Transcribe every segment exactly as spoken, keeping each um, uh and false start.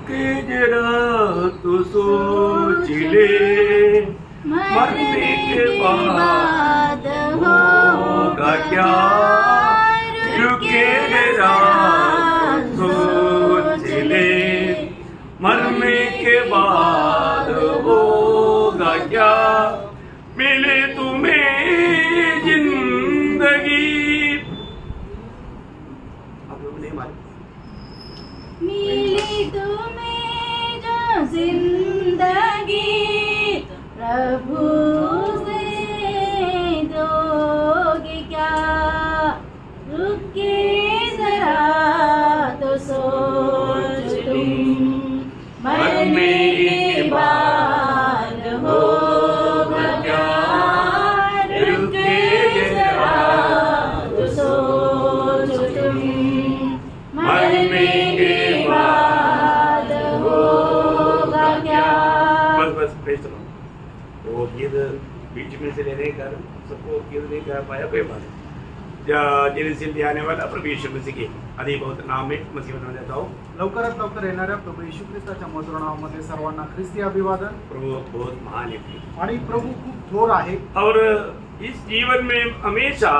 के जरा तो सोच ले, मरने के बाद होगा क्या, रुके जरा सोच ले, मरने के बाद होगा क्या, मिले तुम्हें जिंदगी। आप लोग नहीं मारे, मिली तुम्हें जो जिंदगी, प्रभु से दोगे क्या, रुके जरा तो सोच तुम, मरने के बाद होगा क्या, रुके जरा तो सोच तुम, मरने के बाद होगा क्या। बस बस भेज दो। वो गीत बीच में से लेने के कारण सबको गीत नहीं कर पाया, कोई बात जिने आने वाला प्रभू येशू मसीह के आधी बहुत नाम में मसीह बना देता हूँ। लवकरात लवकर येणाऱ्या प्रभू येशू ख्रिस्ताच्या मधुर नावामध्ये सर्वांना ख्रिस्ती अभिवादन। प्रभु बहुत महान है आणि प्रभु खूप थोर आहे और इस जीवन में हमेशा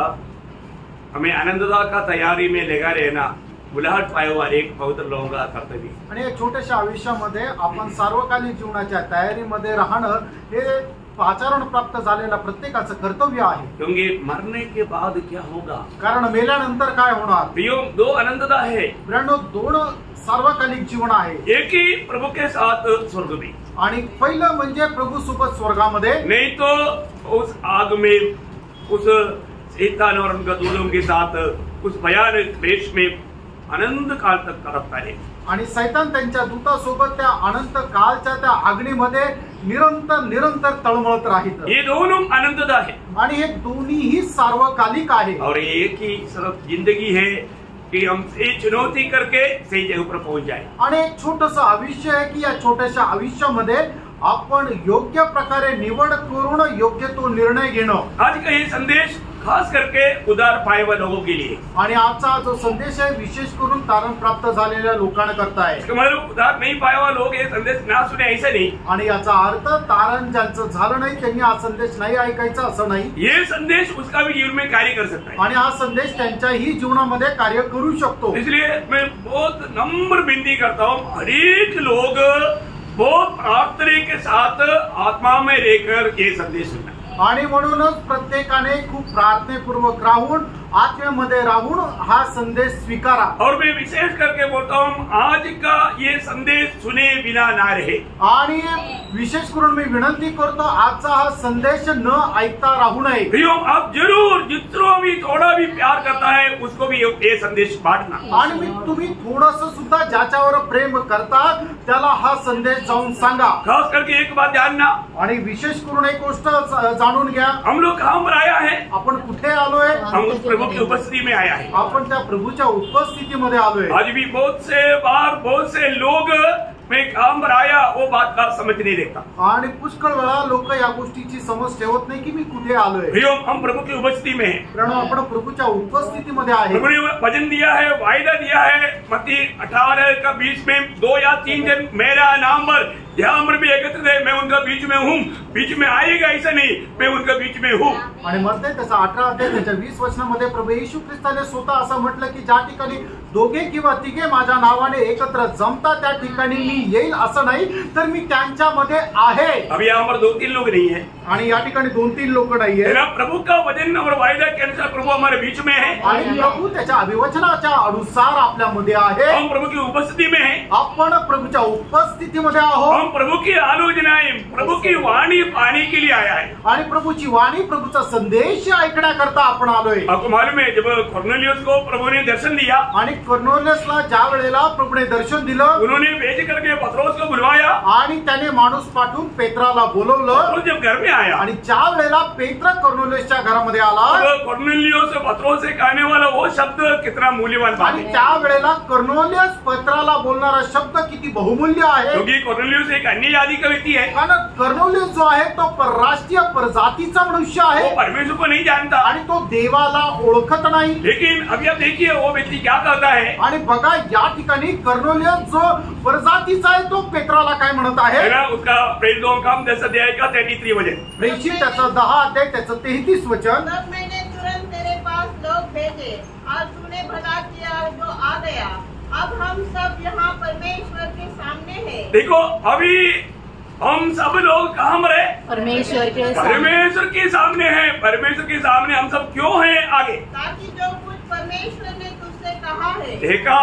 हमें आनंददा का तैयारी में लगा रहना बुलाहट पाए हुआ एक पवित्र लोगों का कर्तव्य। आणि या छोट्याशा आयुष्यामध्ये आपण सार्वकालिक जीवनाच्या तयारीमध्ये राहणं हे आचरण प्राप्त झालेला प्रत्येकाचं कर्तव्य आहे। क्योंकि मरने के बाद क्या होगा, कारण मेल्यानंतर काय होणार। प्रियो दो आनंददा है, ब्रँडो दोन सार्वकालिक जीवन आहे। एक ही प्रभु के साथ स्वर्ग में, आणि पहिलं म्हणजे प्रभु सोबत स्वर्गामध्ये, नहीं तो उस आग में उस शैतान और उनका दूतों के साथ उस भयानक देश में अनंत काल तक तड़पता है। आणि सैतान त्यांच्या दूतासोबत त्या अनंत कालच्या त्या अग्नीमध्ये निरंतर निरंतर तळमळत राहत। ये दोनों आनंददा है आणि हे दोन्हीही सार्वकालिक आहे। और एक ही सिर्फ जिंदगी है कि हम ये चुनौती करके सही जगह पर पहुंच जाए। आणि एक छोटंसं आयुष्य आहे की या छोट्याशा आयुष्यामध्ये आपण योग्य प्रकारे निवड करून योग्य तो निर्णय घेणं। आज का ये संदेश खास करके उदार पाए हुए लोगों के लिए, आणि आजचा जो संदेश आहे विशेष करून तारण प्राप्त झालेल्या लोकांना करता आहे। इसका मतलब उदार नहीं पाया हुआ लोग ये संदेश ना सुने ऐसा नहीं, आणि याचा अर्थ तारण ज्यांचं झालं नाही त्यांनी हा संदेश नाही ऐकायचा असं नाही। ये संदेश उसका भी जीवन में कार्य कर सकता है आणि हा संदेश त्यांच्याही जीवनामध्ये कार्य करू शकतो। इसलिए मैं बहुत नम्र विनती करता हूँ, हर एक लोग बहुत प्रार्थना के साथ आत्मा में रहकर ये संदेश सुनना। आणि म्हणूनच प्रत्येकाने खूप प्रार्थनेपूर्वक राहून आत्म्यामध्ये राहून हा संदेश स्वीकारा। और मैं विशेष करके बोलता हूँ, आज का ये संदेश सुने बिना ना रहे। आणि विशेष करून मी विनंती करतो, आजचा हा संदेश न ऐकता राहू नये। प्रियो आप जरूर जितना भी थोड़ा भी प्यार करता है उसको भी ये संदेश बांटना। आणि मी तुम्ही थोडंसं सुद्धा ज्याच्यावर प्रेम करता त्याला हा संदेश जाऊन सांगा। खास करके एक बात जानना, आणि विशेष करून एक गोष्ट जाणून घ्या, हम लोग कहाँ पर आया है, आपण कुठे आलोय। हम प्रभु की उपस्थिति में आया है, आपण त्या प्रभूच्या उपस्थितीमध्ये आलोय। आज भी बहुत से बार बहुत से लोग मैं काम पर आया वो बात का समझ नहीं देखता। आणि पुष्कळ वेळा लोक या गोष्टीची समज ठेवत नाही की मी कुठे आलोय। प्रियो हम प्रभु की उपस्थिति में हैं, कारण आपण प्रभूच्या उपस्थितीमध्ये आहे। प्रभु ने वचन दिया है, वायदा दिया है, मत्ती अठारह का बीच में दो या तीन जन मेरा नाम पर यहाँ पर भी एकत्रित है, मैं उनका बीच में हूँ। बीच में आएगा ऐसा नहीं, मैं उनका बीच में हूँ। आणि मध्ये त्याचा अठरा अध्याय त्याच्या वीस वचनामध्ये प्रभू येशू ख्रिस्ताने स्वतः असं म्हटलं की ज्या ठिकाणी दोघे किंवा तिघे माझ्या नावाने एकत्र जमता त्या ठिकाणी मी येईल, असं नाही तर मी त्यांच्यामध्ये आहे। अब यहाँ पर दो तीन लोग नहीं है, आणि या ठिकाणी दोन तीन लोक नाहीये। तेरा प्रभु का वचन और वायदा के अनुसार प्रभु हमारे बीच में है, आणि प्रभू त्याच्या अभिवचनाच्या अनुसार आपल्यामध्ये आहे। हम प्रभु की उपस्थिति में हैं, आपण प्रभूच्या उपस्थितीमध्ये आहोत। हम प्रभु की आलोचनाएं प्रभु की वाणी पाने के लिए आया है। आणि प्रभूची वाणी प्रभूचा संदेश ऐकण्याकरता आपण आलोय। आपको मालूम है जब कॉर्नेलियस को प्रभु ने दर्शन दिया, आणि कॉर्नेलियसला ज्या वेळेला प्रभूने दर्शन दिलं, उन्होंने भेज करके पत्रोस को बुलवाया आणि त्याने माणूस पाठवून पेत्राला बोलवलं। और जब घर में आया आणि ज्या वेळेला पेत्र कॉर्नेलियसच्या घरामध्ये आला, कॉर्नेलियस पत्रोस से कहने वाला वो शब्द कितना मूल्यवान बात आणि है। त्या वेळेला कॉर्नेलियस पत्राला बोलणारा शब्द किती बहुमूल्य आहे. क्योंकि कॉर्नेलियस एक अन्य जाति का व्यक्ति है, कारण कर्नोलियस जो आहे तो परराष्ट्रीय प्रजातीचा मनुष्य आहे वो परमेश्वर को नहीं जानता. आणि तो देवाला ओळखत नाही. लेकिन अभी आप देखिए वो व्यक्ति क्या करता है, आणि बघा या ठिकाणी कर्नोलियस जो प्रजातीचा आहे तो पेत्राला काय म्हणत आहे, है ना. उसका प्रेरित दो काम दस अध्याय का तैंतीस वचन. प्रेषित त्याचं दहा अध्याय त्याचं तेहतीस वचन. तब मैंने तुरंत तेरे पास लोग भेजे और तूने भला किया जो आ गया. अब हम सब यहाँ परमेश्वर के सामने हैं. देखो अभी हम सब लोग कहाँ रहे, परमेश्वर के सामने. परमेश्वर के सामने हैं. परमेश्वर के सामने हम सब क्यों हैं आगे, ताकि जो कुछ परमेश्वर ने तुझसे कहा है देखा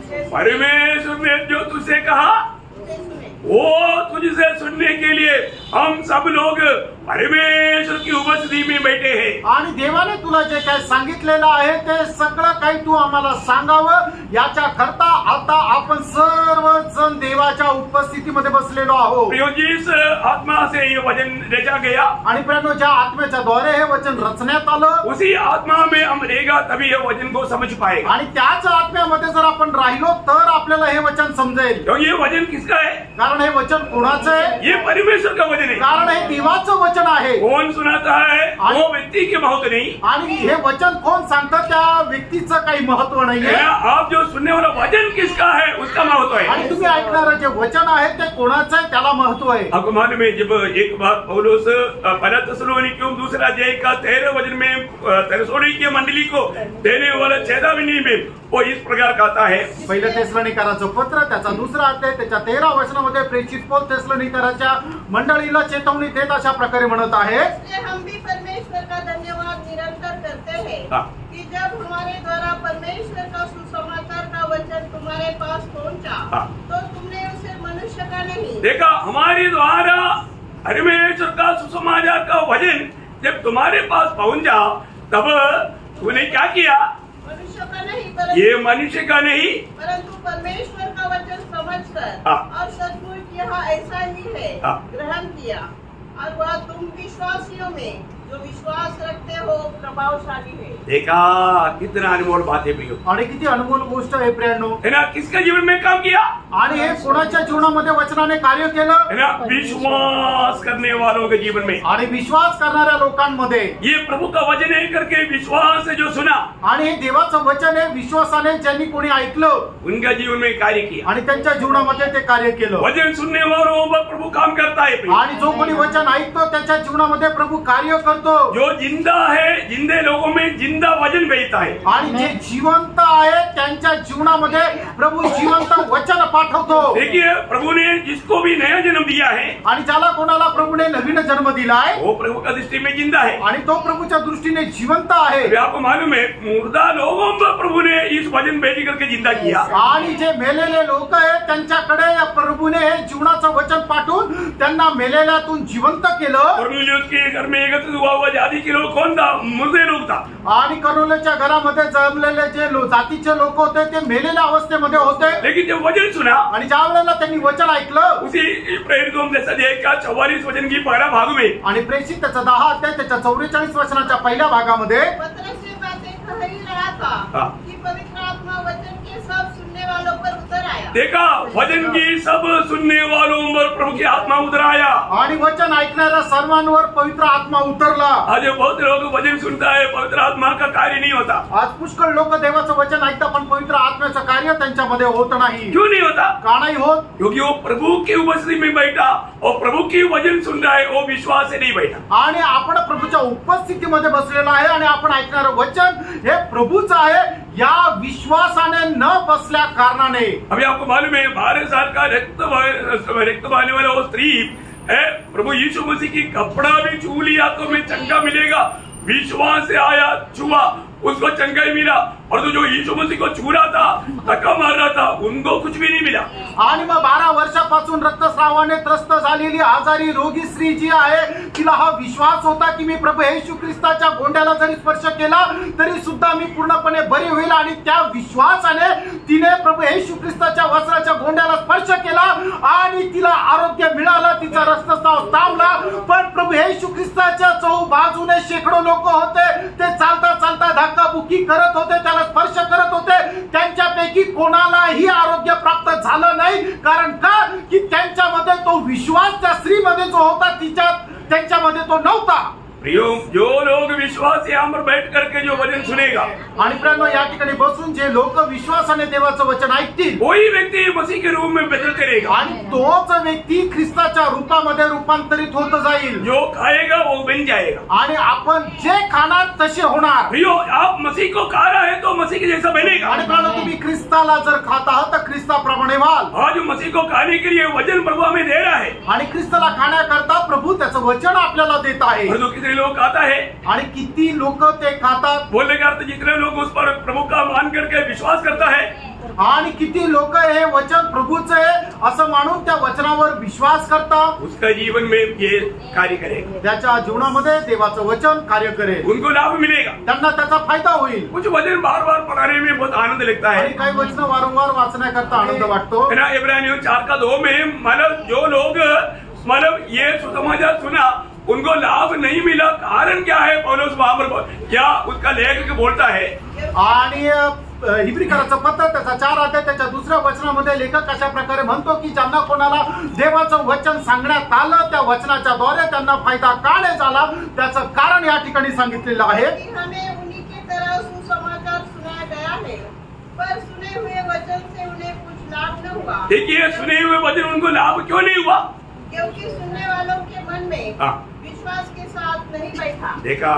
परमेश्वर ने जो तुझसे कहा उसे सुने. वो तुझसे सुनने के लिए हम सब लोग परमेश्वर की उपस्थिति में बैठे हैं. आणि देवाने तुला जे काय सांगितलेलं आहे ते सगळं काही तू आम्हाला सांगावं याच्या करता आता आपण सर्वजण देवाच्या उपस्थितीमध्ये बसलेलो आहोत. प्रियो, जिस आत्मा से ये वचन रचा गया, आणि प्रियो ज्या आत्म्याच्या द्वारे हे वचन रचण्यात आलं, उसी आत्मा में हम रहेगा तभी ये वचन को समझ पाएगा. आणि त्याच आत्म्यामध्ये जर आपण राहिलो तर आपल्याला हे वचन समजेल. तो ये वचन किसका है, कारण हे वचन कोणाचं आहे, ये परमेश्वर का वचन है. कारण हे देवाचं वचन आहे. कौन सुनाता है, वो व्यक्ति के महत्व नहीं, आणि हे वचन कोण सांगतं त्या व्यक्तीचं काही महत्व नाहीये. है ना. आप जो सुनने वाला वचन किसका है उसका महत्व आणि है. तुम्ही ऐकणारं जे वचन आहे ते कोणाचं आहे त्याला महत्व आहे. आपको मालूम है, जब एक बार पौलुस पहला थिस्सलुनीकियों दूसरा अध्याय का तेरह वचन में थिस्सलुनीकी मंडली को देने वाला चेतावनी में वो इस प्रकार कहता है. पहिलं थिस्सलुनीकराचं पत्र त्याचा दुसरा अध्याय त्याच्या तेरा वचनामध्ये प्रेषित पौल थिस्सलुनीकराच्या मंडळीला चेतावणी देत अशा प्रकारे म्हणत आहे, इसलिए हम भी परमेश्वर का धन्यवाद निरंतर करते हैं हाँ. कि जब हमारे द्वारा परमेश्वर का सुसमाचार का वचन तुम्हारे पास पहुंचा हाँ. तो तुमने उसे मनुष्य का नहीं. देखा, हमारे द्वारा परमेश्वर का सुसमाचार का वचन जब तुम्हारे पास पहुंचा तब तूने क्या किया, मनुष्य का नहीं परंतु ये मनुष्य का नहीं, परंतु परमेश्वर का वचन समझकर हाँ. और सचमुच यहाँ ऐसा ही है हाँ. ग्रहण किया. और वह तुम विश्वासियों में जो विश्वास रखते हो प्रभावशाली है. देखा कितना अनमोल बात है प्रियो, आणि किती अनमोल गोष्ट आहे प्रियांनो. है ना. किसका जीवन में काम किया, आणि हे कोणाच्या जीवनामध्ये वचनाने कार्य केलं, है ना. विश्वास करने वालों के जीवन में, आणि विश्वास करणाऱ्या लोकांमध्ये. ये प्रभु का वचन है करके विश्वास से जो सुना, आणि हे देवाचं वचन आहे विश्वासाने ज्यांनी कोणी ऐकलं उनका जीवन में कार्य किया. आणि त्यांच्या जीवनामध्ये ते कार्य केलं. वचन सुनने वालों पर प्रभु काम करता है प्रियो. आणि जो कोणी वचन ऐकतो त्याच्या जीवनामध्ये प्रभू कार्य करतो. जो जिंदा है, जिंदे लोगों में जिंदा वचन भेजता है. आणि जे जिवंत आहे त्यांच्या जीवनामध्ये प्रभू जिवंत वचन पाठवतो. देखिए, प्रभु ने जिसको भी नया जन्म दिया है, आणि ज्याला कोणाला प्रभूने नवीन जन्म दिलाय वो प्रभु का दृष्टि में जिंदा है. आणि तो प्रभूच्या दृष्टीने जिवंत आहे. अभी आपको मालूम है, मुर्दा लोगों पर प्रभु ने इस वचन भेज करके जिंदा किया. आणि जे मेलेले लोक आहेत त्यांच्याकडे या प्रभूने हे जीवनाचं वचन पाठवून त्यांना मेलेल्यातून जिवंत केलं. कॉर्नेलियस के घर में एकत्रित हुआ हुआ जाति के लोग कौन था, मुर्दे लोग था. आणि कर्नोलियसच्या घरामध्ये जमलेले जे लो- जातीचे लोक होते ते मेलेल्या अवस्थेमध्ये होते. लेकिन जब वचन सुना, आणि ज्या वेळेला त्यांनी वचन ऐकलं, उसी प्रेरितों में अध्याय का चौवालीस वचन की पहला भाग में, आणि प्रेषित त्याचा दहा अध्याय त्याच्या चौवेचाळीस वचनाच्या पहिल्या भागामध्ये पत्रस से बातें कह ही रहा था हाँ. कि पवित्र आत्मा वचन के सब सुनने वालों पर उतर आया. देखा वचन की सब सुनने वालों पर प्रभु की आत्मा उतर आया. आणि वचन ऐकणाऱ्या सर्वांवर पवित्र आत्मा उतरला. आज बहुत लोग वचन सुनता है, पवित्र आत्मा का कार्य नहीं होता. आज पुष्कळ लोक देवाचं वचन ऐकतात पण पवित्र आत्म्याचं कार्य त्यांच्यामध्ये होत नाही. क्यों नहीं होता? का नाही होत? क्योंकि वो प्रभु की उपस्थिति में बैठा और प्रभु की वचन सुन रहा है, वो विश्वास से नहीं बैठा. आणि आपण प्रभूच्या उपस्थितीमध्ये बसलेलो आहे आणि आपण ऐकणारं वचन हे प्रभूचं आहे या विश्वासाने न बसल्या कारणाने. अभी आपको मालूम है, बारह साल का रक्त रक्त बहाने वाला वो स्त्री है, प्रभु यीशु मसीह की कपड़ा भी छू लिया तो मैं चंगा मिलेगा, विश्वास से आया, छुआ, उसको चंगाई मिला. और तो जो यीशु मसीह को छू रहा था, धक्का मार रहा था, उनको कुछ भी नहीं मिला. आणि मग बारा वर्षापासून रक्तस्रावाने त्रस्त झालेली आजारी रोगी स्त्री जी आहे तिला हा विश्वास होता की मी प्रभू येशू ख्रिस्ताच्या गोंड्याला जरी स्पर्श केला तरी सुद्धा मी पूर्णपणे बरी होईल. आणि त्या विश्वासाने तिने प्रभू येशू ख्रिस्ताच्या वस्त्राच्या गोंड्याला स्पर्श केला आणि तिला आरोग्य मिळालं, तिचा रक्तस्राव थांबला. पण प्रभू येशू ख्रिस्ताच्या चहू बाजूने शेकडो लोक होते, ते चालता चालता धक्काबुक्की करत होते, त्याला स्पर्श करत होते, त्यांच्यापैकी कोणालाही आरोग्य प्राप्त झालं नाही. कारण का की त्यांच्यामध्ये तो विश्वास त्या स्त्रीमध्ये जो होता तिच्यात त्यांच्यामध्ये तो नव्हता. प्रियो, जो लोग विश्वास यहाँ पर बैठ करके जो वचन सुनेगा, आणि प्रियांनो, या ठिकाणी बसून जे लोक विश्वासाने देवाचं वचन ऐकतील, वही व्यक्ति मसीह के रूप में बदल करेगा. आणि तोच व्यक्ती ख्रिस्ताच्या रूपामध्ये रूपांतरित होत जाईल. जो खाएगा वो बन जाएगा. आणि आपण जे खाणार तसे होणार. प्रियो, आप मसीह को खा रहे हैं तो मसीह के जैसा बनेगा. आणि प्रियांनो, तुम्ही ख्रिस्ताला जर खात आहात तर ख्रिस्ताप्रमाणे व्हाल. आज मसीह को खाने के लिए वचन प्रभु हमें दे रहा है. आणि ख्रिस्ताला खाण्याकरता प्रभू त्याचं वचन आपल्याला देत आहे. और जो कितने लोग खाता है, आणि किती लोक ते खातात. बोलने का अर्थ जितने लोग उस पर प्रभु का मान करके विश्वास करता है, आणि किती लोक हे वचन प्रभूचं आहे असं मानून त्या वचनावर विश्वास करतात, उसका जीवन में ये कार्य करेगा. त्याच्या जीवनामध्ये देवाचं वचन कार्य करेल. उनको लाभ मिलेगा. त्यांना त्याचा फायदा होईल. कुछ वचन बार बार पढ़ाने में बहुत आनंद लगता है. आणि काही वचन वारंवार वाचण्याकरता आनंद वाटतो. है ना. इब्रानियों चार का दो में मतलब जो लोग मतलब ये सुसमाचार सुना उनको लाभ नहीं मिला, कारण क्या है? पौलुस वहां पर क्या उसका लेखक बोलता है, आणि हिब्रीकराचं पत्र त्याचा चार अध्याय त्याच्या दुसऱ्या वचनामध्ये लेखक अशा प्रकारे म्हणतो की ज्यांना कोणाला देवाचं वचन सांगण्यात आलं, त्या वचनाच्या द्वारे त्यांना फायदा का नाही झाला, त्याचं कारण या ठिकाणी सांगितलेलं आहे. हमें उन्हीं की तरह सुसमाचार सुनाया गया है, पर सुने हुए वचन से उन्हें कुछ लाभ न हुआ. देखिए, सुने हुए वचन उनको लाभ क्यों नहीं हुआ? क्योंकि सुनने वालों के मन में हाँ. विश्वास के साथ नहीं बैठा. देखा,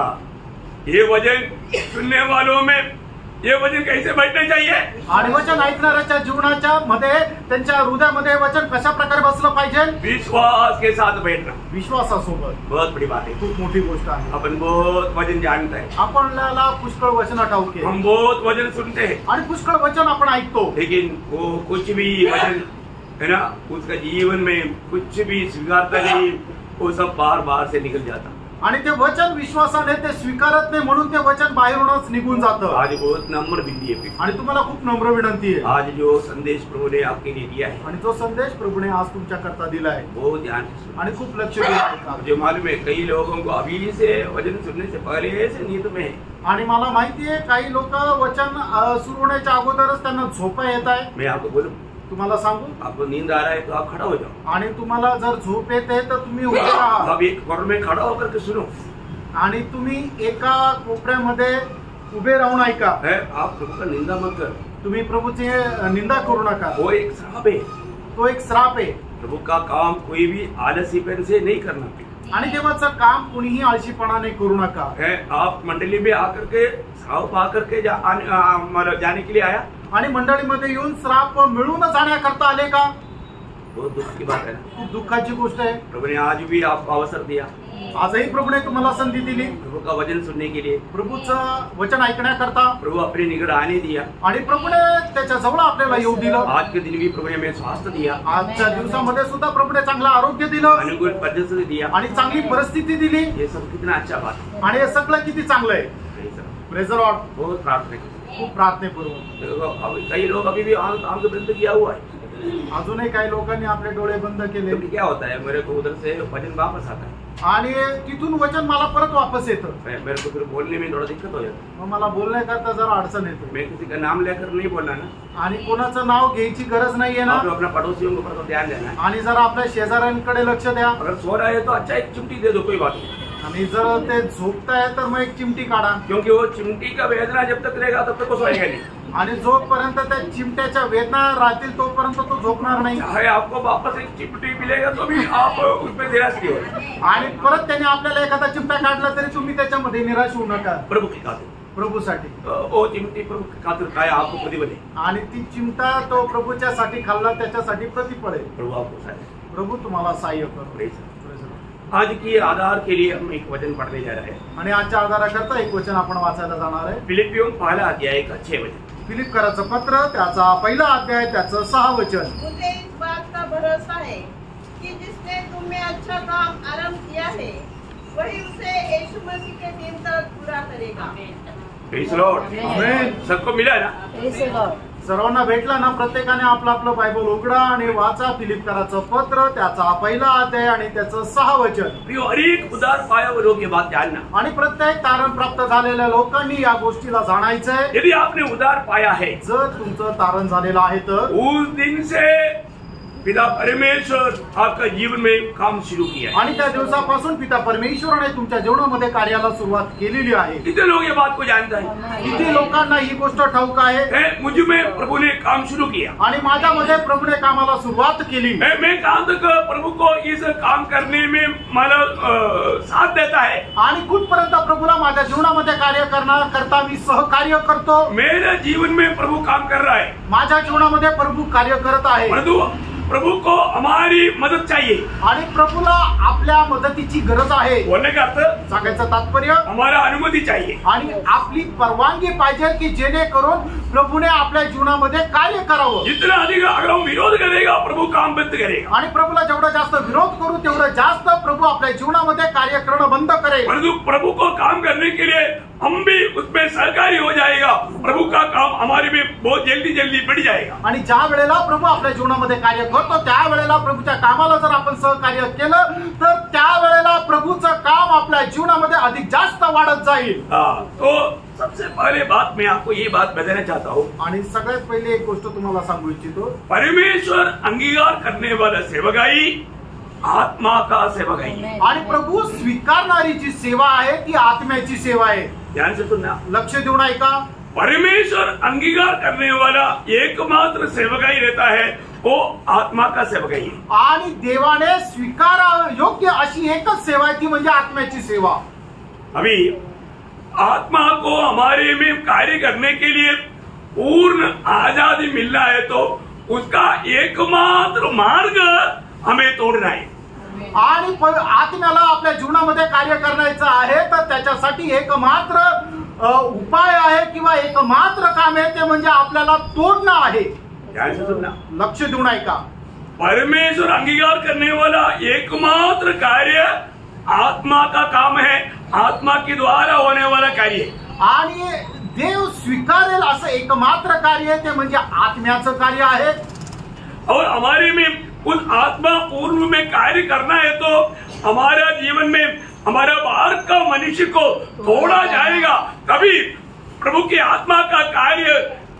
ये वचन सुनने वालों में ये वचन कैसे बैठने चाहिए? आणि वचन ऐकणाऱ्याच्या जीवनाच्या मध्ये त्यांच्या हृदयामध्ये वचन कशा प्रकारे बसलं पाहिजे? विश्वास के साथ बैठना. विश्वासासोबत. बहुत बड़ी बात है. खूप मोठी गोष्ट आहे. अपन बहुत वचन जानते हैं, आपल्याला पुष्कळ वचन ठाऊक आहे, हम बहुत वचन सुनते हैं, आणि पुष्कळ वचन आपण ऐकतो, लेकिन वो कुछ भी वचन है ना उसका जीवन में कुछ भी स्वीकारता नहीं, वो सब बार बार से निकल जाता. आणि ते वचन विश्वासाने ते स्वीकारत नाही म्हणून ते वचन बाहेरूनच निघून जातं. आज बहुत नम्र विनती है. आणि तुम्हाला खूप नम्र विनंती आहे, आज जो संदेश प्रभु ने आपके लिए दिया है, आणि जो संदेश प्रभूने आज तुमच्या करता दिला आहे, वो ध्यान से सुनो. आणि खूप लक्ष द्या. मुझे मालूम है कई लोगों को अभी से वचन सुनने से पहले से नींद में है. आणि मला माहिती आहे काही लोक वचन अ, सुरू होण्याच्या अगोदरच त्यांना झोपा येत आहे. मैं आपको बोलूं, तुम्हाला सांगू, आपको नींद आ रहा है तो आप खड़ा हो जाओ. आणि तुम्हाला जर झोप येते तर तुम्ही उभे राहा, अब एक कॉर्नर में खड़ा होकर के सुनो. आणि तुम्ही एका कोपऱ्यामध्ये उभे राहून ऐका. है आप प्रभु का निंदा मत कर. तुम्ही प्रभूची निंदा करू नका. वो एक श्राप है. तो एक श्राप आहे. प्रभु का काम कोई भी आलसीपन से नहीं करना. आणि देवाचं काम कुणीही आळशीपणाने करू नका. है आप मंडली में आकर के श्राप आकर के जा, आने, आ, मतलब जाने के लिए आया, आणि मंडळीमध्ये येऊन श्राप मिळून जाण्याकरता आले का? बहुत दुख की बात है ना. खूप दुःखाची गोष्ट आहे. प्रभु ने आज भी आपको अवसर दिया, आजही प्रभूने तुम्हाला संधी दिली प्रभु का वचन सुनने के लिए, प्रभूचं वचन ऐकण्याकरता, प्रभु अपने निकट आने दिया. आणि प्रभूने त्याच्या जवळ आपल्याला येऊ दिलं. आज के दिन भी प्रभु ने हमें स्वास्थ्य दिया, आजच्या दिवसामध्ये सुद्धा प्रभूने चांगलं आरोग्य दिलं, अनुकूल परिस्थिति दिया, आणि चांगली परिस्थिती दिली. ये सब कितना अच्छा बात है. आणि हे सगळं किती चांगलं आहे. Praise the Lord. बहुत प्रार्थना की. खूप प्रार्थनेपूर्वक. देखो, अभी कई लोग अभी भी आंख आंख बंद किया हुआ है. अजूनही काही लोकांनी आपले डोळे बंद केले. तो क्या होता है, मेरे को उधर से वचन वापस आता है, आणि तिथून वचन मला परत वापस येतं. मैं- मेरे को फिर बोलने में थोड़ा दिक्कत हो जाती मग मला बोलण्याकरता जरा अडचण येते. है. मैं किसी का नाम लेकर नहीं बोलना ना, आणि कोणाचं नाव घ्यायची गरज नाहीये ना. और अपना पड़ोसियों के ऊपर तो ध्यान देना है. आणि जरा आपल्या शेजाऱ्यांकडे लक्ष द्या. अगर सो रहा है तो अच्छा एक चिमटी दे दो, कोई बात नहीं. आणि जर ते झोपताय तर मग एक चिमटी काढा. क्योंकि वो चिमटी का वेदना जब तक रहेगा तब तक वो सोएगा नहीं. आणि जोपर्यंत त्या चिमट्याच्या वेदना राहतील तोपर्यंत तो झोपणार नाही. चाहे आपको वापस एक चिमटी मिलेगा तो भी आप उसमें निराश नहीं हो. आणि परत त्याने आपल्याला एखादा चिमटा काढला तरी तुम्ही त्याच्यामध्ये निराश होऊ नका. प्रभु की खातिर, प्रभूसाठी वो चिमटी प्रभु की खातिर काय आपको प्रतिफल है. आणि ती चिमटा तो प्रभूच्यासाठी खाल्ला त्याच्यासाठी प्रतिफळ आहे. प्रभु आपको सहाय. प्रभू तुम्हाला सहाय्य करो. Praise the Lord. आज की आधार के लिए हम एक वचन पढ़ने जा रहे हैं. आणि आजच्या आधाराकरता एक वचन आपण वाचायला जाणार आहे. फिलिपियों पहला अध्याय का छह वचन. फिलिप कराचं पत्र त्याचा पहिला अध्याय त्याचं सहा वचन. मुझे इस बात का भरोसा है कि जिसने तुम में अच्छा काम आरंभ किया है वही उसे यीशु मसीह के दिन तक पूरा करेगा. Praise the Lord. आमेन. सबको मिला ना. सर्वांना भेटला ना, प्रत्येकाने आपलं आपलं बायबल उघडा आणि वाचा फिलिप्पियराचं पत्र, त्याचा पहिला अध्याय आणि त्याचं सहा वचन. प्रियो, हरेक उदार पाया हुए लोग ये बात जानना. आणि प्रत्येक तारण प्राप्त झालेल्या लोकांनी या गोष्टीला जाणायचंय. यदि आपने उदार पाया है, जर तुमचं तारण झालेलं आहे तर उस दिन से पिता परमेश्वर आपका जीवन में काम शुरू किया है. आणि त्या दिवसापासून पिता परमेश्वराने तुमच्या जीवनामध्ये कार्याला सुरुवात केलेली आहे. कितने लोग ये बात को जानता है? किती लोकांना ही गोष्ट ठाऊक आहे? है, मुझ में प्रभु ने काम शुरू किया. आणि माझ्यामध्ये प्रभूने कामाला सुरुवात केली. मैं मैं कहाँ तक प्रभु को इस काम करने में मला साथ देता है. आणि कुठपर्यंत प्रभूला माझ्या जीवनामध्ये कार्य करणार करता मी सहकार्य करतो. मेरे जीवन में प्रभु काम कर रहा है. माझ्या जीवनामध्ये प्रभू कार्य करत आहे. परंतु प्रभु को हमारी मदत चाहिए. आणि प्रभूला आपल्या मदतीची गरज आहे. बोलने का अर्थ, सांगायचं तात्पर्य, हमारा अनुमति चाहिए. आणि आपली परवानगी पाहिजे की जेणेकरून प्रभूने आपल्या जीवनामध्ये कार्य करावं. जितना अधिक अगर हम विरोध करेगा, प्रभु काम बंद करेगा. आणि प्रभूला जेवढा जास्त विरोध करू तेवढं जास्त प्रभू आपल्या जीवनामध्ये कार्य करणं बंद करेल. परंतु प्रभु को काम करने के लिए हम भी उसमें सहकारी हो जाएगा. प्रभु का काम हमारे में बहुत जल्दी जल्दी बढ़ जाएगा. आणि ज्या वेळेला प्रभू आपल्या जीवनामध्ये कार्य करतो त्यावेळेला प्रभूच्या कामाला जर आपण सहकार्य केलं तर त्यावेळेला प्रभूचं काम आपल्या जीवनामध्ये अधिक जास्त वाढत जाईल. तो सबसे पहले बात मैं आपको ये बात बताना चाहता हूँ. आणि सगळ्यात पहिली एक गोष्ट तुम्हाला सांगू इच्छितो. परमेश्वर अंगीकार करने वाला सेवकाई आत्मा का सेवकाई. आणि प्रभू स्वीकारणारी जी सेवा आहे ती आत्म्याची सेवा आहे. ध्यान से सुनना, लक्ष देऊन ऐका. परमेश्वर अंगीकार करने वाला एकमात्र सेवकाई रहता है, वो आत्मा का सेवकाई है. आणि देवाने स्वीकारा योग्य अशी एकच सेवा आहे ती म्हणजे आत्म्याची सेवा. अभी आत्मा को हमारे में कार्य करने के लिए पूर्ण आजादी मिलना है तो उसका एकमात्र मार्ग हमें तोड़ना है. आणि आत्म्याला आपल्या जीवनामध्ये कार्य करायचं आहे तर त्याच्यासाठी एकमात्र उपाय आहे किंवा एकमात्र काम आहे ते म्हणजे आपल्याला तोडणं आहे. लक्ष देऊन ऐका. परमेश्वर अंगीकार करने वाला एकमात्र कार्य आत्मा का काम है, आत्मा के द्वारा होने वाला कार्य. आणि देव स्वीकारेल असं एकमात्र कार्य ते म्हणजे आत्म्याचं कार्य आहे. और हमारे में उस आत्मा पूर्ण में कार्य करना है तो हमारा जीवन में हमारा बाहर का मनुष्य को तोड़ा जाएगा, तभी प्रभु की आत्मा का कार्य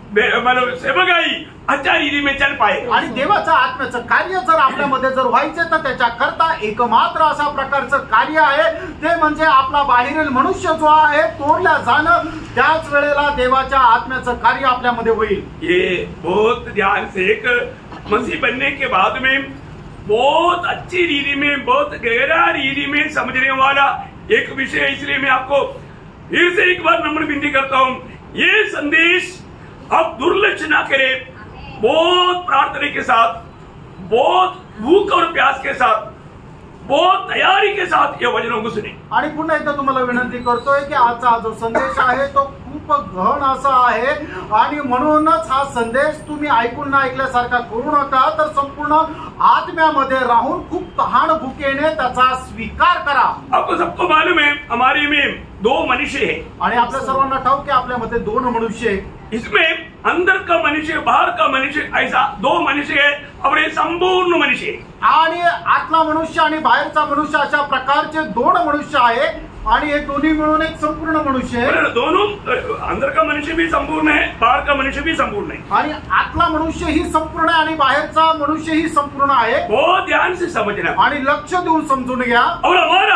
मतलब सेवकाई अच्छा रीती में चल पाएगा. आणि देवाचं आत्म्याचं कार्य जर आपल्यामध्ये जर व्हायचं तर त्याच्याकरता एकमात्र अशा प्रकारचं कार्य आहे ते म्हणजे आपला बाहेरील मनुष्य जो आहे तोडल्या जाणं. त्याच वेळेला देवाच्या आत्म्याचं कार्य आपल्यामध्ये होईल. ये बहुत ध्यान से एक मसीह बनने के बाद में बहुत अच्छी रीति में बहुत गहरा रीति में समझने वाला एक विषय, इसलिए मैं आपको फिर से एक बार नम्र विनती करता हूँ, ये संदेश आप दुर्लक्ष्य ना करें. बहुत प्रार्थना के साथ, बहुत भूख और प्यास के साथ, बहुत तयारी के साथ ये वचनों को सुने. आणि पुन्हा एकदा तुम्हाला विनंती करतोय की आजचा हा जो संदेश आहे तो खूप गहन असा आहे आणि म्हणूनच हा संदेश तुम्ही ऐकून ना ऐकल्यासारखा करू नका, तर संपूर्ण आत्म्यामध्ये राहून खूप तहान भुकेने त्याचा स्वीकार करा. आपको सबको मालूम है हमारे में दो मनुष्य है. आणि आपल्या सर्वांना ठाऊक आहे आपल्यामध्ये दोन मनुष्य आहे. इसमें अंदर का मनुष्य, बाहर का मनुष्य, ऐसा दो मनुष्य है और ये संपूर्ण मनुष्य है. आणि आतला मनुष्य आणि बाहेरचा मनुष्य अशा प्रकारचे दोन मनुष्य आहे आणि हे दोन्ही मिळून एक संपूर्ण मनुष्य आहे. दोनों अंदर का मनुष्य भी संपूर्ण है, बाहर का मनुष्य भी संपूर्ण है. आणि आतला मनुष्य ही संपूर्ण आहे आणि बाहेरचा मनुष्य ही संपूर्ण आहे. बहुत ध्यान से समझना आणि लक्ष देऊन समजून घ्या. और हमारा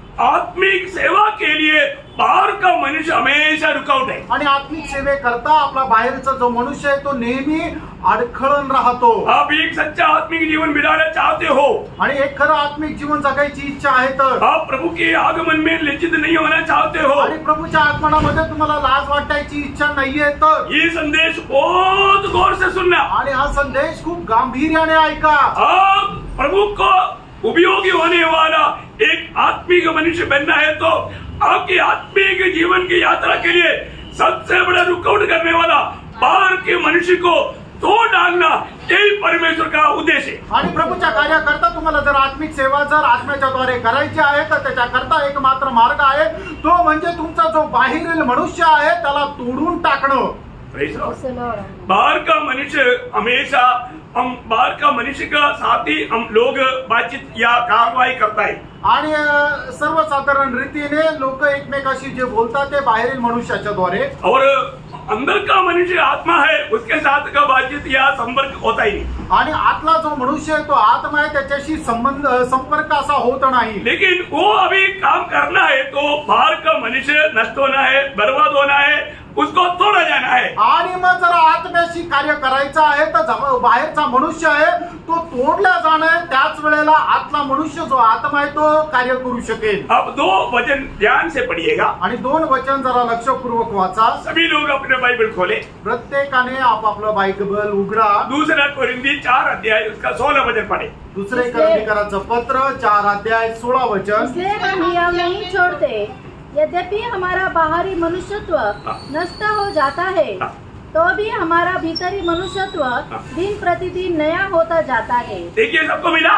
आत्मिक सेवा के लिए बाहर का मनुष्य हमेशा रुकावट है. आणि आत्मिक सेवे करता आपला बाहेरचा जो मनुष्य आहे तो नेहमी अडखळून राहतो. आप एक सच्चा आत्मिक जीवन बिताना चाहते हो आणि एक खरं आत्मिक जीवन जगायची इच्छा आहे तर आप प्रभु के आगमन में लज्जित नहीं होना चाहते हो आणि प्रभूच्या आगमनामध्ये तुम्हाला लाज वाटायची इच्छा नाहीये तर ये संदेश बहुत गौर से सुनना. आणि हा संदेश खूप गांभीर्याने ऐका. आप प्रभु को उपयोगी होने वाला एक आत्मिक मनुष्य बनना है तो आपकी आत्मिक जीवन की यात्रा के लिए सबसे बड़ा रुकावट करने वाला बाहर के मनुष्य को तोड़ डालना, यही परमेश्वर का उद्देश्य है. आणि प्रभूच्या कार्याकरता तुम्हाला जर आत्मिक सेवा जर आत्म्याच्या द्वारे करायची आहे तर त्याच्याकरता एक मात्र मार्ग आहे, तो म्हणजे तुमचा जो बाहेरील मनुष्य आहे त्याला तोडून टाकणं. Praise the Lord. Praise the Lord. बाहर का मनुष्य हमेशा हम बाहर का मनुष्य का साथ ही हम लोग बातचीत या कारवाई करता है आणि अ, सर्वसाधारण रीतीने लोक एकमेकाशी जे बोलतात ते बाहेरील मनुष्याच्या द्वारे और अंदर का मनुष्य आत्मा है उसके साथ का बातचीत या संपर्क होता ही नहीं। आणि आतला जो मनुष्य आहे तो आत्मा आहे त्याच्याशी संबंध संपर्क असा होत नाही। लेकिन वो अभी काम करना है तो बाहर का मनुष्य नष्ट होना है, बर्बाद होना है, उसको तोड़ा जाना है। आणि मग जर आत्म्याशी कार्य करायचं आहे तर जम- बाहेरचा मनुष्य आहे तो तोडला जाणं आहे, त्याच वेळेला आतला मनुष्य जो आत्मा आहे तो कार्य करू शकेल। अब दो वचन ध्यान से पढ़िएगा। आणि दोन वचन जरा लक्षपूर्वक वाचा। सभी लोग अपने बाइबल खोले, प्रत्येकाने आपापलं बायबल उघडा। दूसरा कोरिंथी चार अध्याय उसका सोलह वचन पढ़े। दुसरे करंदीकराचं पत्र चार अध्याय सोळा वचन। इसलिए हम नियम नहीं छोड़ते, यद्यपि हमारा बाहरी मनुष्यत्व नष्ट हो जाता है तो भी हमारा भीतरी मनुष्यत्व दिन प्रतिदिन नया होता जाता है। देखिए सबको मिला।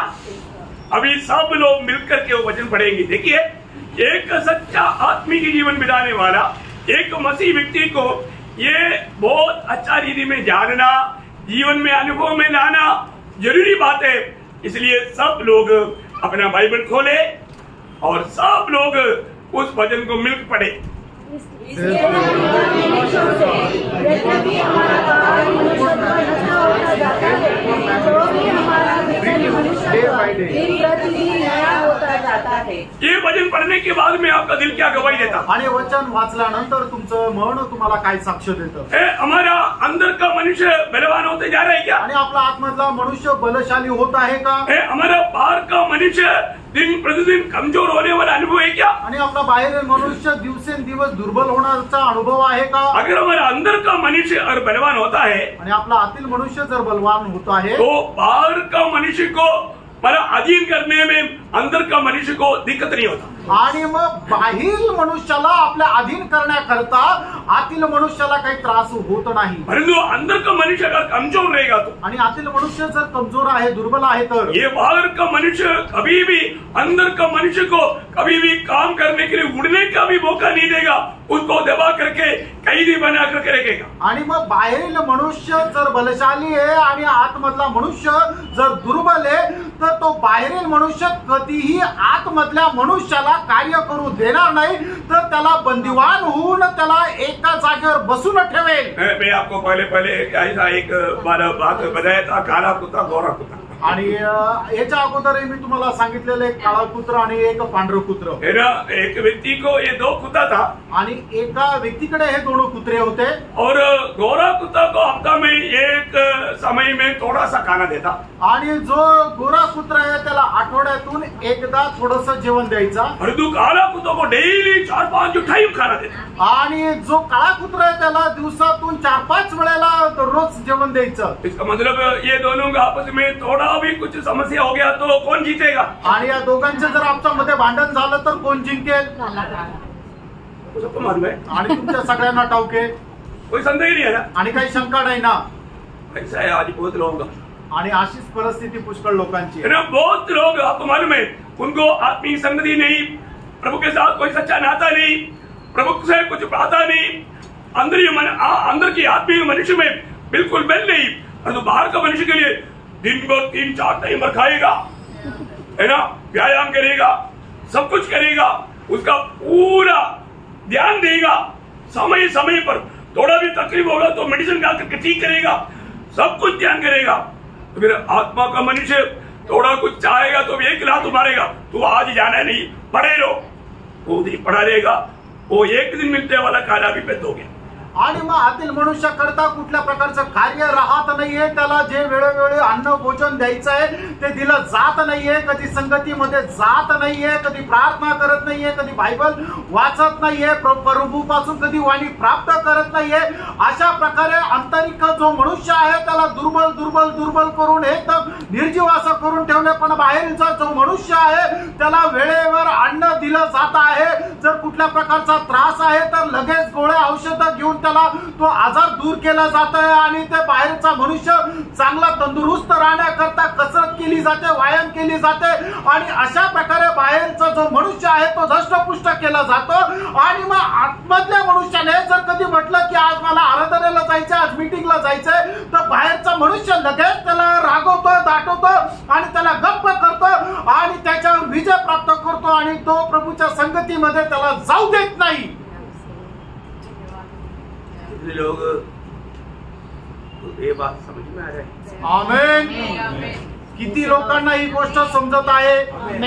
अभी सब लोग मिलकर के वो वचन पढ़ेंगे। देखिए एक सच्चा आत्मिक जीवन बिताने वाला एक मसीह व्यक्ति को ये बहुत अच्छा रीति में जानना, जीवन में अनुभव में लाना जरूरी बात है। इसलिए सब लोग अपना बाइबल खोले और सब लोग उस वचन को मिलकर पढ़े। इसलिए हम नियम नहीं छोड़ते, यद्यपि हमारा बाहरी मनुष्यत्व नष्ट होता जाता है तो भी हमारा भीतरी मनुष्यत्व दिन प्रतिदिन नया होता जाता है। ये वचन पढ़ने के बाद में आपका दिल क्या गवाही देता? आणि वचन वाचल्यानंतर तुमचं मन तुम्हाला काय साक्ष देतं? ए, हमारा अंदर का मनुष्य बलवान होते जा रहा है क्या? आणि आपला आतमधला मनुष्य बलशाली होत आहे का? ए, हमारा बाहर का मनुष्य दिन प्रतिदिन कमजोर होने वाला अनुभव है क्या? आणि आपला बाहेरील मनुष्य दिवसेंदिवस दुर्बल होण्याचा अनुभव आहे का? अगर हमारा अंदर का मनुष्य और बलवान होता है आणि आपला आतील मनुष्य जर बलवान होत आहे तो बाहर का मनुष्य को पर अधीन करने में अंदर का मनुष्य को दिक्कत नहीं होता। आणि मग बाहेरील मनुष्याला आपल्या अधीन करण्याकरता आतील मनुष्याला काही त्रास होत नाही। परंतु अंदर का मनुष्य अगर कमजोर रहेगा तो आणि आतील मनुष्य जर कमजोर आहे, दुर्बल आहे तर ये बाहर का मनुष्य कभी भी अंदर का मनुष्य को कभी भी काम करने के लिए उड़ने का भी मौका नहीं देगा, उसको दबा करके कैदी बना करके रखेगा। आणि मग बाहेरील मनुष्य जर बलशाली आहे आणि आतमधला मनुष्य जर दुर्बल आहे तर तो बाहेरील मनुष्य कधीही आतमधल्या मनुष्याला कार्य करू देणार नाही, तर त्याला बंदिवान होऊन त्याला एका जागेवर बसून ठेवेल। मैं आपको पहले पहले ऐसा एक बात बताया था, काला कुत्ता गोरा कुत्ता। आणि याच्या अगोदर मी तुम्हाला सांगितलेलं एक काळा कुत्र आणि एक पांढरं कुत्र। है ना, एक व्यक्ति को ये दो कुत्ता था आणि एका व्यक्तीकडे हे दोन कुत्रे होते और गोरा कुत्ता को हफ्ता में एक समय में थोड़ा सा खाना देता आणि जो गोरा कुत्रा आहे त्याला आठवड्यातून एकदा थोडस जेवण द्यायचा और तू काला कुत्ता को डेली चार पांच टाइम खाना देता। आणि जो काळा कुत्रा आहे त्याला दिवसातून चार पाच वेळेला रोज जेवण द्यायचं। इसका मतलब ये दोनों का आपस में थोड़ा भी कुछ समस्या हो गया तो कौन जीतेगा? आणि या दोघांचे जर आपच्यामध्ये भांडण झालं तर कोण जिंकेल? सबको मालूम है, आणि तुमच्या सगळ्यांना ठाऊक आहे कोई संदेह नहीं है ना। आणि काही शंका नाही ना। ऐसा है आज बहुत लोगों का, आणि अशीच परिस्थिती पुष्कळ लोकांची है ना। बहुत लोग आपको मालूम है उनको आत्मिक संगति नहीं, प्रभु के साथ कोई सच्चा नाता नहीं, प्रभु से कुछ पाता नहीं, अंदर मन अंदर की आत्मिक मनुष्य में बिल्कुल बल नहीं। और तो बाहर का मनुष्य के लिए दिन भर तीन चार टाइम पर खाएगा, है ना, व्यायाम करेगा, सब कुछ करेगा, उसका पूरा ध्यान देगा, समय समय पर थोड़ा भी तकलीफ होगा तो मेडिसिन खा करके ठीक करेगा, सब कुछ ध्यान करेगा। तो फिर आत्मा का मनुष्य थोड़ा कुछ चाहेगा तो एक लात मारेगा, तू आज जाना नहीं, पढ़े रहो, वो दिन पढ़ा रहेगा, वो एक दिन मिलने वाला खाना भी बंद हो गया। आणि मग आतील मनुष्याकरता कुठल्या प्रकारचं कार्य राहत नाहीये, त्याला जे वेळोवेळी अन्न भोजन द्यायचं आहे ते दिलं जात नाहीये, कधी संगतीमध्ये जात नाहीये, कधी प्रार्थना करत नाहीये, कधी बायबल वाचत नाहीये, प्रभूपासून कधी वाणी प्राप्त करत नाहीये। अशा प्रकारे आंतरिक जो मनुष्य आहे त्याला दुर्बल दुर्बल दुर्बल करून एकदम निर्जीव असं करून ठेवले। पण बाहेरचा जो मनुष्य आहे त्याला वेळेवर अन्न दिलं जात आहे। जर कुठल्या प्रकारचा त्रास आहे तर लगेच गोळ्या औषधं घेऊन त्याला तो आजार दूर केला जात आहे आणि ते बाहेरचा मनुष्य चांगला तंदुरुस्त राहण्याकरता कसरत केली जाते, व्यायाम केली जाते आणि अशा प्रकारे बाहेरचा जो मनुष्य आहे तो धष्टपुष्ट केला जातो. आणि मग आतमधल्या मनुष्याने जर कधी म्हटलं की आज मला आराधनेला जायचं, आज मीटिंगला जायचंय, तर बाहेरचा मनुष्य लगेच त्याला रागवतो, दाटवतो आणि त्याला गप्प करतो आणि त्याच्यावर विजय प्राप्त करतो आणि तो प्रभूच्या संगतीमध्ये त्याला जाऊ देत नाही. लोग ये बात समझ में आ रहा है? आमेन. किती लोकांना ही गोष्ट समजत आहे?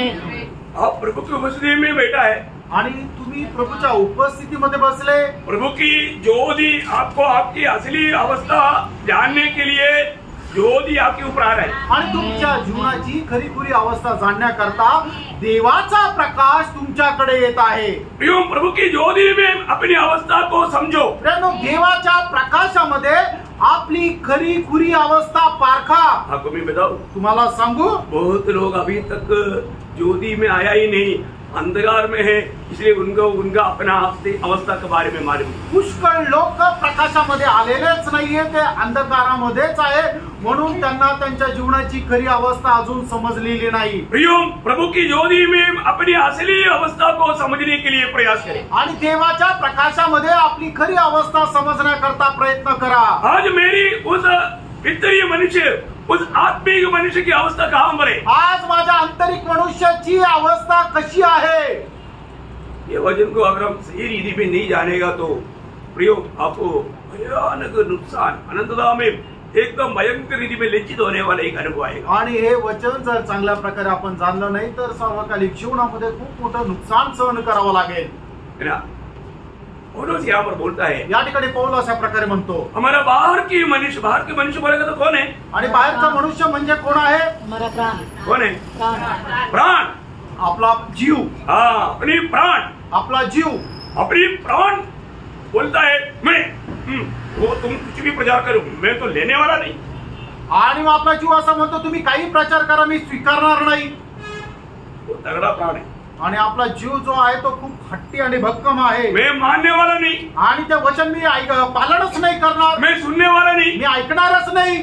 आप प्रभु की उपस्थिति में बैठा है आणि तुम्ही प्रभूच्या उपस्थितीमध्ये बसले. प्रभु की ज्योति आपको आपकी असली अवस्था जानने के लिए ज्योति आपके ऊपर आ रहा है आणि तुमच्या जीवनाची खरीखुरी अवस्था जाणण्याकरता देवाचा प्रकाश तुमच्याकडे येत आहे. प्रियो, प्रभु की ज्योति में अपनी अवस्था को समझो. प्रियो, देवाच्या प्रकाशामध्ये आपली खरी खुरी अवस्था पारखा. आपको मैं बताऊं, तुम्हाला सांगू, बहुत लोग अभी तक ज्योति में आया ही नहीं, अंधकार में है, इसलिए उनको उनका अपना अवस्था के बारे में मालूम. पुष्कळ लोक प्रकाशामध्ये आलेलेच नाहीये, ते अंधकारामध्येच आहे, म्हणून त्यांना त्यांच्या जीवनाची खरी अवस्था अजून समजलेली नाही. प्रियो, प्रभु की ज्योति में अपनी असली अवस्था को समझने के लिए प्रयास करें आणि देवाच्या प्रकाशामध्ये आपली खरी अवस्था समजण्याकरता प्रयत्न करा. आज मेरी उस भीतरी मनुष्य, उस आत्मिक मनुष्य की अवस्था कहां पर है? आज माझ्या आंतरिक मनुष्याची अवस्था कशी आहे? ये वचन को अगर हम सही रीति में नहीं जानेगा तो प्रियो, आपको भयानक नुकसान, अनंतता में एकदम भयंकर रीति में लज्जित होने वाला एक अनुभव आएगा. आणि हे वचन जर चांगल्या प्रकारे आपण जाणलं नाही तर सार्वकालिक जीवनामध्ये खूप मोठं नुकसान सहन करावं लागेल. है ना? पौलुस यहाँ पर बोलता है, या ठिकाणी पौल अशा प्रकारे म्हणतो, हमारा बाहर की मनुष्य, बाहर के मनुष्य बोलेगा तो कौन है? आणि बाहेरचा मनुष्य म्हणजे कोण आहे? हमारा प्राण. कौन है? प्राण. प्राण. आपला जीव. हाँ, अपनी प्राण, आपला जीव, अपनी प्राण बोलता है मैं, हम्म, वो तुम कुछ भी प्रचार करो, मैं तो लेने वाला नहीं. आणि मग आपला जीव असं म्हणतो तुम्ही काही प्रचार करा, मी स्वीकारणार नाही. वो तगड़ा प्राण है. आणि आपला जीव जो आहे तो खूप हट्टी आणि भक्कम आहे. मैं मानने वाला नहीं, आणि ते वचन मी ऐक पालनच नाही करणार, मैं सुनने वाला नहीं. मी ऐकणारच नाही.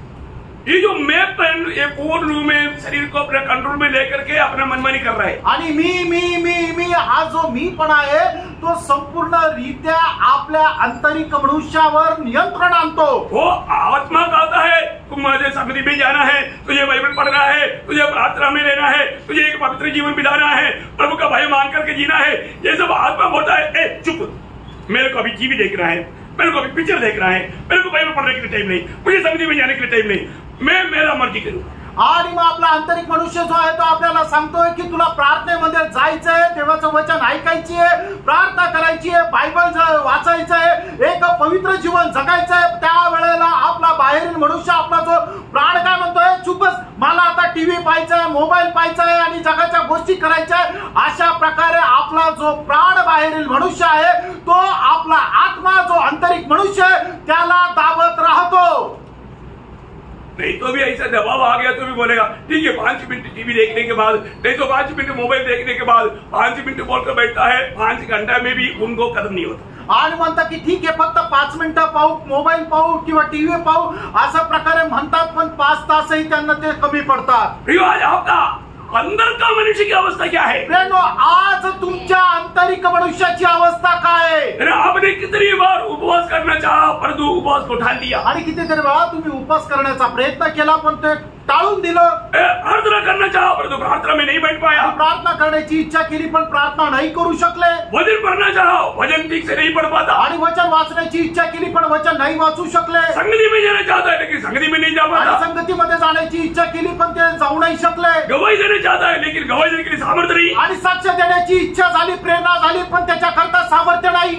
ये जो मैं पेन ये पूर्ण रूप में शरीर को अपने कंट्रोल में लेकर के अपना मनमानी कर रहा है. आणि मी मी मी मी हा जो मी पण आहे तो संपूर्ण रीत्या आपल्या आंतरिक मनुष्यावर नियंत्रण आणतो. वो आत्मा कहता है तुम मुझे संगति में जाना है, तुझे बाइबल पढ़ना है, तुझे प्रार्थना में रहना है, तुझे एक पवित्र जीवन बिताना है, प्रभु का भय मान करके जीना है. ये सब आत्मा बोलता है ए चुप, मेरे को अभी टीवी देखना है, मेरे को अभी पिक्चर देखना है, मेरे को बाइबल पढ़ने के लिए टाइम नहीं, मुझे संगति में जाने के लिए टाइम नहीं, मैं मेरा मर्जी करूँ. आणि मग आपला आंतरिक मनुष्य जो आहे तो आपल्याला सांगतोय की तुला प्रार्थनेमध्ये जायचंय, देवाचं वचन ऐकायची आहे, प्रार्थना करायची आहे, बायबल वाचायचं आहे, एक पवित्र जीवन जगायचंय. त्या वेळेला आपला बाहेरील मनुष्य, आपला जो प्राण काय म्हणतोय, चुपच, मला आता टीव्ही पाहायचाय, मोबाईल पाहायचाय आणि जगाच्या गोष्टी करायच्या. अशा प्रकारे आपला जो प्राण बाहेरील मनुष्य आहे तो आपला आत्मा जो आंतरिक मनुष्य आहे त्याला दाबत राहतो. नहीं तो भी ऐसा दबाव आ गया तो भी बोलेगा ठीक है, पांच मिनट टीवी देखने के बाद, नहीं तो पांच मिनट मोबाइल देखने के बाद, पांच मिनट बोलकर बैठता है, पांच घंटा में भी उनको कदम नहीं होता. आणि म्हणतात की ठीक आहे फक्त पाच मिनिटं पाहू, मोबाईल पाहू किंवा टीव्ही पाहू, अशा प्रकारे म्हणतात, पण पाच तासही त्यांना ते कमी पडतात. प्रियो, आज आपका अंदर का मनुष्य की अवस्था क्या है? प्रियो, आज तुमच्या आंतरिक मनुष्याची अवस्था काय आहे? आपने कितनी बार उपवास करना चाहा परंतु उपवास को ठान लिया. आणि कितीतरी वेळा तुम्ही उपवास करण्याचा प्रयत्न केला पण ते टाळून दिलं. प्रार्थना करना चाहा परंतु प्रार्थना में नहीं बैठ पाया. प्रार्थना करण्याची इच्छा केली पण प्रार्थना नाही करू शकले. वचन पढ़ना चाहा, वचन ठीक से नहीं पढ़ पाता. आणि वचन वाचण्याची इच्छा केली पण वचन नाही वाचू शकले. संगति में जाना चाहता है लेकिन संगति में नहीं जा पाता. संगतीमध्ये जाण्याची इच्छा केली पण ते जाऊ नाही शकले. गवाही देना चाहता है लेकिन गवाही देने के लिए सामर्थ्य नहीं. आणि साक्ष देण्याची इच्छा झाली, प्रेरणा झाली, पण त्याच्याकरता सामर्थ्य नाही.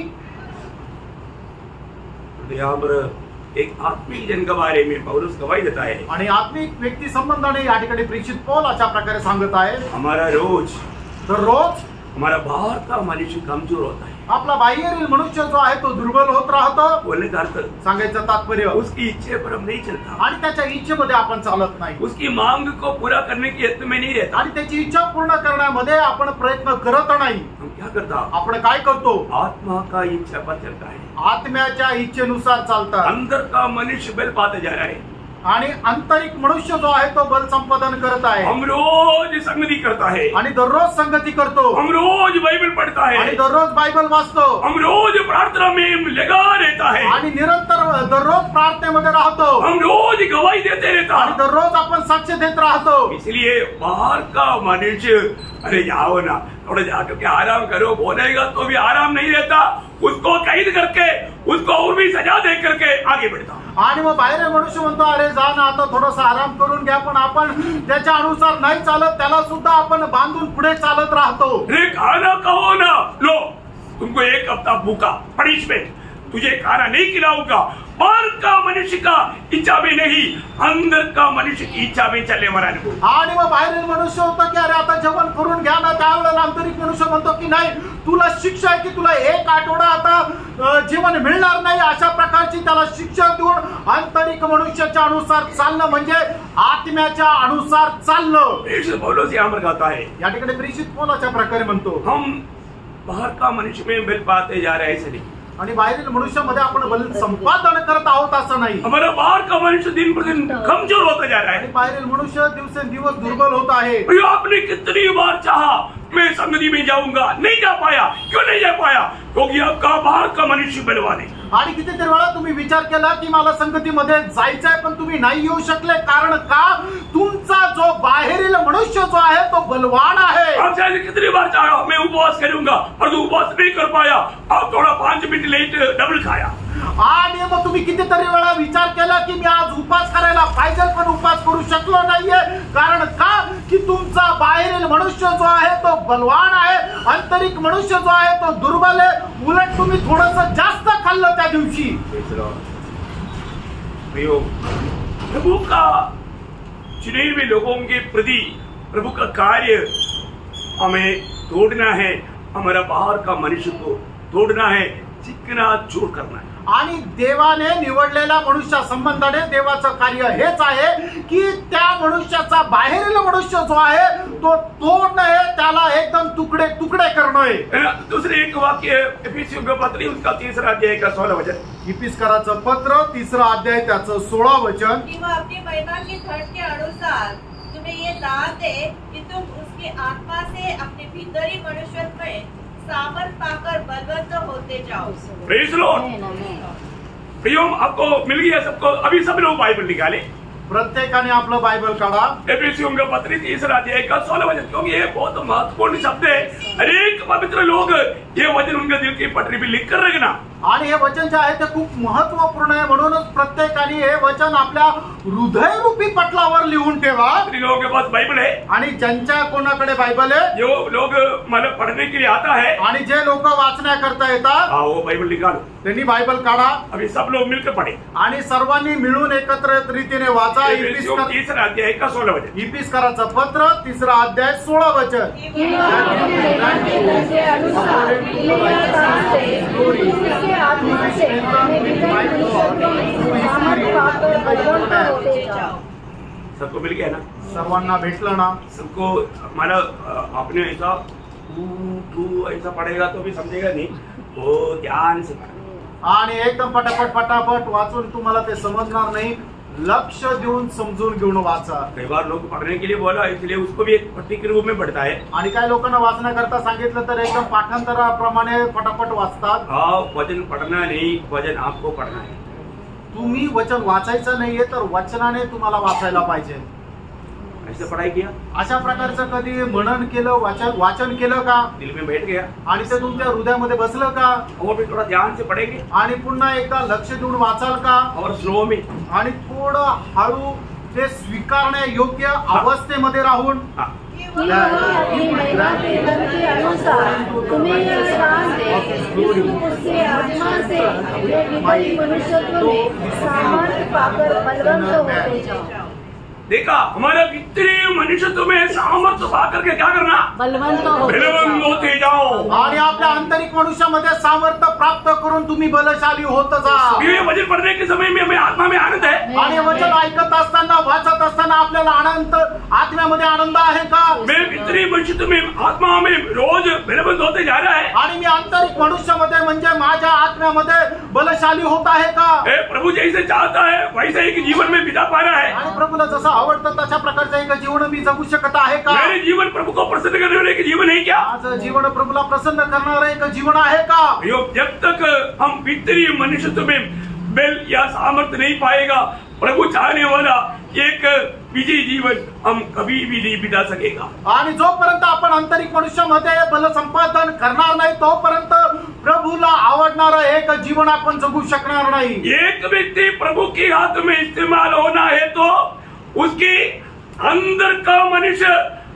यहाँ पर एक आत्मिक जन के बारे में पौलुस गवाही देता है. आणि आत्मिक व्यक्ती संबंधाने या ठिकाणी प्रेषित पौल अशा प्रकारे सांगत आहे, हमारा रोज दररोज हमारा बाहर का मनुष्य कमजोर होता है. आपला बाह्यरील मनुष्य जो आहे तो दुर्बल होत राहतो. बोलने का अर्थ, सांगायचं तात्पर्य, उसकी इच्छे पर हम नहीं चलता आणि त्याच्या इच्छेमध्ये आपण चालत नाही. उसकी मांग को पूरा करने की यत्न में नहीं रहता आणि त्याची इच्छा पूर्ण करण्यामध्ये आपण प्रयत्न करत नाही. हम क्या करता? आपण काय करतो? आत्मा का इच्छा पर चलता है. आत्म्याच्या इच्छेनुसार चालतात. अंदर का मनुष्य बल पाता जा रहा है. आणि आंतरिक मनुष्य जो आहे तो बल संपादन करत आहे हम रोज संगति करता है, आणि दररोज संगती करतो हम रोज बाइबल पढ़ता आणि है, दररोज बायबल वाचतो हम रोज प्रार्थना में लगा रहता है, आणि निरंतर दररोज प्रार्थनेमध्ये राहतो हम रोज गवाही देते रहता आणि है। दररोज आपण साक्ष देत राहतो। इसलिए बाहर का मनुष्य, अरे जाओ ना थोड़ा जाकर के आराम करो, बोलेगा तो भी आराम नहीं रहता, उसको कैद करके उसको और भी सजा दे करके आगे बढ़ता। आणि मग बाहेर मनुष्य म्हणतो अरे जा ना आता थोडासा आराम करून घ्या, पण आपण त्याच्या अनुसार नाही चालत, त्याला सुद्धा आपण बांधून पुढे चालत राहतो। अरे खाना कहो ना, लो तुमको एक हफ्ता भूखा पनिशमेंट, तुझे खाना नहीं खिलाऊंगा। बाहर का मनुष्य का इच्छा में नहीं, अंदर का मनुष्य की इच्छा में चले मराने को। आणि मग बाहेरील मनुष्य होतं की अरे आता जेवण करून घ्या ना, त्यावेळेला आंतरिक मनुष्य म्हणतो की नाही तुला शिक्षा आहे की तुला एक आठवडा आता जेवण मिळणार नाही, अशा प्रकारची त्याला शिक्षा देऊन आंतरिक मनुष्याच्या अनुसार चालणं म्हणजे आत्म्याच्या अनुसार चालणं। पौलुस यहाँ पर कहता है, या ठिकाणी प्रेषित पौलाच्या प्रकारे म्हणतो हम बाहर का मनुष्य में बल पाते जा रहे हैं, ऐसे नहीं। आणि बाहेरील मनुष्यामध्ये आपण बल संपादन करत आहोत असं नाही। हमारा बाहर का मनुष्य दिन प्रतिदिन कमजोर होता जा रहा है। बाहेरील मनुष्य दिवसेंदिवस दुर्बल होत आहे। भैया आपने कितनी बार चाहा मैं संगति में जाऊंगा, नहीं जा पाया। क्यों नहीं जा पाया? क्योंकि आपका बाहर का मनुष्य बलवान है। आणि कितीतरी वेळा तुम्ही विचार केला की मला संगतीमध्ये जायचंय, पण तुम्ही नाही येऊ शकले, कारण का तुमचा जो बाहेरील मनुष्य जो आहे तो बलवान आहे। आप शायद कितनी बार चाहा मैं उपवास करूंगा, पर तू उपवास नहीं कर पाया, आप थोड़ा पांच मिनट लेट डबल खाया। आणि मग तुम्ही कितीतरी वेळा विचार केला की मी आज उपास करायला पाहिजे, पण उपास करू शकलो नाहीये, कारण का की तुमचा बाहेरील मनुष्य जो आहे तो बलवान आहे, आंतरिक मनुष्य जो आहे तो दुर्बल आहे। उलट तुम्ही थोडंसं जास्त खाल्लं त्या दिवशी। प्रभु का चुने हुए लोगों के प्रति प्रभु का कार्य हमें तोड़ना है, हमारा बाहर का मनुष्य को तोड़ना है, चिकना चूर करना है। आणि देवाने निवडलेल्या मनुष्या संबंधाने देवाचं कार्य हेच आहे की त्या मनुष्याचा बाहेरील मनुष्य जो आहे तो तोडणं आहे, त्याला एकदम तुकडे तुकडे करणं आहे। दूसरे एक वाक्य इफिसियों का पत्र उसका तीसरा अध्याय का सोलह वचन। इफिसकाराचं पत्र तीसरा अध्याय त्याचं सोळा वचन। कि वह अपनी महिमा की धड़ के अनुसार तुम्हें ये दान दे कि तुम उसकी आत्मा से अपने भीतरी मनुष्य में सामर्थ पाकर बलवंत होते जाओ। Praise Lord. प्रियो आपको मिल गया सबको, अभी सब लोग बाइबल निकाले, प्रत्येकाने आपलं बायबल काढा। एफिसियों का पत्र तीसरा अध्याय का सोलह वचन, क्योंकि ये बहुत महत्वपूर्ण शब्द है। अनेक पवित्र लोग ये वचन उनके दिल की पटरी पे लिख कर रखना। आणि हे वचन जे आहे ते खूप महत्वपूर्ण आहे, म्हणूनच प्रत्येकाने हे वचन आपल्या हृदयरूपी पटलावर लिहून ठेवा। लोगों के पास बाइबल है, आणि ज्यांच्या कोणाकडे बायबल आहे, जो लोग मतलब पढ़ने के लिए आता है, आणि जे लोक वाचण्याकरता येतात, हाँ वो बाइबल निकालो, त्यांनी बायबल काढा। अभी सब लोग मिलकर पढ़े आणि सर्वांनी मिळून एकत्र रीतीने वाचा। एफिसियों तीसरा अध्याय का सोलह वचन। इफिसकाराचं पत्र तीसरा अध्याय सोळा वचन। सबको मिल गया ना, सर्वांना भेटलं ना। सबको हमारा आपने ऐसा तू तू ऐसा पढ़ेगा तो भी समझेगा नहीं, वो ध्यान से पढ़ेगा। आणि एकदम पटापट पटापट वाचून तुम्हाला ते समजणार नाही, लक्ष देऊन समजून घेऊन वाचा। कई बार लोग पढ़ने के लिए बोला, इसलिए उसको भी एक पट्टी के रूप में पढ़ता है। आणि काही लोकांना वाचण्याकरता सांगितलं तर एकदम पाठांतराप्रमाणे पटापट वाचतात। हाँ, वचन पढ़ना नहीं, वचन आपको पढ़ना है। तुम्ही वचन वाचायचं नाहीये तर वचनाने तुम्हाला वाचायला पाहिजे। ऐसे पढ़ाई किया, अशा प्रकारचं कधी मनन केलं, वाचन वाचन केलं का? दिल में बैठ गया आणि ते तुमच्या हृदयामध्ये बसलं का? और भी थोड़ा ध्यान से पढ़ेंगे आणि पुन्हा एकदा लक्ष देऊन वाचाल का? और स्लो में, आणि थोडं हळू ते स्वीकारण्या योग्य अवस्थेमध्ये राहून हाँ, अपनी महिमा के धन के अनुसार तुम्हें यह दान दे कि तुम उसके आत्मा से अपने भीतरी मनुष्यत्व में सामर्थ्य पाकर बलवंत होते जाओ। देखा हमारा भीतरी मनुष्य तुम्हें सामर्थ्य पा करके क्या करना, बलवंत हो बलवंत होते जाओ। आणि आपल्या आंतरिक मनुष्यामध्ये सामर्थ्य प्राप्त करून तुम्ही बलशाली होत जा। ये वचन पढ़ने के समय में हमें आत्मा में आनंद है। आणि वचन ऐकत असताना वाचत असताना आपल्याला आनंद आत्म्यामध्ये आनंद आहे का? मैं भीतरी मनुष्य तुम्हें आत्मा में रोज बलवंत होते जा रहा है। आणि मी आंतरिक मनुष्यामध्ये म्हणजे माझ्या आत्म्यामध्ये बलशाली होत आहे का? ए, प्रभु जैसे चाहता है वैसे एक जीवन में बिता पा रहा है। आणि प्रभूला जसं आवडतं तशा प्रकारचं एक जीवन मी जगू शकत आहे का? मेरे जीवन प्रभु को प्रसन्न करने वाले एक जीवन है क्या? माझं जीवन प्रभूला प्रसन्न करणारं एक जीवन आहे का? यो, जब तक हम भीतरी मनुष्य तुम्हें बल या सामर्थ्य नहीं पाएगा, प्रभु चाहने वाला एक विजयी जीवन हम कभी भी नहीं बिता सकेगा। आणि जोपर्यंत आपण आंतरिक मनुष्यामध्ये बल संपादन करणार नाही तोपर्यंत प्रभूला आवडणारं एक जीवन आपण जगू शकणार नाही। एक व्यक्ति प्रभु के हाथ में इस्तेमाल होना है तो उसके अंदर का मनुष्य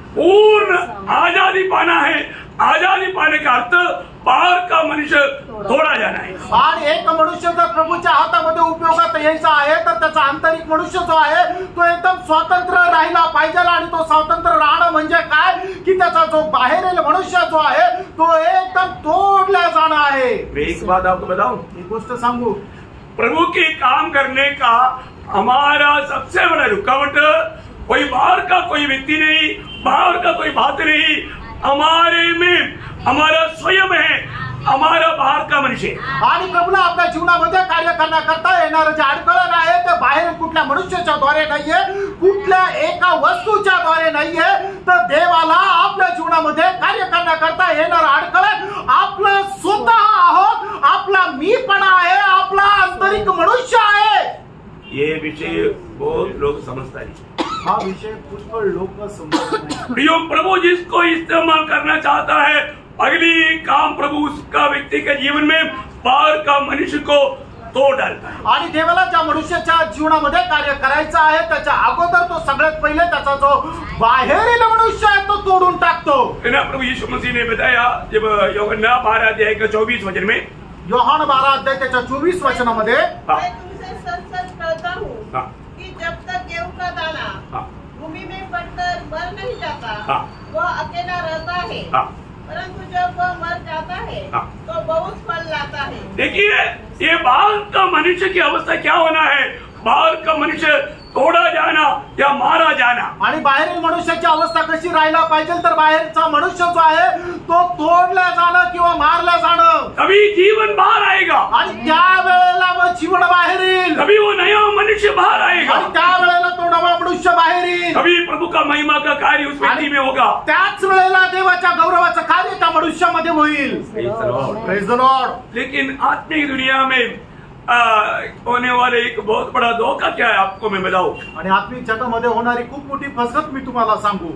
पूर्ण आजादी पाना है। आजादी पाने का अर्थ बाहर का मनुष्य तोड़ा जाना है। आणि एक मनुष्य जर प्रभूच्या हातामध्ये उपयोगात यायचा आहे तर त्याचा आंतरिक मनुष्य जो आहे तो एकदम स्वतंत्र राहिला पाहिजे। आणि तो स्वतंत्र राहणं म्हणजे काय की त्याचा जो बाहेरील मनुष्य जो आहे तो एकदम तोडला जाणं आहे। मैं एक बात आपको बताऊं, एक गोष्ट सांगू, प्रभु के काम करने का हमारा सबसे बड़ा रुकावट कोई बाहर का कोई व्यक्ति नहीं, बाहर का कोई बात नहीं, हमारे में हमारा स्वयं है, हमारा बाहर का मनुष्य। आणि प्रभूला आपल्या जीवनामध्ये कार्य करण्याकरता येणारं जे अडकळण आहे ते बाहेर कुठल्या मनुष्याच्या द्वारे नाहीये, कुठल्या एका वस्तूच्या द्वारे नाहीये, तर देवाला आपल्या जीवनामध्ये कार्य करण्याकरता येणारं अडकळण आपलं स्वतः आहोत, आपला मीपणा आहे, आपला आंतरिक मनुष्य आहे। ये विषय बहुत लोग समझता नहीं। हा विषय पुष्कळ लोक समजत नाही। प्रियो, प्रभु जिसको इस्तेमाल करना चाहता है अगली काम प्रभु उसका व्यक्ति के जीवन में बाहर का मनुष्य को तोड़ डालता है। आणि देवाला ज्या मनुष्याच्या जीवनामध्ये कार्य करायचं आहे त्याच्या अगोदर तो सगळ्यात पहिले त्याचा जो बाहेरील मनुष्य आहे तो तोडून टाकतो। प्रभु यीशु मसीह ने बताया जब यूहन्ना बारह अध्याय का चौबीस वचन में, योहान बारह अध्याय त्याच्या चोवीस वचनामध्ये, मैं तुमसे सच सच कहता हूँ कि जब तक गेहूं का दाना भूमि में पड़कर मर नहीं जाता वह अकेला रहता है, परंतु जब वह मर जाता है तो बहुत फल लाता है। देखिए ये बाहर का मनुष्य की अवस्था क्या होना है, बाहर का मनुष्य तोड़ा जाना या मारा जाना। आणि बाहेरील मनुष्याची अवस्था कशी राहायला पाहिजे तर बाहेरचा मनुष्य जो आहे तो तोडला जाणं किंवा मारला जाणं, कभी जीवन बाहर आएगा आणि त्यावेळेला मग जीवन बाहेर येईल, कभी वो नया मनुष्य बाहर आएगा, आणि त्यावेळेला तो नवा मनुष्य बाहेर येईल, कभी प्रभु का महिमा का कार्य उस व्यक्ति में होगा, त्याच वेळेला देवाच्या गौरवाचं कार्य त्या मनुष्यामध्ये होईल। Praise the Lord. लेकिन आत्मिक दुनिया में आ, होने वाले एक बहुत बड़ा धोखा क्या है आपको मैं बताऊं। आणि आत्मिक जगामध्ये होणारी खूप मोठी फसगत मी तुम्हाला सांगू,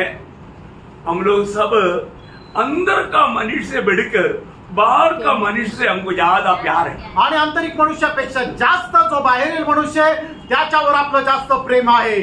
हम लोग सब अंदर का मनुष्य से बढ़कर बाहर का मनुष्य से हमको ज्यादा प्यार है। आणि आंतरिक मनुष्यापेक्षा जास्त जो बाहेरील मनुष्य आहे त्याच्यावर आपलं जास्त प्रेम आहे।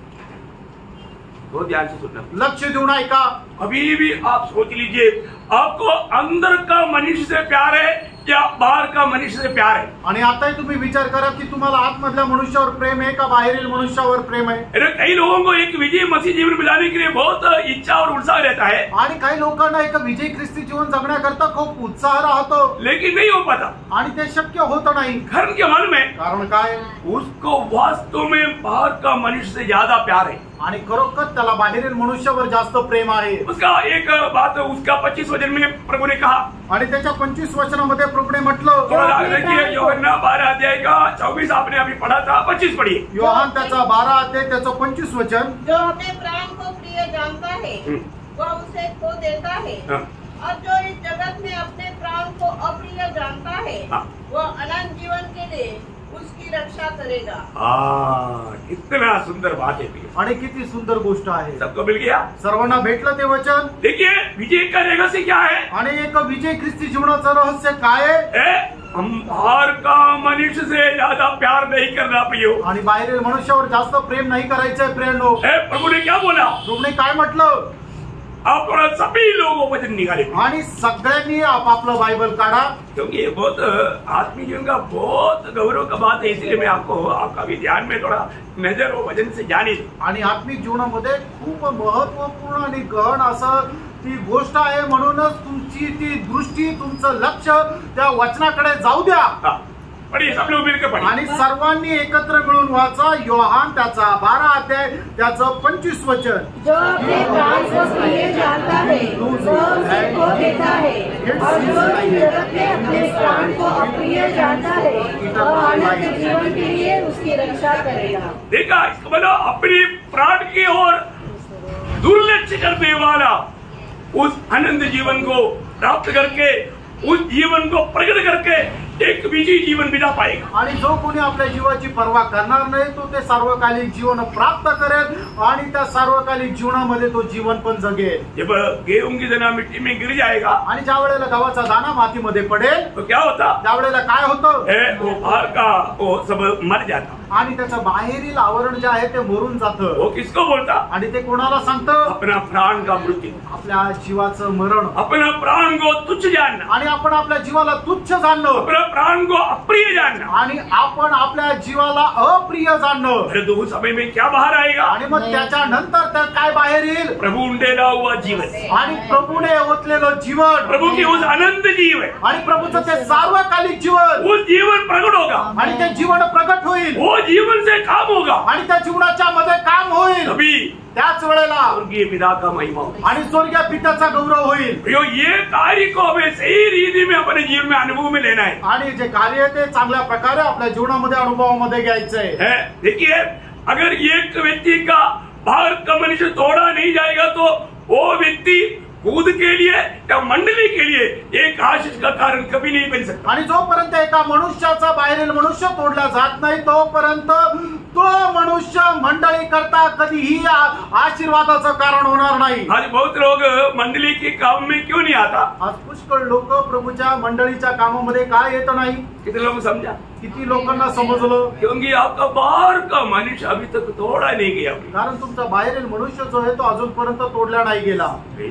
बहुत ध्यान से सुनना, लक्ष देऊन ऐका। अभी भी आप सोच लीजिए आपको अंदर का मनुष्य से प्यार है या बाहर का मनुष्य से प्यार है। आणि आताही तुम्ही विचार करा की तुम्हाला आतमधल्या मनुष्यावर प्रेम आहे का बाहेरील मनुष्यावर प्रेम आहे। अरे कई लोगों को एक विजय मसीह जीवन बिताने के लिए बहुत इच्छा और उत्साह रहता है, आणि काही लोकांना एक विजय ख्रिस्ती जीवन जगण्याकरता खूप उत्साह राहतो, लेकिन नहीं हो पाता। आणि ते शक्य होत नाही। कारण क्या मालूम है, कारण काय, उसको वास्तव में बाहर का मनुष्य से ज्यादा प्यार है। आणि खरोखर त्याला बाहेरील मनुष्यावर जास्त प्रेम आहे। उसका एक बात उसका पच्चीस वचन में प्रभु ने कहा, आणि त्याच्या पंचवीस वचनामध्ये प्रभूने म्हटलं, थोड़ा देखिए यूहन्ना बारह अध्याय का चौबीस आपने अभी पढ़ा था, पच्चीस पढ़िए। योहान त्याचा बारा अध्याय त्याचं पंचवीस वचन, जो अपने प्राण को प्रिय जानता है वह उसे खो देता है, और जो इस जगत में अपने प्राण को अप्रिय जानता है वह अनंत जीवन के लिए उसकी रक्षा करेगा। हाँ, इतना सुंदर बात है। आणि किती सुंदर गोष्ट आहे। सबको मिल गया, सर्वांना भेटलं ते वचन। देखिए विजय का रहस्य क्या है, आणि एक विजय ख्रिस्ती जीवनाचं रहस्य काय आहे, हम बाहर का मनुष्य से ज्यादा प्यार नहीं करना प्रियो, आणि बाहेरील मनुष्यावर जास्त प्रेम नाही करायचंय प्रेरणो। प्रभु ने क्या बोला, प्रभूने काय म्हटलं, आप थोड़ा सभी लोगों वचन निकाले आणि सगळ्यांनी आपापलं बायबल काढा, क्योंकि ये बहुत आत्मीय जीवन का बहुत गौरव का बात है। इसलिए मैं आपको आपका भी ध्यान में थोड़ा नजर और वचन से जाने आणि आत्मिक जीवनामध्ये खूप महत्वपूर्ण आणि गहन असं ती गोष्ट आहे, म्हणूनच तुमची ती दृष्टी, तुमचं लक्ष त्या वचनाकडे जाऊ द्या। पढ़िए, सब लोग मिलकर पढ़िए। आणि सर्वांनी एकत्र मिळून वाचा योहान त्याचा बारा अध्याय त्याचं पंचवीस वचन। जो अपने प्राण को प्रिय जानता है वो उसे खो देता है, और जो जगत में अपने प्राण को अप्रिय जानता है वह अनंत जीवन के लिए उसकी रक्षा करेगा। देखा, इसको बोलो अपने प्राण की ओर दुर्लक्ष्य करने वाला उस अनंत जीवन को प्राप्त करके, उस जीवन को प्रकट करके एक विजयी जीवन बिता पाएगा। आणि जो कोणी आपल्या जीवाची पर्वा करणार नाही तो ते सार्वकालिक जीवन प्राप्त करेल आणि त्या सार्वकालिक जीवनामध्ये तो जीवन पण जगेल। जब गेहूं की दाना मिट्टी में गिर जाएगा आणि ज्या वेळेला गव्हाचा दाणा मातीमध्ये पडेल तो क्या होता? त्यावेळेला काय होतं? वो बाहर का वो सब मर जाता आणि त्याचं बाहेरील आवरण जे आहे ते मरून जातं। वो किसको बोलता? आणि ते कोणाला सांगतं? अपना प्राण का मृत्यू, आपल्या जीवाचं मरण, अपना प्राण को तुच्छ जानना, आणि आपण आपल्या जीवाला तुच्छ जाणणं, अपना प्राण को अप्रिय जानना, आणि आपण आपल्या जीवाला अप्रिय जाणणं। अरे तो उस समय में क्या बाहर आएगा? आणि मग त्याच्यानंतर त्या काय बाहेर येईल? प्रभु उंडेला हुआ जीवन, आणि प्रभूने ओतलेलं जीवन, प्रभु की उस अनंत जीवन, आणि प्रभूचं ते सार्वकालिक जीवन, वो जीवन प्रकट होगा आणि ते जीवन प्रकट होईल, वो जीवन से काम होगा आणि त्या जीवनाच्या मध्ये काम होईल। तभी त्याच वेळेला स्वर्गीय पिता का महिमा होगा आणि स्वर्गीय पित्याचा गौरव होईल। यो ये कार्य को हमें सही रीति में अपने जीवन में अनुभव में लेना है। आणि जे कार्य आहे ते चांगल्या प्रकारे आपल्या जीवनामध्ये अनुभवामध्ये घ्यायचंय। है देखिए, अगर एक व्यक्ति का बाहर का मनुष्य तोड़ा नहीं जाएगा तो वो व्यक्ति खुद के लिए या मंडली के लिए एक आशीष का कारण कभी नहीं बन सकता। आणि जोपर्यंत एका मनुष्याचा बाहेरील मनुष्य तोडला जात नाही तोपर्यंत तो मनुष्य मंडळी करता कधीही आशीर्वादाचं कारण होणार नाही। आज बहुत लोग मंडली के काम में क्यों नहीं आता? आज पुष्कळ लोक प्रभूच्या मंडळीच्या कामामध्ये काय येत नाही? कितने लोग समझा? किती लोकांना समजलं? क्योंकि आपका बाहर का मनुष्य अभी तक तोड़ा नहीं गया, कारण तुमचा बाहेरील मनुष्य जो आहे तो अजूनपर्यंत तोडला नाही गेला।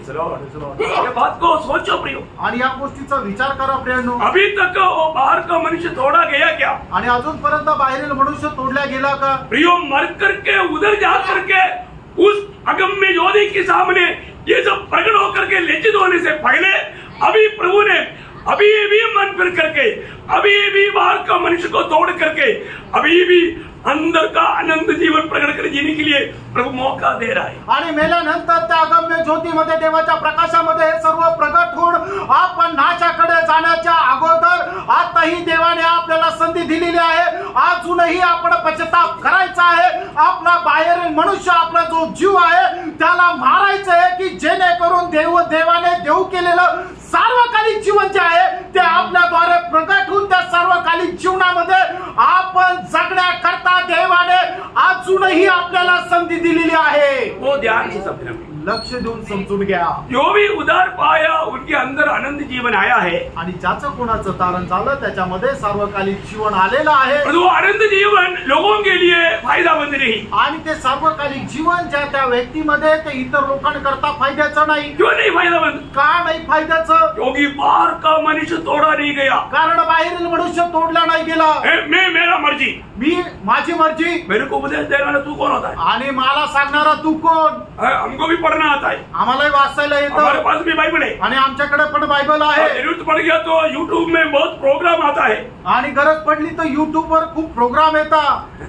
ये बात को सोचो प्रियो, आणि या गोष्टीचा विचार करा प्रियांनो। अभी तक वो बाहर का मनुष्य तोड़ा गया क्या? आणि अजूनपर्यंत बाहेरील मनुष्य तोडला गेला का? प्रियो, मर करके उधर जा करके उस अगम्य ज्योति के सामने ये सब प्रकट होकर के लज्जित होने से पहले अभी प्रभु ने अभी भी मन फिर करके, अभी भी बाहर का मनुष्य को तोड़ करके, अभी भी अंदर का अनंत जीवन प्रकट कर जीने के लिए प्रभु मौका दे रहा है। आणि मेल्यानंतर त्या अगम्य ज्योतीमध्ये देवाच्या प्रकाशामध्ये हे सर्व प्रगट होऊन आपण नाशाकडे जाण्याच्या अगोदर आताही देवाने आपल्याला संधी दिलेली आहे। अजूनही आपण पश्चाताप करायचा आहे। आपला बाहेरील मनुष्य, आपला जो जीव आहे त्याला मारायचं आहे की जेणेकरून देव देवाने देऊ केलेलं सार्वकालिक जीवन जे आहे ते आपल्याद्वारे प्रगट होऊन त्या सार्वकालिक जीवनामध्ये आपण जगण्याकरता देवाने अजूनही आपल्याला संधी दिलेली आहे। वो ध्यान से समझना, लक्ष देऊन समजून घ्या। जो भी उधार पाया उनके अंदर अनंत जीवन आया है, आणि ज्याचं कोणाचं तारण झालं त्याच्यामध्ये सार्वकालिक जीवन आलेलं आहे। और वो अनंत जीवन लोगों के लिए फायदामंद नहीं। आणि ते सार्वकालिक जीवन ज्या त्या व्यक्तीमध्ये ते इतर लोकांकरता फायद्याचं नाही। क्यों नहीं फायदामंद? का नाही फायद्याचं? क्योंकि बाहर का मनुष्य तोड़ा नहीं गया, कारण बाहेरील मनुष्य तोडला नाही गेला। मैं मेरा मर्जी, मी माझी मर्जी, मेरे को उपदेश देने वाला तू कौन होता है? आणि मला सांगणारा तू कोण? हमको भी पढ़ना आता है, आम्हालाही वाचायला हमारे येतं, पास भी बाइबल है, आणि आमच्याकडे पण बायबल आहे। जरूरत पड़ गया तो यूट्यूब में बहुत प्रोग्राम आता है, आणि गरज पडली तर युट्यूब वर खूप प्रोग्राम येतात।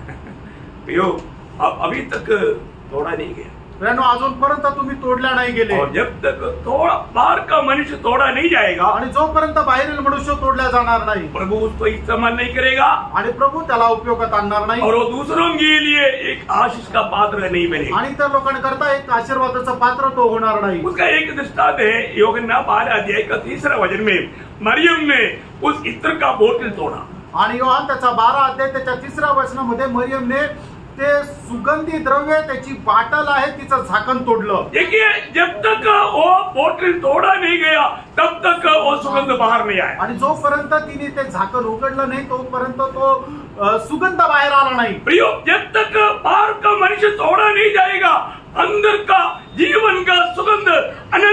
अब अभी तक तोड़ा नहीं गया, अजूनपर्यंत तुम्ही तोडल्या नाही गेले। और जब तक तोड़ा बाहर का मनुष्य तोड़ा नहीं जाएगा, आणि जोपर्यंत बाहेरील मनुष्य तोडल्या जाणार नाही प्रभु उसको इस्तेमाल नहीं करेगा, आणि प्रभू त्याला उपयोगात आणणार नाही, और वो दूसरों के लिए एक आशीष का पात्र नहीं बनेगा, आणि इतर लोकांकरता एक आशीर्वादाचं पात्र तो होणार नाही। उसका एक दृष्टांत है यूहन्ना बारह अध्याय का तीसरा वचन में, मरियम ने उस इत्र का बोतल तोड़ा, आणि योहान त्याचा बारा अध्याय त्याच्या तिसऱ्या वचनामध्ये मरियमने ते सुगंधी द्रव्य त्याची बाटल आहे तिचं झाकण तोडलं। देखिए, जब तक वो बोतल तोड़ा नहीं गया तब तक वो सुगंध बाहर नहीं आया, आणि जोपर्यंत तिने ते झाकण उघडलं नाही तोपर्यंत तो सुगंध बाहेर आला नाही। प्रियो, जब तक बाहर का मनुष्य तोड़ा नहीं जाएगा अंदर का जीवन का सुगंध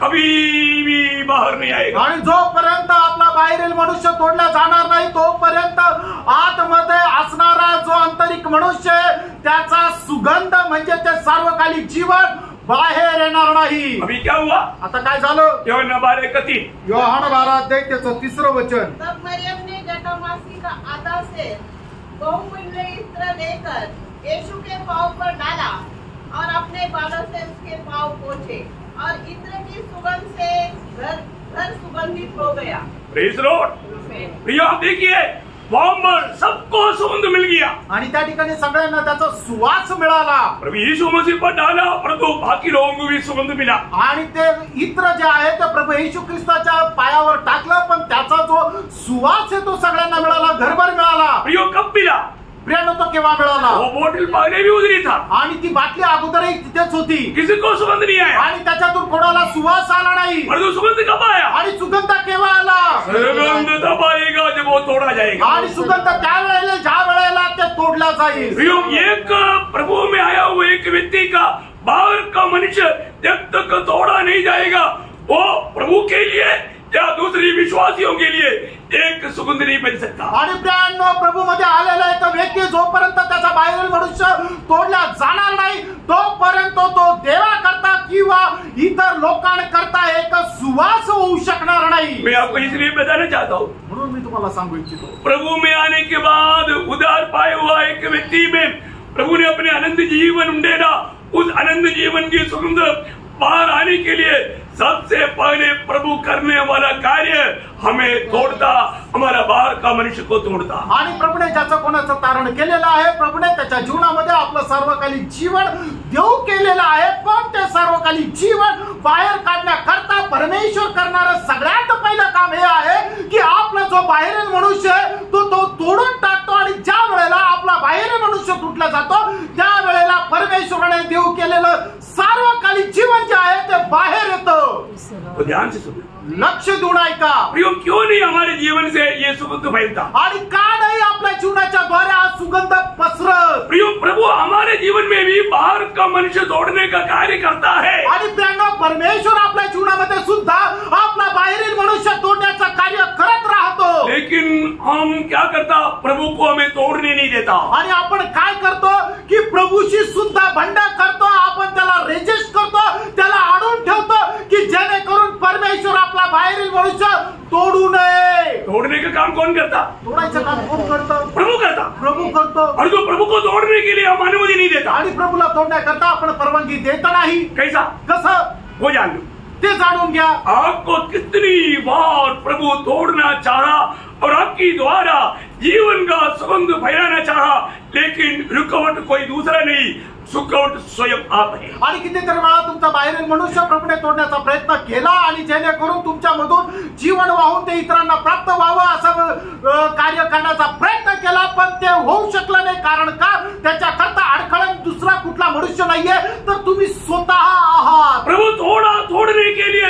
कभी भी बाहर नहीं आएगा। आणि जोपर्यंत आपला बाहेरील मनुष्य तोडला जाणार नाही तोपर्यंत आतमध्ये असणारा जो आंतरिक मनुष्य आहे त्याचा सुगंध म्हणजे ते सार्वकालिक जीवन बाहेर येणार नाही। अभी क्या हुआ? आता काय झालं? योहान बारह इकतीस योहान बारा अध्याय त्याचं तिसरं वचन। तब मरियम ने जटामासी का आधा से बहुमूल्य इत्र लेकर यीशु के पांव पर डाला और अपने बालों से उसके पांव पोंछे और इत्र की सुगंध से घर घर सुगंधित हो गया। Praise Lord. प्रियो आप देखिए वहां पर सबको सुगंध मिल गया आणि त्या ठिकाणी सगळ्यांना त्याचा सुवास मिळाला। प्रभु यीशु मसीह पर डाला परंतु बाकी लोगों को भी सुगंध मिला आणि ते इत्र जे आहे ते प्रभू येशू ख्रिस्ताच्या पायावर टाकलं पण त्याचा जो सुवास आहे तो सगळ्यांना मिळाला, घरभर मिळाला। प्रियो कब मिला? प्रियानो तो केव्हा मिळाला? वो बोतल पहले भी उधरी था आणि ती बाटली अगोदरही तिथेच होती, किसी को सुगंध नहीं आया आणि त्याच्यातून कोणाला सुवास आला नाही। परंतु सुगंध कब आया? आणि सुगंध केव्हा आला? सुगंध तब आएगा जब वो तोड़ा जाएगा। आणि सुगंध त्या वेळेला ज्या वेळेला ते तोडला जाईल। प्रियो एक प्रभु में आया हुआ एक व्यक्ति का बाहर का मनुष्य जब तक तोड़ा नहीं जाएगा वो प्रभु के लिए या दूसरी विश्वासियों के लिए एक सुगंध नहीं बन सकता। आणि प्रियांनो प्रभू मध्ये आलेला एक व्यक्ती जोपर्यंत त्याचा बाहेरील मनुष्य तोडला जाणार नाही तोपर्यंत तो देवा करता किंवा इतर लोकांकरता एक सुवास होऊ शकणार नाही। मैं आपको इसलिए बताना चाहता हूँ, म्हणून मी तुम्हाला सांगू इच्छितो प्रभु में आने के बाद उद्धार पाए हुआ एक व्यक्ति में प्रभु ने अपने अनंत जीवन उंडेला, उस अनंत जीवन की सुगंध बाहर आने के लिए सबसे पहले प्रभु करने वाला कार्य हमें तोड़ता, हमारा बाहर का मनुष्य को तोड़ता। आणि प्रभूने ज्याचं कोणाचं तारण केलेलं आहे, प्रभूने त्याच्या जीवनामध्ये आपलं सार्वकालिक जीवन देऊ केलेलं आहे, पण ते सार्वकालिक जीवन बाहेर काढण्याकरता परमेश्वर करणारं सगळ्यात पहिलं काम हे आहे की आपला जो बाहेरील मनुष्य आहे तो तो तोडून टाकतो आणि ज्या वेळेला आपला बाहेरील मनुष्य तुटला जातो त्या वेळेला परमेश्वराने देऊ केलेलं सार्वकालिक जीवन जे आहे ते बाहेर येतं। तो ध्यान से सुनो, लक्ष देऊन ऐका। प्रियो क्यों नहीं हमारे जीवन से ये सुगंध फैलता? आणि का नाही आपल्या जीवनाच्या द्वारे हा सुगंध पसरत? प्रियो प्रभु हमारे जीवन में भी बाहर का मनुष्य तोड़ने का कार्य करता है आणि प्रियांनो परमेश्वर आपल्या जीवनामध्ये सुद्धा आपला बाहेरील मनुष्य तोडण्याचं कार्य करत राहतो, लेकिन हम क्या करता? प्रभु को हमें तोड़ने नहीं देता। आणि आपण काय करतो की प्रभूशी सुद्धा भांडण करतो, आपण त्याला रेजिस्ट करतो, त्याला अडवून ठेवतो की जेणेकरून परमेश्वर आपला बाहेरील मनुष्य तोडू नये। तोड़ने का काम कौन करता? तोडायचं काम कोण करतं? प्रभु करता। प्रभू करतो, और तो प्रभु को तोड़ने के लिए हम अनुमति नहीं देता। आणि प्रभूला तोडण्याकरता आपण परवानगी देत नाही। कैसा? कसं? वो जान लो। ते जाणून घ्या। आपको कितनी बार प्रभु तोड़ना चाहा और आपकी द्वारा जीवन का सुगंध फैलाना चाहा, लेकिन रुकावट कोई दूसरा नहीं, सुकावट स्वयं आप है। आणि कितीतरी वेळा तुमचा बाहेरील मनुष्य प्रभूने तोडण्याचा प्रयत्न केला आणि जेणेकरून तुमच्यामधून जीवन वाहून ते इतरांना प्राप्त व्हावं असं कार्य करण्याचा प्रयत्न केला, पण ते होऊ शकलं नाही। कारण का? त्याच्याकरता अडखळण दुसरा कुठला मनुष्य नाहीये तर तुम्ही स्वतः आहात। प्रभु थोड़ा तोड़ने के लिए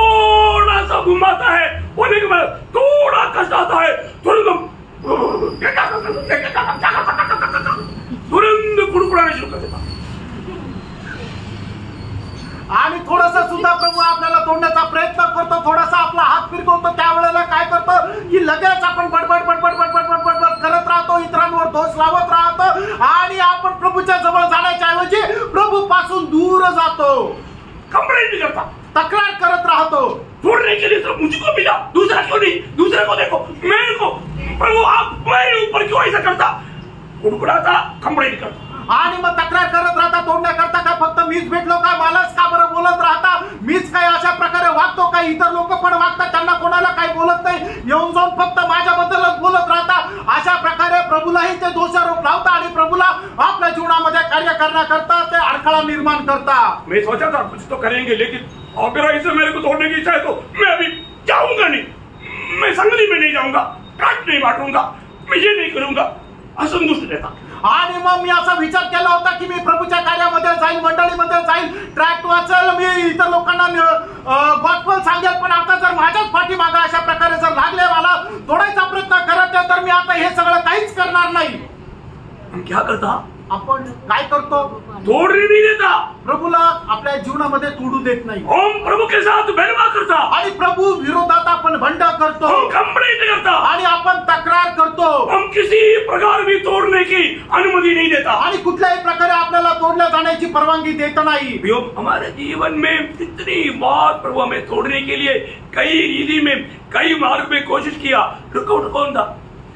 थोड़ा सा घुमाता है, होने के बाद थोड़ा कष्ट आता है, तुरंत तुरंत कुड़कुड़ाना शुरू कर देता। आणि थोडासा सुद्धा प्रभू आपल्याला तोडण्याचा प्रयत्न करतो, थोडासा आपला हात फिरवतो, त्यावेळेला काय करतो की लगेच आपण बडबड बडबड बडबड बडबड बडबड करत राहतो, इतरांवर दोष लावत राहतो आणि आपण प्रभूच्या जवळ जाण्याच्या ऐवजी प्रभू पासून दूर जातो, कंप्लेंट भी करता, तक्रार करत राहतो। तोड़ने के लिए सिर्फ मुझको मिला, दूसरा क्यों नहीं? दूसरे को देखो, मेरे को प्रभु आप मेरे ऊपर क्यों ऐसा करता? कुड़कुड़ाता, कंप्लेंट करता आणि मग तक्रार करत राहता। तोडण्याकरता काय फक्त मीच भेटलो काय? मलाच का बरं बोलत राहता? मीच काय अशा प्रकारे वागतो काय? इतर लोक पण वागतात, त्यांना कोणाला काही बोलत नाही, येऊन जाऊन फक्त माझ्याबद्दलच बोलत राहता। अशा प्रकारे प्रभूलाही ते दोषारोप लावता आणि प्रभूला आपल्या जीवनामध्ये कार्य करण्याकरता ते अडथळा निर्माण करता। मैं सोचा था कुछ तो करेंगे, लेकिन अगर ऐसे मेरे को तोड़ने की इच्छा है तो मैं अभी जाऊंगा नहीं, मैं संगली में नहीं जाऊंगा, काट नहीं बांटूंगा, मैं ये नहीं करूंगा, असंतुष्ट रहता। आणि मग मी असा विचार केला होता की मी प्रभूच्या कार्यामध्ये जाईल, मंडळीमध्ये जाईल, ट्रॅक्ट वाचेल, मी इतर लोकांना गॉस्पेल सांगेल, पण आता जर माझ्याच पाठीमागे अशा प्रकारे जर लागले, मला तोडायचा प्रयत्न करत आहे, तर मी आता हे सगळं काहीच करणार नाही। हम क्या करता? आपण काय करतो? तोड़ने नहीं देता। प्रभूला आपल्या आपल्या जीवनामध्ये तोडू देत नाही. हम प्रभु के साथ बहलवा करता आणि प्रभु विरोधात आपण भांडण करतो, हम कंप्लेंट करता आणि आपण तक्रार करतो, हम किसी प्रकार भी तोड़ने की अनुमति नहीं देता, आणि कुठल्याही प्रकारे आपल्याला तोडल्या जाण्याची परवानगी देत नाही. हमारे जीवन में कितनी बार प्रभु हमें तोड़ने के लिए कई रीति में कई मार्ग में कोशिश किया. रुकआउट कौन था?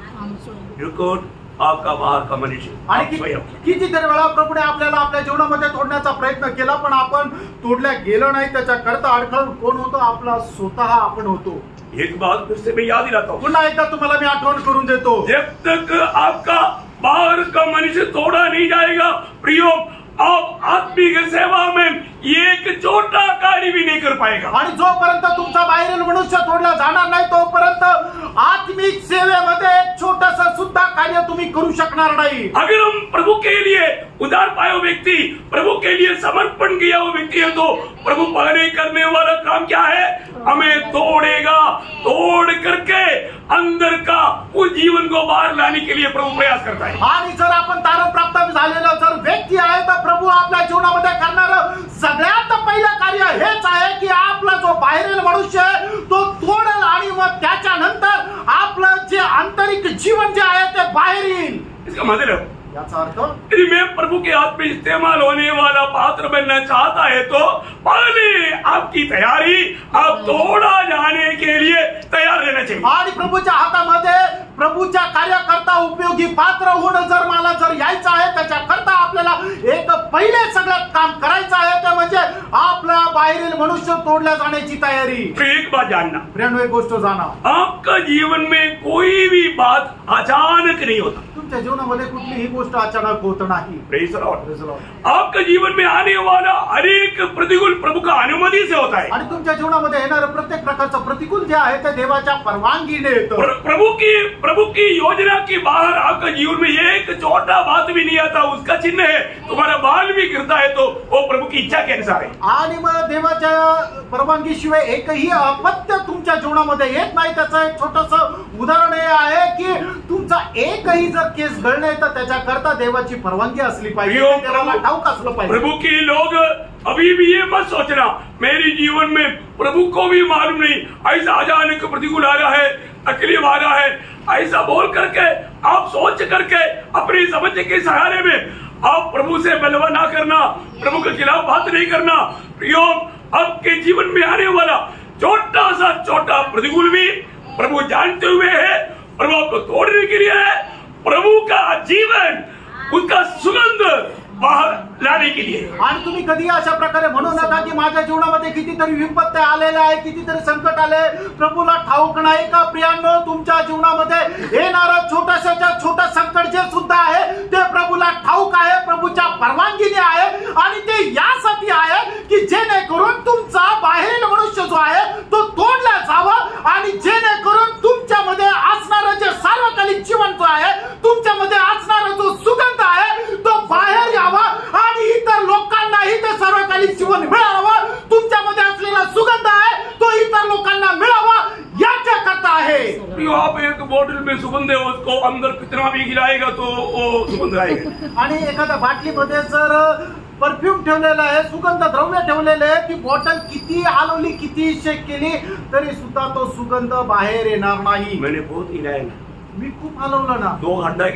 रुकआउट आपका बाहर का मनुष्य. आणि कितीतरी वेळा प्रभूने आपल्याला आपल्या जीवनामध्ये तोडण्याचा प्रयत्न केला, पण आपण तोडल्या गेलो नाही. त्याच्याकरता अडखळ कोण होतो? आपला स्वतः आपण होतो. एक बात फिर से मैं याद दिलाता हूँ, पुन्हा एकदा तुम्हाला मी आठवण करून देतो. जब तक आपका बाहर का मनुष्य तोड़ा नहीं जाएगा प्रियो, आप आत्मिक सेवा में एक छोटा कार्य भी नहीं कर पाएगा. आणि जोपर्यंत तुमचा बाहेरील मनुष्य तोडला जाणार नाही, तोपर्यंत आत्मिक सेवेमध्ये एक छोटासा सुद्धा कार्य तुम्ही करू शकणार नाही. अगर हम प्रभु के लिए उदार पाया हुआ व्यक्ति, प्रभु के लिए समर्पण किया हुआ व्यक्ति है, तो प्रभु पहले करने वाला काम क्या है? हमें तोड़ेगा. तोड़ करके अंदर का उस जीवन को बाहर लाने के लिए प्रभु प्रयास करता है. आणि जर आपण तारण प्राप्त झालेला जर व्यक्ती आहे, तर प्रभू आपल्या जीवनामध्ये करणार सगळ्यात पहिलं कार्य हेच आहे की आपला जो बाहेरील मनुष्य आहे तो तोडेल, आणि मग त्याच्यानंतर आपलं जे आंतरिक जीवन जे आहे ते बाहेर येईल. इसका मतलब याचा अर्थ, यदि मैं प्रभु के हाथ में इस्तेमाल होने वाला पात्र बनना चाहता है, तो पहले आपकी तैयारी आप तोड़ा जाने के लिए तैयार रहना चाहिए. आणि प्रभूच्या हातामध्ये प्रभूच्या कार्यकर्ता उपयोगी पात्र होणं जर मला जर यायचं आहे, त्याच्याकरता आपल्याला एक पहिले सगळ्यात काम करायचं आहे, ते म्हणजे आपला बाहेरील मनुष्य तोडल्या जाण्याची तयारी. एक बात जानना, प्रियांनो, एक गोष्ट जाणा, आपका जीवन में कोई भी बात अचानक नहीं होता. तुमच्या जीवनामध्ये कुठलीही गोष्ट अचानक होत नाही. Praise the Lord. आपका जीवन में आने वाला हर एक प्रतिकूल प्रभु का अनुमति से होता है. आणि तुमच्या जीवनामध्ये येणारं प्रत्येक प्रकारचं प्रतिकूल जे आहे ते देवाच्या परवानगीने येतं. प्रभु की प्रभु की योजना के बाहर आपका जीवन में एक छोटा बात भी नहीं आता. उसका चिन्ह है तुम्हारा बाल भी गिरता है तो वो प्रभु की इच्छा के अनुसार है. आणि मग देवाच्या परवानगीशिवाय एकही अपत्य तुमच्या जीवनामध्ये येत नाही. त्याचं एक छोटस उदाहरण हे आहे की तुमचा एकही जर केस गळणे तर त्याच्याकरता देवाची परवानगी असली पाहिजे, देवाला ठाऊक असलं पाहिजे. प्रभु के लोग अभी भी ये मत सोचना मेरे जीवन में प्रभु को भी मालूम नहीं, ऐसा अचानक प्रतिकूल आ रहा है, तकलीफ आ रहा है, ऐसा बोल करके आप सोच करके अपनी समझ के सहारे में आप प्रभु से बलवा ना करना, प्रभु के खिलाफ बात नहीं करना. प्रयोग आपके जीवन में आने वाला छोटा सा छोटा प्रतिकूल भी प्रभु जानते हुए है, प्रभु आपको तोड़ने के लिए है. प्रभु का जीवन, उसका सुगंध बाहर लाने के लिए. आणि तुम्ही कधी अशा प्रकारे म्हणू नका की माझ्या जीवनामध्ये कितीतरी विपत्ती आलेल्या आहे, कितीतरी संकट आले, प्रभूला ठाऊक नाही का? प्रियांनो, तुमच्या जीवनामध्ये येणारं छोटंसं छोटं संकट जे सुद्धा आहे ते प्रभूला ठाऊक आहे, प्रभूच्या परवानगीने आहे. आणि ते यासाठी आहे की जेणेकरून तुमचा बाहेरील मनुष्य जो आहे तो तोडला जावा, आणि जेणेकरून तुमच्यामध्ये असणारं जे सार्वकालिक जीवन जो आहे, तुमच्यामध्ये असणारा जो सुगंध आहे तो बाहेर यावा, आणि इतर लोकांनाही ते सार्वकालिक जीवन मिळावं. तुमच्यामध्ये असलेला सुगंध आहे तो इतर लोकांना मिळावा याच्या करता आहे. आप एक बॉटल में सुगंध है, उसको अंदर कितना भी गिराएगा तो वो सुगंध आएगा. आणि एखाद्या बाटलीमध्ये जर परफ्यूम ठेवलेला आहे, सुगंध द्रव्य ठेवलेले आहे, ती बॉटल किती हलवली, किती शेक केली तरी सुद्धा तो सुगंध बाहेर येणार नाही. मैंने बहुत हिलाया ना, मी खूप हलवलं ना, दो घंटा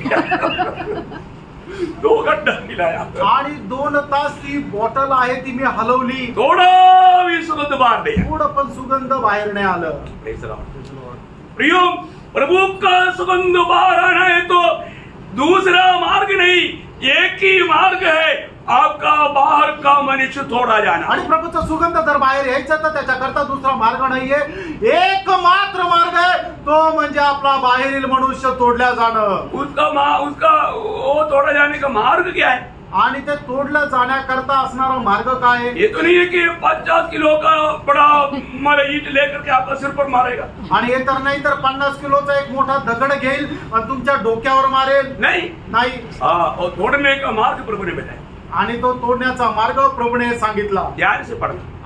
गिरा दो घंटा हिलाया, आणि दोन तास ती बॉटल आहे ती मी हलवली, थोड़ा भी सुगंध बाहर नहीं आया. थोडं पण सुगंध बाहेर नाही आलं. प्रियो, प्रभु का सुगंध बाहर आना है तो दूसरा मार्ग नहीं, एक ही मार्ग है, आपका बाहर का मनुष्य तोड़ा जाना. आणि प्रभूचा सुगंध जर बाहेर यायचा तर त्याच्याकरता दुसरा मार्ग नाहीये, एक मात्र मार्ग आहे, तो म्हणजे आपला बाहेरील मनुष्य तोडल्या जाणं. उसका मा, उसका वो तोड़ा जाने का मार्ग क्या है? आणि ते तोडलं जाण्याकरता असणारा मार्ग काय आहे? ये तो नहीं है कि पचास किलो का बड़ा मारा ईट लेकर के आपका सिर पर मारेगा. आणि हे तर नाही तर पन्नास किलोचा एक मोठा दगड घेईल आणि तुमच्या डोक्यावर मारेल. नहीं नाही. हाँ, और तोड़ने का मार्ग प्रभु ने बताया. आणि तो तोडण्याचा मार्ग प्रभूने सांगितला. ध्यान से पढ़ना.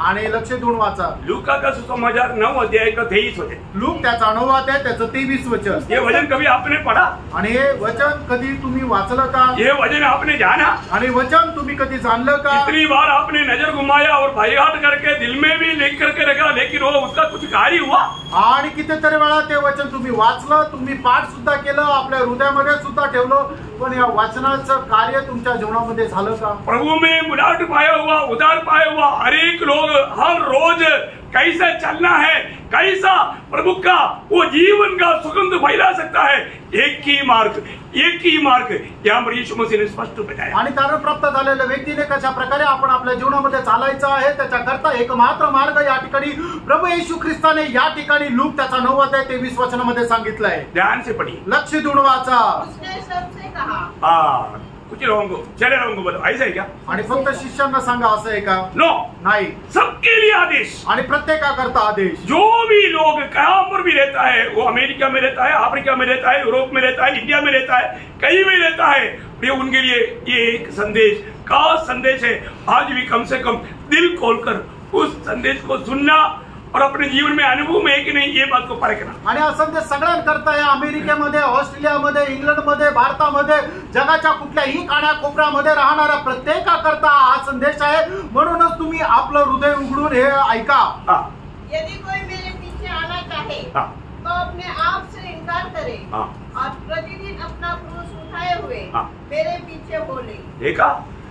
आणि लक्ष देऊन वाचा. लूका का सुसमाचार नौ अध्याय का तेईस होते. लूक त्याचा नववा अध्याय त्याचं तेवीस वचन. ये वचन कभी आपने पढ़ा? आणि हे वचन कधी तुम्ही वाचलं का? ये वचन आपने जाना? आणि वचन तुम्ही कधी जाणलं का? कितनी बार आपने नजर घुमाया और बाईहाट करके दिल में भी लिख करके रखा, लेकिन वो उसका कुछ कार्य हुआ? आणि कितीतरी वेळा ते वचन तुम्ही वाचलं, तुम्ही पाठ सुद्धा केलं, आपल्या हृदयामध्ये सुद्धा ठेवलं, पण या वाचनाचं कार्य तुमच्या जीवनामध्ये झालं का? प्रभु में मुलाकात पाया हुआ, उदार पाया हुआ हर एक लोग हर रोज कैसा चलना है, कैसा प्रभु का वो जीवन का सुगंध फैला सकता है, एक ही मार्ग, एक ही मार्ग यहाँ पर यीशु मसीह ने स्पष्ट बताया. आणि तारण प्राप्त झालेल्या व्यक्तीने कशा प्रकारे आपण आपल्या जीवनामध्ये चालायचं आहे त्याच्याकरता एकमात्र मार्ग या ठिकाणी प्रभू येशू ख्रिस्ताने या ठिकाणी लूक त्याचा नववा अध्याय तेवीस वचनामध्ये सांगितलंय. ध्यान से पढ़िए. लक्ष देऊन वाचा. उसने सबसे कहा. हाँ, कुछ लोगों को, चले लोगों को बताओ, ऐसा है क्या? आणि फक्त शिष्यांना सांगा असं आहे का? नो, नाही. सबके लिए आदेश. आणि प्रत्येकाकरता आदेश. जो भी लोग कहाँ पर भी रहता है, वो अमेरिका में रहता है, अफ्रीका में रहता है, यूरोप में रहता है, इंडिया में रहता है, कहीं भी रहता है, ये उनके लिए ये एक संदेश का संदेश है. आज भी कम से कम दिल खोलकर उस संदेश को सुनना और अपने जीवन में अनुभव में है कि नहीं ये बात को परखना. आणि हा संदेश सगळ्यांकरता आहे. अमेरिकेमध्ये, ऑस्ट्रेलियामध्ये, इंग्लंडमध्ये, भारतामध्ये, जगाच्या कुठल्याही कानाकोपऱ्यामध्ये राहणाऱ्या प्रत्येकाकरता हा संदेश आहे. म्हणूनच तुम्ही आपलं हृदय उघडून हे ऐका. यदि कोई मेरे पीछे आना चाहे तो अपने आप से इनकार करे और प्रतिदिन अपना क्रूस उठाए हुए मेरे पीछे बोले. देखा,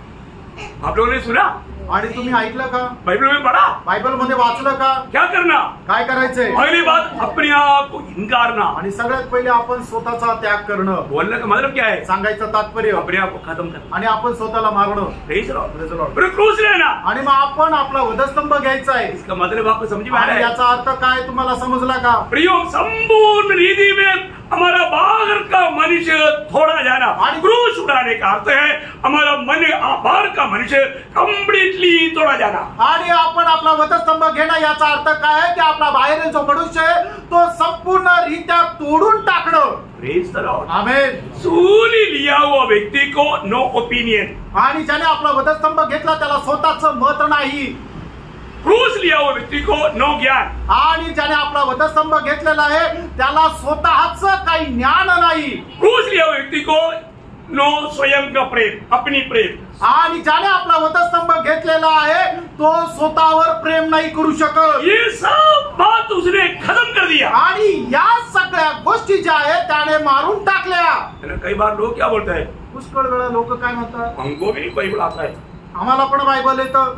आप लोगों ने सुना आणि तुम्ही ऐकलं का? बाइबल में पढ़ा? बायबल मध्ये वाचलं का? क्या करना? काय करायचंय? पहली बात अपने आप को इनकारना. आणि सगळ्यात पहिले आपण स्वतःचा त्याग करणं. बोलने का मतलब क्या है? सांगायचं तात्पर्य अपने आप को खत्म करना आणि आपण स्वतःला मारणं. Praise Lord. फिर क्रूस लेना. आणि मग आपण आपला वधस्तंभ घ्यायचा आहे. इसका मतलब आपको समझ में आ रहा है? याचा अर्थ काय तुम्हाला समजला का? प्रियो, संपूर्ण रीति में हमारा बाहर का मनुष्य थोड़ा जाना, क्रूस उठाने का अर्थ है हमारा मन बाहर का मनुष्य कम्प्लीटली थोड़ा जाना. आणि आपण आपला वधस्तंभ घेणं याचा अर्थ काय आहे की आपला बाहेरील जो मनुष्य आहे तो संपूर्ण रीत्या तोडून टाकणं. Praise the Lord. आमेन. सूली लिया हुआ व्यक्ति को नो ओपिनियन. आणि ज्याने आपला वधस्तंभ घेतला त्याला स्वतःचं मत नाही. क्रूस लिया हुआ व्यक्ति को नो ज्ञान. आणि ज्याने आपला वधस्तंभ घेतलेला आहे त्याला स्वतःच काही ज्ञान नाही. क्रूस लिया हुआ व्यक्ति को नो स्वयं का प्रेम, अपनी प्रेम. आणि ज्याने आपला वधस्तंभ घेतलेला आहे तो स्वतःवर प्रेम नाही करू शकत. ये सब बात उसने खत्म कर दिया. आणि या सगळ्या गोष्टी ज्या आहेत त्याने मारून टाकल्या. कई बार लोग क्या बोलते हैं? पुष्कळ वेळा लोक काय म्हणतात? हमको भी बाइबल आता है, आम्हाला पण बायबल येतं.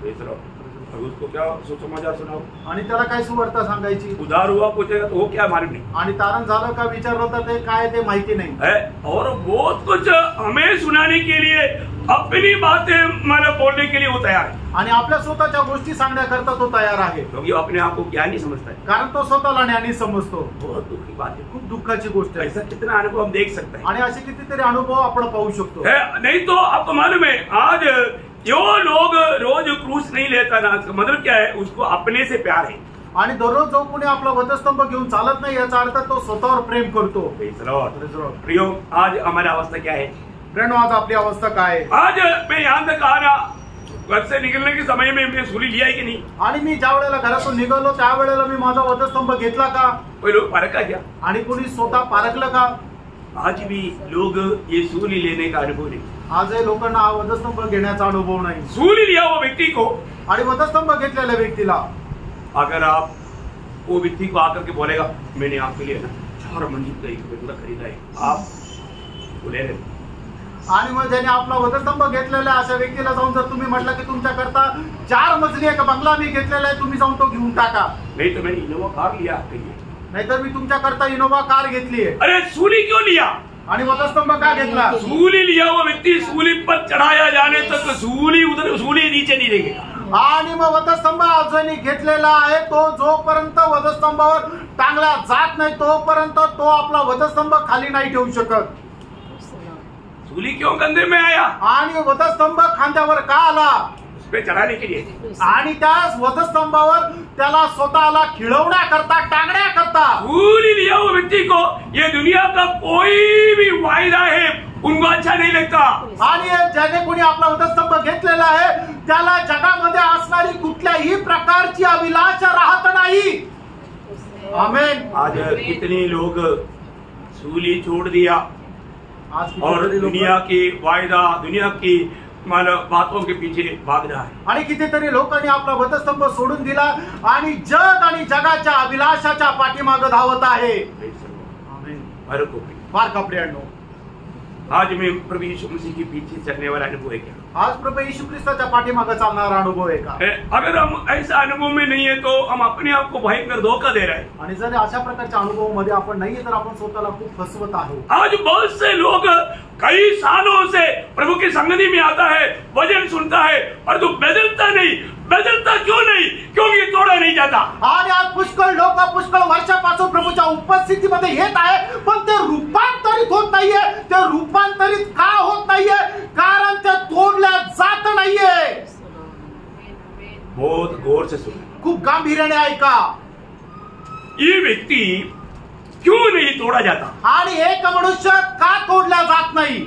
उसको क्या सुसमाचार सुनाओ आणि त्याला काय सुवार्ता सांगायची? उधार हुआ पूछेगा तो वो क्या मालूम नहीं. आणि तारण झालं का विचारलं तर ते काय ते माहिती नाही है. और बहुत कुछ हमें सुनाने के लिए, अपनी बातें मैंने बोलने के लिए वो तैयार है. आणि आपल्या स्वतःच्या गोष्टी सांगण्याकरता तो तयार आहे. क्योंकि अपने आप को ज्ञानी समझता है. कारण तो स्वतःला ज्ञानी समजतो. बहुत दुख की बात है, खूप दुःखाची गोष्ट आहे. ऐसा कितना अनुभव हम देख सकते हैं. आणि असे कितीतरी अनुभव आपण पाहू शकतो. नहीं तो आपको मालूम है आज जो लोग रोज क्रूस नहीं लेता ना, मतलब क्या है? उसको अपने से प्यार है. आणि दररोज जो कोणी आपला वधस्तंभ घेऊन चालत नाही याचा अर्थ तो स्वतःवर प्रेम करतो. प्रियो, आज हमारी अवस्था क्या है? फ्रेंड, आज आपली अवस्था काय आहे? आज मैं यहाँ तक आ रहा, घर से निकलने के समय में मैं सूली लिया है कि नहीं? आणि मी ज्या वेळेला घरातून निघालो त्या वेळेला मी माझा वधस्तंभ घेतला का? कोई लोग परखा क्या? आणि कोणी स्वतः पारखलं का? आज भी लोग ये सूली लेने का अनुभव नहीं. आजही लोकांना हा वधस्तंभ घेण्याचा अनुभव नाही. सूली लिया हुआ व्यक्ति को, आणि वधस्तंभ घेतलेल्या व्यक्तीला अगर आप वो व्यक्ति को आकर के बोलेगा मैंने आपके लिए ना चार मंजिल का एक बंगला खरीदा है, आप बोले रहे. आणि मग ज्याने आपला वधस्तंभ घेतलेला अशा व्यक्तीला जाऊन जर तुम्ही म्हटलं की तुमच्याकरता चार मजली एक बंगला मी घेतलेला आहे, तुम्ही जाऊन तो घेऊन टाका. नहीं तो मैंने इनोवा कार लिया आपके लिए. नाहीतर मी तुमच्याकरता इनोवा कार घेतली आहे. अरे सूली क्यों लिया? आणि वधस्तंभ का घेतला? सूली लिया हुआ व्यक्ति सूली पर चढ़ाया जाने तक सूली उधर सूली नीचे नहीं रहेगा. आणि मग वधस्तंभ ज्याने घेतलेला आहे तो जोपर्यंत वधस्तंभावर टांगला जात नाही तोपर्यंत तो आपला वधस्तंभ खाली नाही ठेवू शकत. सूली क्यों कंधे में आया? आणि वधस्तंभ खांद्यावर का आला? पे चढ़ाने के लिए. आणि त्या वधस्तंभावर त्याला स्वतःला खिळवण्याकरता, टांगण्याकरता. सूली लिया हुआ व्यक्ति को ये दुनिया का कोई भी वायदा है उनको अच्छा नहीं लगता. आणि ज्याने कोणी आपला वधस्तंभ घेतलेला आहे त्याला जगामध्ये असणारी कुठल्याही प्रकारची अभिलाषा राहत नाही. आमेन. आज कितने लोग सूली छोड़ दिया आज और दुनिया की वायदा, दुनिया की मानव बातों के पीछे भाग रहा है. आणि कितीतरी लोकांनी आपला वधस्तंभ सोडून दिला आणि जग आणि जगाच्या अभिलाषाच्या पाठीमागे धावत आहे. हर को फार कपड्यांनो, आज मैं प्रभु यीशु मसीह के पीछे चलने वाला अनुभव है क्या? आज प्रभु यीशु ख्रिस्ताच्या पाठीमागे चालणारा अनुभव आहे का? अगर हम ऐसा अनुभव में नहीं है तो हम अपने आप को भयंकर धोखा दे रहे हैं. आणि जर अशा प्रकारच्या अनुभवामध्ये आपण नाहीये तर आपण स्वतःला खूप फसवत आहोत. आज बहुत से लोग कई सालों से प्रभु की संगति में आता है, वचन सुनता है, और तू बदलता नहीं. बदलता क्यों नहीं? क्योंकि तोड़ा नहीं जाता. आणि आज पुष्कळ लोक पुष्कळ वर्षापासून प्रभूच्या उपस्थितीमध्ये येत आहे, पण ते रूपांतरित होत नाहीये. ते रूपांतरित का होत नाहीये? कारण ते तोडल्या जात नाहीये. बहुत गौर से सुनो, खूप गांभीर्याने ऐका. ये व्यक्ति क्यों नहीं तोड़ा जाता? आणि एक मनुष्य का तोडला जात नाही?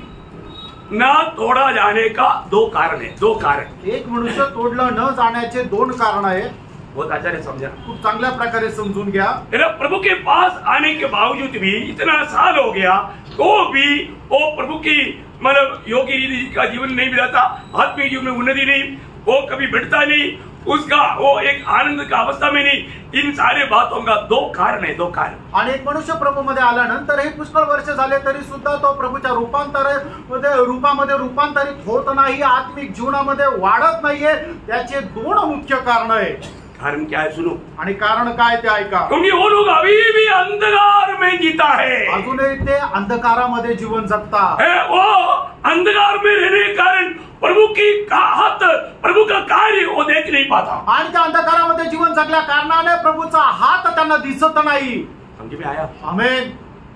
ना तोड़ा जाने का दो कारण है. दो कारण. एक मनुष्य तोडलं न जाण्याचे दोन कारण आहेत. बहुत अच्छा है, समझा. खूप चांगल्या प्रकारे समजून घ्या. तेरा प्रभु के पास आने के बावजूद भी इतना साल हो गया तो भी वो प्रभु की मतलब योगी रीति का जीवन नहीं मिलाता, आत्मिक जीवन में उन्नति नहीं, वो कभी बढ़ता नहीं, उसका वो एक आनंद का अवस्था में नहीं. इन सारे बातों का दो कारण है. दो कारण. आणि एक मनुष्य प्रभूमध्ये आल्यानंतर हे पुष्कळ वर्ष झाले तरी सुद्धा तो प्रभूच्या रूपांतर मध्ये रूपामध्ये रूपांतरित होत नाही, आत्मिक जीवनामध्ये वाढत नाहीये. त्याचे दोन मुख्य कारण आहेत. कारण क्या है? सुनो. आणि कारण काय ते ऐका. क्योंकि वो लोग अभी भी अंधकार में जीता है. अजूनही ते अंधकारामध्ये जीवन जगतात. है वो अंधकार में रहने के कारण प्रभु की हाथ, प्रभु का कार्य वो देख नहीं पाता. आणि त्या अंधकारामध्ये जीवन जगल्या कारणाने प्रभूचा हात त्यांना दिसत नाही. समझ में आया? आमेन.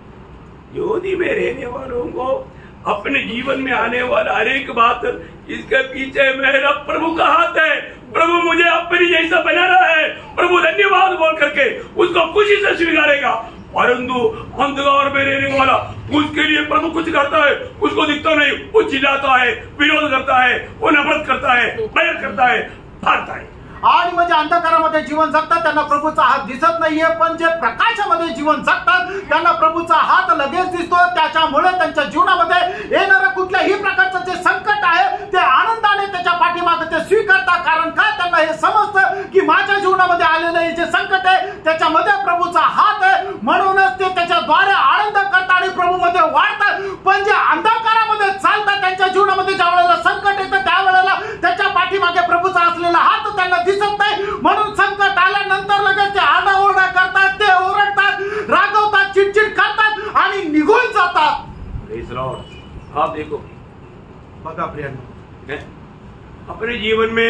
योदी में रहने वालों को अपने जीवन में आने वाला हर एक बात, इसके पीछे मेरा प्रभु का हाथ है, प्रभु मुझे अपनी जैसा बना रहा है, प्रभु धन्यवाद बोल करके उसको खुशी से स्वीकारेगा. परंतु अंधकार में रहने वाला उसके लिए प्रभु कुछ करता है, उसको दिखता नहीं, वो चिल्लाता है, विरोध करता है, वो नफरत करता है, बैर करता है, भागता है. आणि म्हणजे अंधकारामध्ये जीवन जगतात त्यांना प्रभूचा हात दिसत नाहीये, पण जे प्रकाशामध्ये जीवन जगतात त्यांना प्रभूचा हात लगेच दिसतो. त्याच्यामुळे त्यांच्या जीवनामध्ये येणारं कुठल्याही प्रकारचं जे संकट आहे ते आनंदाने त्याच्या पाठीमागे ते स्वीकारतात. कारण काय? त्यांना हे समजतं की माझ्या जीवनामध्ये आलेलं हे जे संकट आहे त्याच्यामध्ये प्रभूचा हात आहे, म्हणूनच ते त्याच्याद्वारे आनंद करतात आणि प्रभूमध्ये वाढतात. पण जे अंधकारामध्ये चालतात त्यांच्या जीवनामध्ये ज्या वेळेला संकट येतं त्यावेळेला त्याच्या पाठीमागे प्रभूचा असलेला हात त्यांना दिसत नाही, म्हणून संकट आल्यानंतर लगेच ते आरडाओरडा करतात, ते ओरडतात, रागवतात, चिडचिड करतात आणि निघून जातात. Praise Lord. आप देखो, बघा प्रियांनो, अपने जीवन में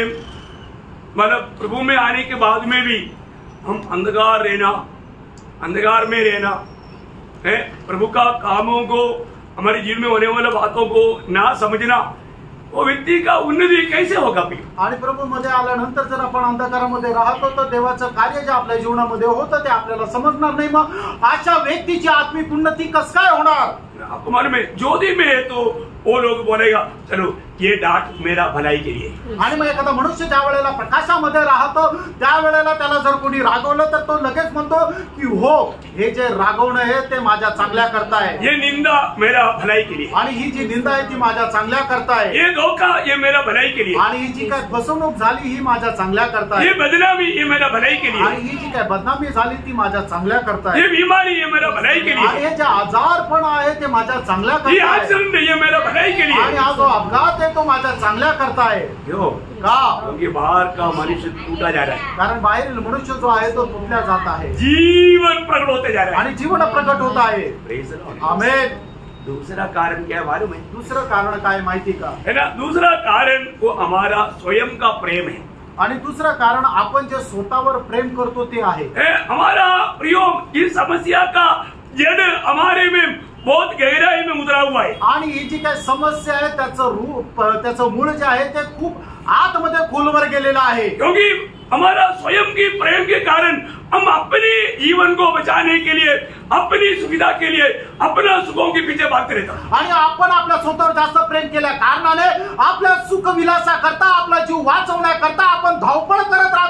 मतलब प्रभु में आने के बाद में भी हम अंधकार रहना, अंधकार में रहना है, प्रभु का कामों को, हमारे जीवन में होने वाले बातों को ना समझना, वो व्यक्ति का उन्नति कैसे होगा? आणि प्रभू मध्ये आल्यानंतर जर आपण अंधकारामध्ये राहतो तर देवाचं कार्य जे आपल्या जीवनामध्ये होतं ते आपल्याला समजणार नाही. मग अशा व्यक्तीची आत्मिक उन्नती कस काय होणार? आपको मालूम है, ज्योति में है तो वो लोग बोलेगा चलो ये डांट मेरा भलाई के लिए. आणि मग एखादा मनुष्य ज्या वेळेला प्रकाशामध्ये राहतो त्यावेळेला त्याला जर कोणी रागवलं तर तो लगेच म्हणतो की हो, हे जे रागवणं आहे ते माझ्या चांगल्या करता आहे. ये निंदा मेरा भलाई के लिए. आणि ही जी निंदा आहे ती माझ्या चांगल्या करता आहे. ये धोखा ये मेरा भलाई के लिए. आणि ही जी काय फसवणूक झाली ही माझ्या चांगल्या करता आहे. ये बदनामी ये मेरा भलाई के लिए. आणि ही जी काय बदनामी झाली ती माझ्या चांगल्या करता आहे. ये बीमारी ये मेरा भलाई के लिए. आणि हे जे आजारपण आहे ते माझ्या चांगल्या ये करता आहे. एक्सीडेंट ये मेरा भलाई के लिए. आणि हा जो अपघात आहे तो माझ्या चांगल्या करता आहे. क्यों? का? क्योंकि बाहर का मनुष्य टूटा जा रहा है, कारण बाहेरील मनुष्य जो आहे तो तुटल्या जात आहे, जीवन प्रकट होते जा रहा है आणि जीवन प्रकट होत आहे. Praise the Lord. आमेन. दूसरा कारण क्या है मालूम है? दुसरं कारण काय माहिती का? है ना, दूसरा कारण वो हमारा स्वयं का प्रेम है. आणि दुसरं कारण आपण जे स्वतःवर प्रेम करतो ते आहे. है हमारा प्रियो इस समस्या का जड़ हमारे में बहुत गहराई में उतरा हुआ है. आणि ही जी काय समस्या आहे त्याचं रूप त्याचं मूळ जे आहे ते खूप आतमध्ये खोलवर गेलेलं आहे. क्योंकि हमारा स्वयं की प्रेम के कारण हम अपने जीवन को बचाने के लिए, अपनी सुविधा के लिए, अपना सुखों के पीछे भागते रहता. आणि आपण आपल्या स्वतःवर जास्त प्रेम केल्या कारणाने आपल्या सुख विलासा करता, आपला जीव वाचवण्याकरता आपण धावपळ करत राहतो.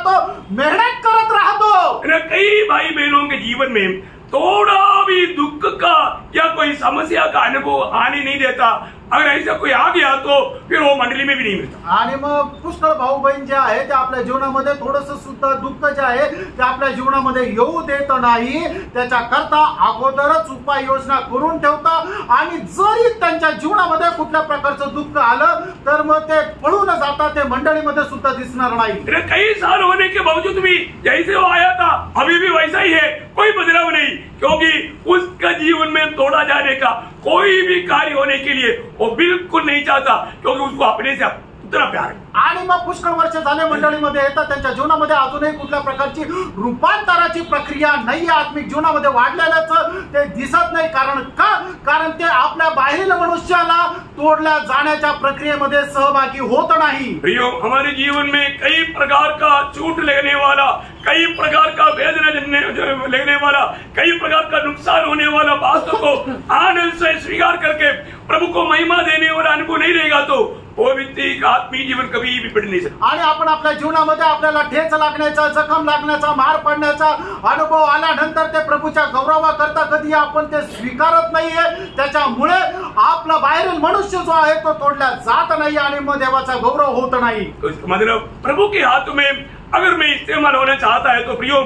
मेहनत करत राहतो। कई भाई बहनों के जीवन में थोड़ा भी दुख का या कोई समस्या का अनुभव आने नहीं देता। अगर ऐसा कोई आ गया तो फिर वो मंडली में भी नहीं मिळता। आणि मग पुष्कळ भाऊ बहीण जे आहे ते आपल्या जीवनामध्ये थोडस सुद्धा दुःख जे आहे ते आपल्या जीवनामध्ये येऊ देत नाही। त्याच्या करता अगोदरच उपाययोजना करून ठेवता आणि जरी त्यांच्या जीवनामध्ये कुठल्या प्रकारचं दुःख आलं तर मग ते पळून जातात, ते मंडळीमध्ये सुद्धा दिसणार नाही। कई साल होने के बावजूद भी जैसे वो आया था अभी भी वैसा ही है, कोई बदलाव नहीं, क्योंकि उसका जीवन में तोड़ा जाने का कोई भी कार्य होने के लिए वो बिल्कुल नहीं चाहता, क्योंकि उसको अपने से उतना प्यार है। आणि मग पुष्कळ वर्ष झाले मंडळीमध्ये येतात, त्यांच्या जीवनामध्ये अजूनही कुठल्या प्रकारची रूपांतराची प्रक्रिया नाही, आत्मिक जीवनामध्ये वाढलेल्याचं ते दिसत नाही। कारण का? कारण ते आपल्या बाहेरील मनुष्याला तोडल्या जाण्याच्या प्रक्रियेमध्ये सहभागी होत नाही। प्रियो, हमारे जीवन में कई प्रकार का चोट लगने वाला, कई प्रकार का वेदना लगने वाला, कई प्रकार का नुकसान होने वाला बात को आनंद से स्वीकार करके प्रभु को महिमा देने वाला अनुभव नहीं रहेगा तो वो व्यक्ति का आत्मीय जीवन कभी भी बढ़ नहीं सकता। आणि आपण आपल्या जीवनामध्ये आपल्याला ठेच लागण्याचा, जखम लागण्याचा, मार पडण्याचा अनुभव आल्यानंतर ते प्रभूच्या गौरवाकरता कधी आपण ते स्वीकारत नाहीये। त्याच्यामुळे आपला बाहेरील मनुष्य जो आहे तो तोडला जात नाही आणि मग देवाचा गौरव होत नाही। मतलब प्रभु के हाथ में अगर मैं इस्तेमाल होना चाहता है तो प्रियो,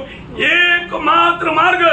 एकमात्र मार्ग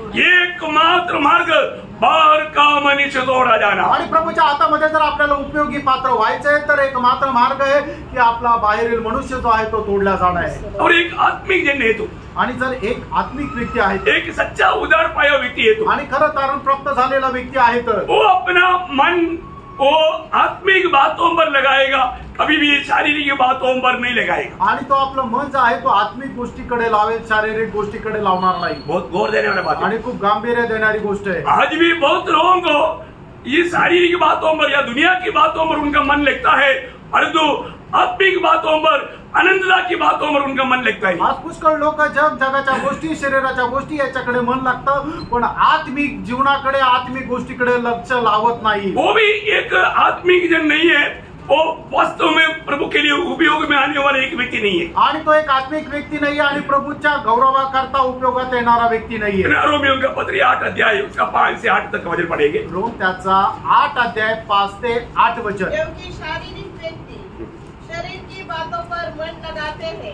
एकमात्र मार्ग बाहर का मनुष्य तोड़ा जाना। आणि प्रभूच्या हातामध्ये जर आपल्याला उपयोगी पात्र व्हायचंय तर एक मात्र मार्ग आहे की आपला बाहेरील मनुष्य जो आहे तो तोडला जाणार आहे। और एक आत्मिक जन है तो, आणि जर एक आत्मिक व्यक्ती आहे, एक सच्चा उदार पाया व्यक्ती है तो, आणि खरं तारण प्राप्त झालेला व्यक्ती आहे तर वो अपना मन वो आत्मिक बातों पर लगाएगा, कभी भी शारीरिक बातों पर नहीं लगाएगा। आणि तो आपलं मन जो आहे तो आत्मिक गोष्टीकडे लावेल, शारीरिक गोष्टीकडे लावणार नाही। बहुत गौर देने वाला बात आणि खूप गांभीर्य देणारी गोष्ट आहे। आज भी बहुत लोगों को ये शारीरिक बातों पर या दुनिया की बातों पर उनका मन लगता है, परंतु आत्मिक बातों पर, आनंददा की बातों पर उनका मन लगता है। आज पुष्कळ लोक जग जगाच्या गोष्टी, शरीराच्या गोष्टी याच्याकडे मन लागतं, पण आत्मिक जीवनाकडे, आत्मिक गोष्टीकडे लक्ष लावत नाही। वो भी एक आत्मिक जन नहीं है, वो वास्तव में प्रभु के लिए उपयोग में आने वाला एक व्यक्ति नहीं है। आणि तो एक आत्मिक व्यक्ती नाही आणि प्रभूच्या गौरवाकरता उपयोगात येणारा व्यक्ती नाहीये। रोमियों का पत्र आठ अध्याय उसका पांच से आठ तक वचन पढ़ेंगे। रोम त्याचा आठ अध्याय पाच ते आठ वचन। क्योंकि शारीरिक व्यक्ति शरीर की बातों पर मन लगाते हैं,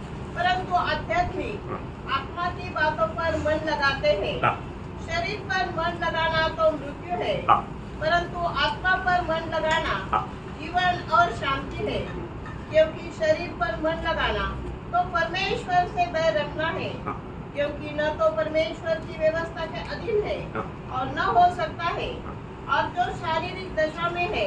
परंतु आध्यात्मिक आत्मा की बातों पर मन लगाते हैं। शरीर पर मन लगाना तो मृत्यु है, परंतु आत्मा पर मन लगाना जीवन और शांति है। क्योंकि शरीर पर मन लगाना तो परमेश्वर से बैर रखना है, क्योंकि न तो परमेश्वर की व्यवस्था के अधीन है और न हो सकता है। और जो शारीरिक दशा में है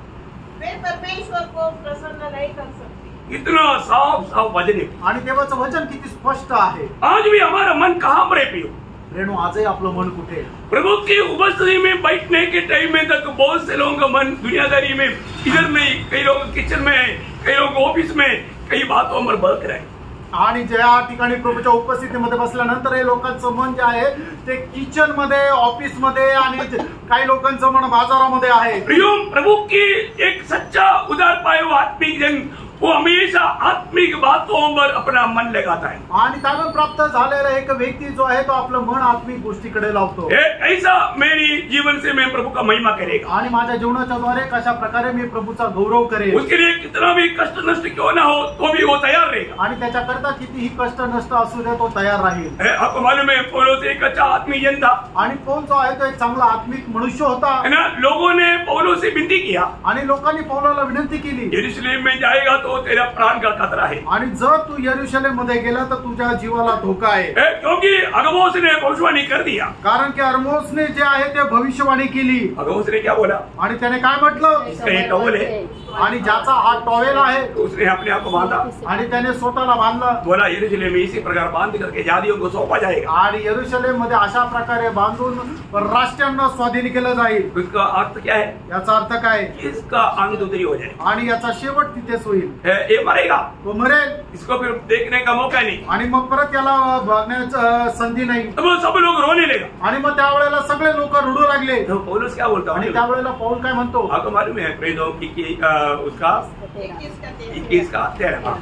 वे परमेश्वर को प्रसन्न नहीं कर सकते। इतना साफ साफ वचन है। आणि देवाचं वचन किती स्पष्ट आहे। आज भी हमारा मन कहाँ पर है प्रियो? रेणू, आजही आपलं मन कुठे? प्रभु की उपस्थिति में बैठने के टाइम में तक बहुत से लोगों का मन दुनियादारी में इधर नहीं, कई लोग किचन में है, कई लोग ऑफिस में, कई बातों पर बहक रहे हैं। आणि ज्या ठिकाणी प्रभूच्या उपस्थितीमध्ये बसल्यानंतर हे लोकांचं मन जे आहे ते किचन मध्ये, ऑफिस मध्ये आणि काही लोकांचं मन बाजारामध्ये आहे। प्रियो, प्रभु की एक सच्चा उदार पाया हुआ आत्मिक जन वो हमेशा आत्मिक बातों पर अपना मन लगाता है। आणि तारण प्राप्त झालेला एक व्यक्ती जो आहे तो आपलं मन आत्मिक गोष्टीकडे लावतो। ऐसा मेरी जीवन से मैं प्रभु का महिमा करेगा, आणि माझ्या जीवनाच्या द्वारे कशा प्रकारे मी प्रभूचा गौरव करेन। उसके लिए कितना भी कष्ट नष्ट क्यों ना हो तो भी वो तैयार रहेगा। आणि त्याच्याकरता कितीही कष्ट नष्ट असू दे तो तयार राहील। आपको मालूम है पौलुस एक अच्छा आत्मिक जन था, आणि पौल जो आहे तो एक चांगला आत्मिक मनुष्य होता। है ना? लोगों ने पौलुस से विनती किया, आणि लोकांनी पौलाला विनंती केली, यरूशलेम में जाएगा तो तेरा प्राण का खतरा है। आणि जर तू यरूशलेम मध्ये गेला तर तुझ्या जीवाला धोका आहे। क्योंकि अगबोस ने भविष्यवाणी कर दिया। कारण की अरमोसने जे आहे ते भविष्यवाणी केली। अगबोस ने क्या बोला? आणि त्याने काय म्हटलं? इसका ये टॉवेल है, आणि ज्याचा हात टॉवेल आहे उसने अपने आप को बांधा, आणि त्याने स्वतःला बांधलं। बोला यरूशलेम में इसी प्रकार बांध करके जातियों को सौंपा जाएगा। आणि यरूशलेम मध्ये अशा प्रकारे बांधून राष्ट्रांना स्वाधीन केलं जाईल। इसका अर्थ क्या है? याचा अर्थ काय? इसका अंत उतरी हो जाए आणि याचा शेवट तिथेच होईल। ये मरेगा, तो मरेल, इसको फिर देखने का मौका नहीं, आणि मग परत याला बघण्याची संधी नाही। तब सब लोग रोने लगा, आणि मग त्यावेळेला सगळे लोक रडू लागले। तो पौलुस क्या बोलता? आणि त्यावेळेला पौल काय म्हणतो? आपको मालूम है प्रेरितों की उसका इक्कीस का तेरह, परंतु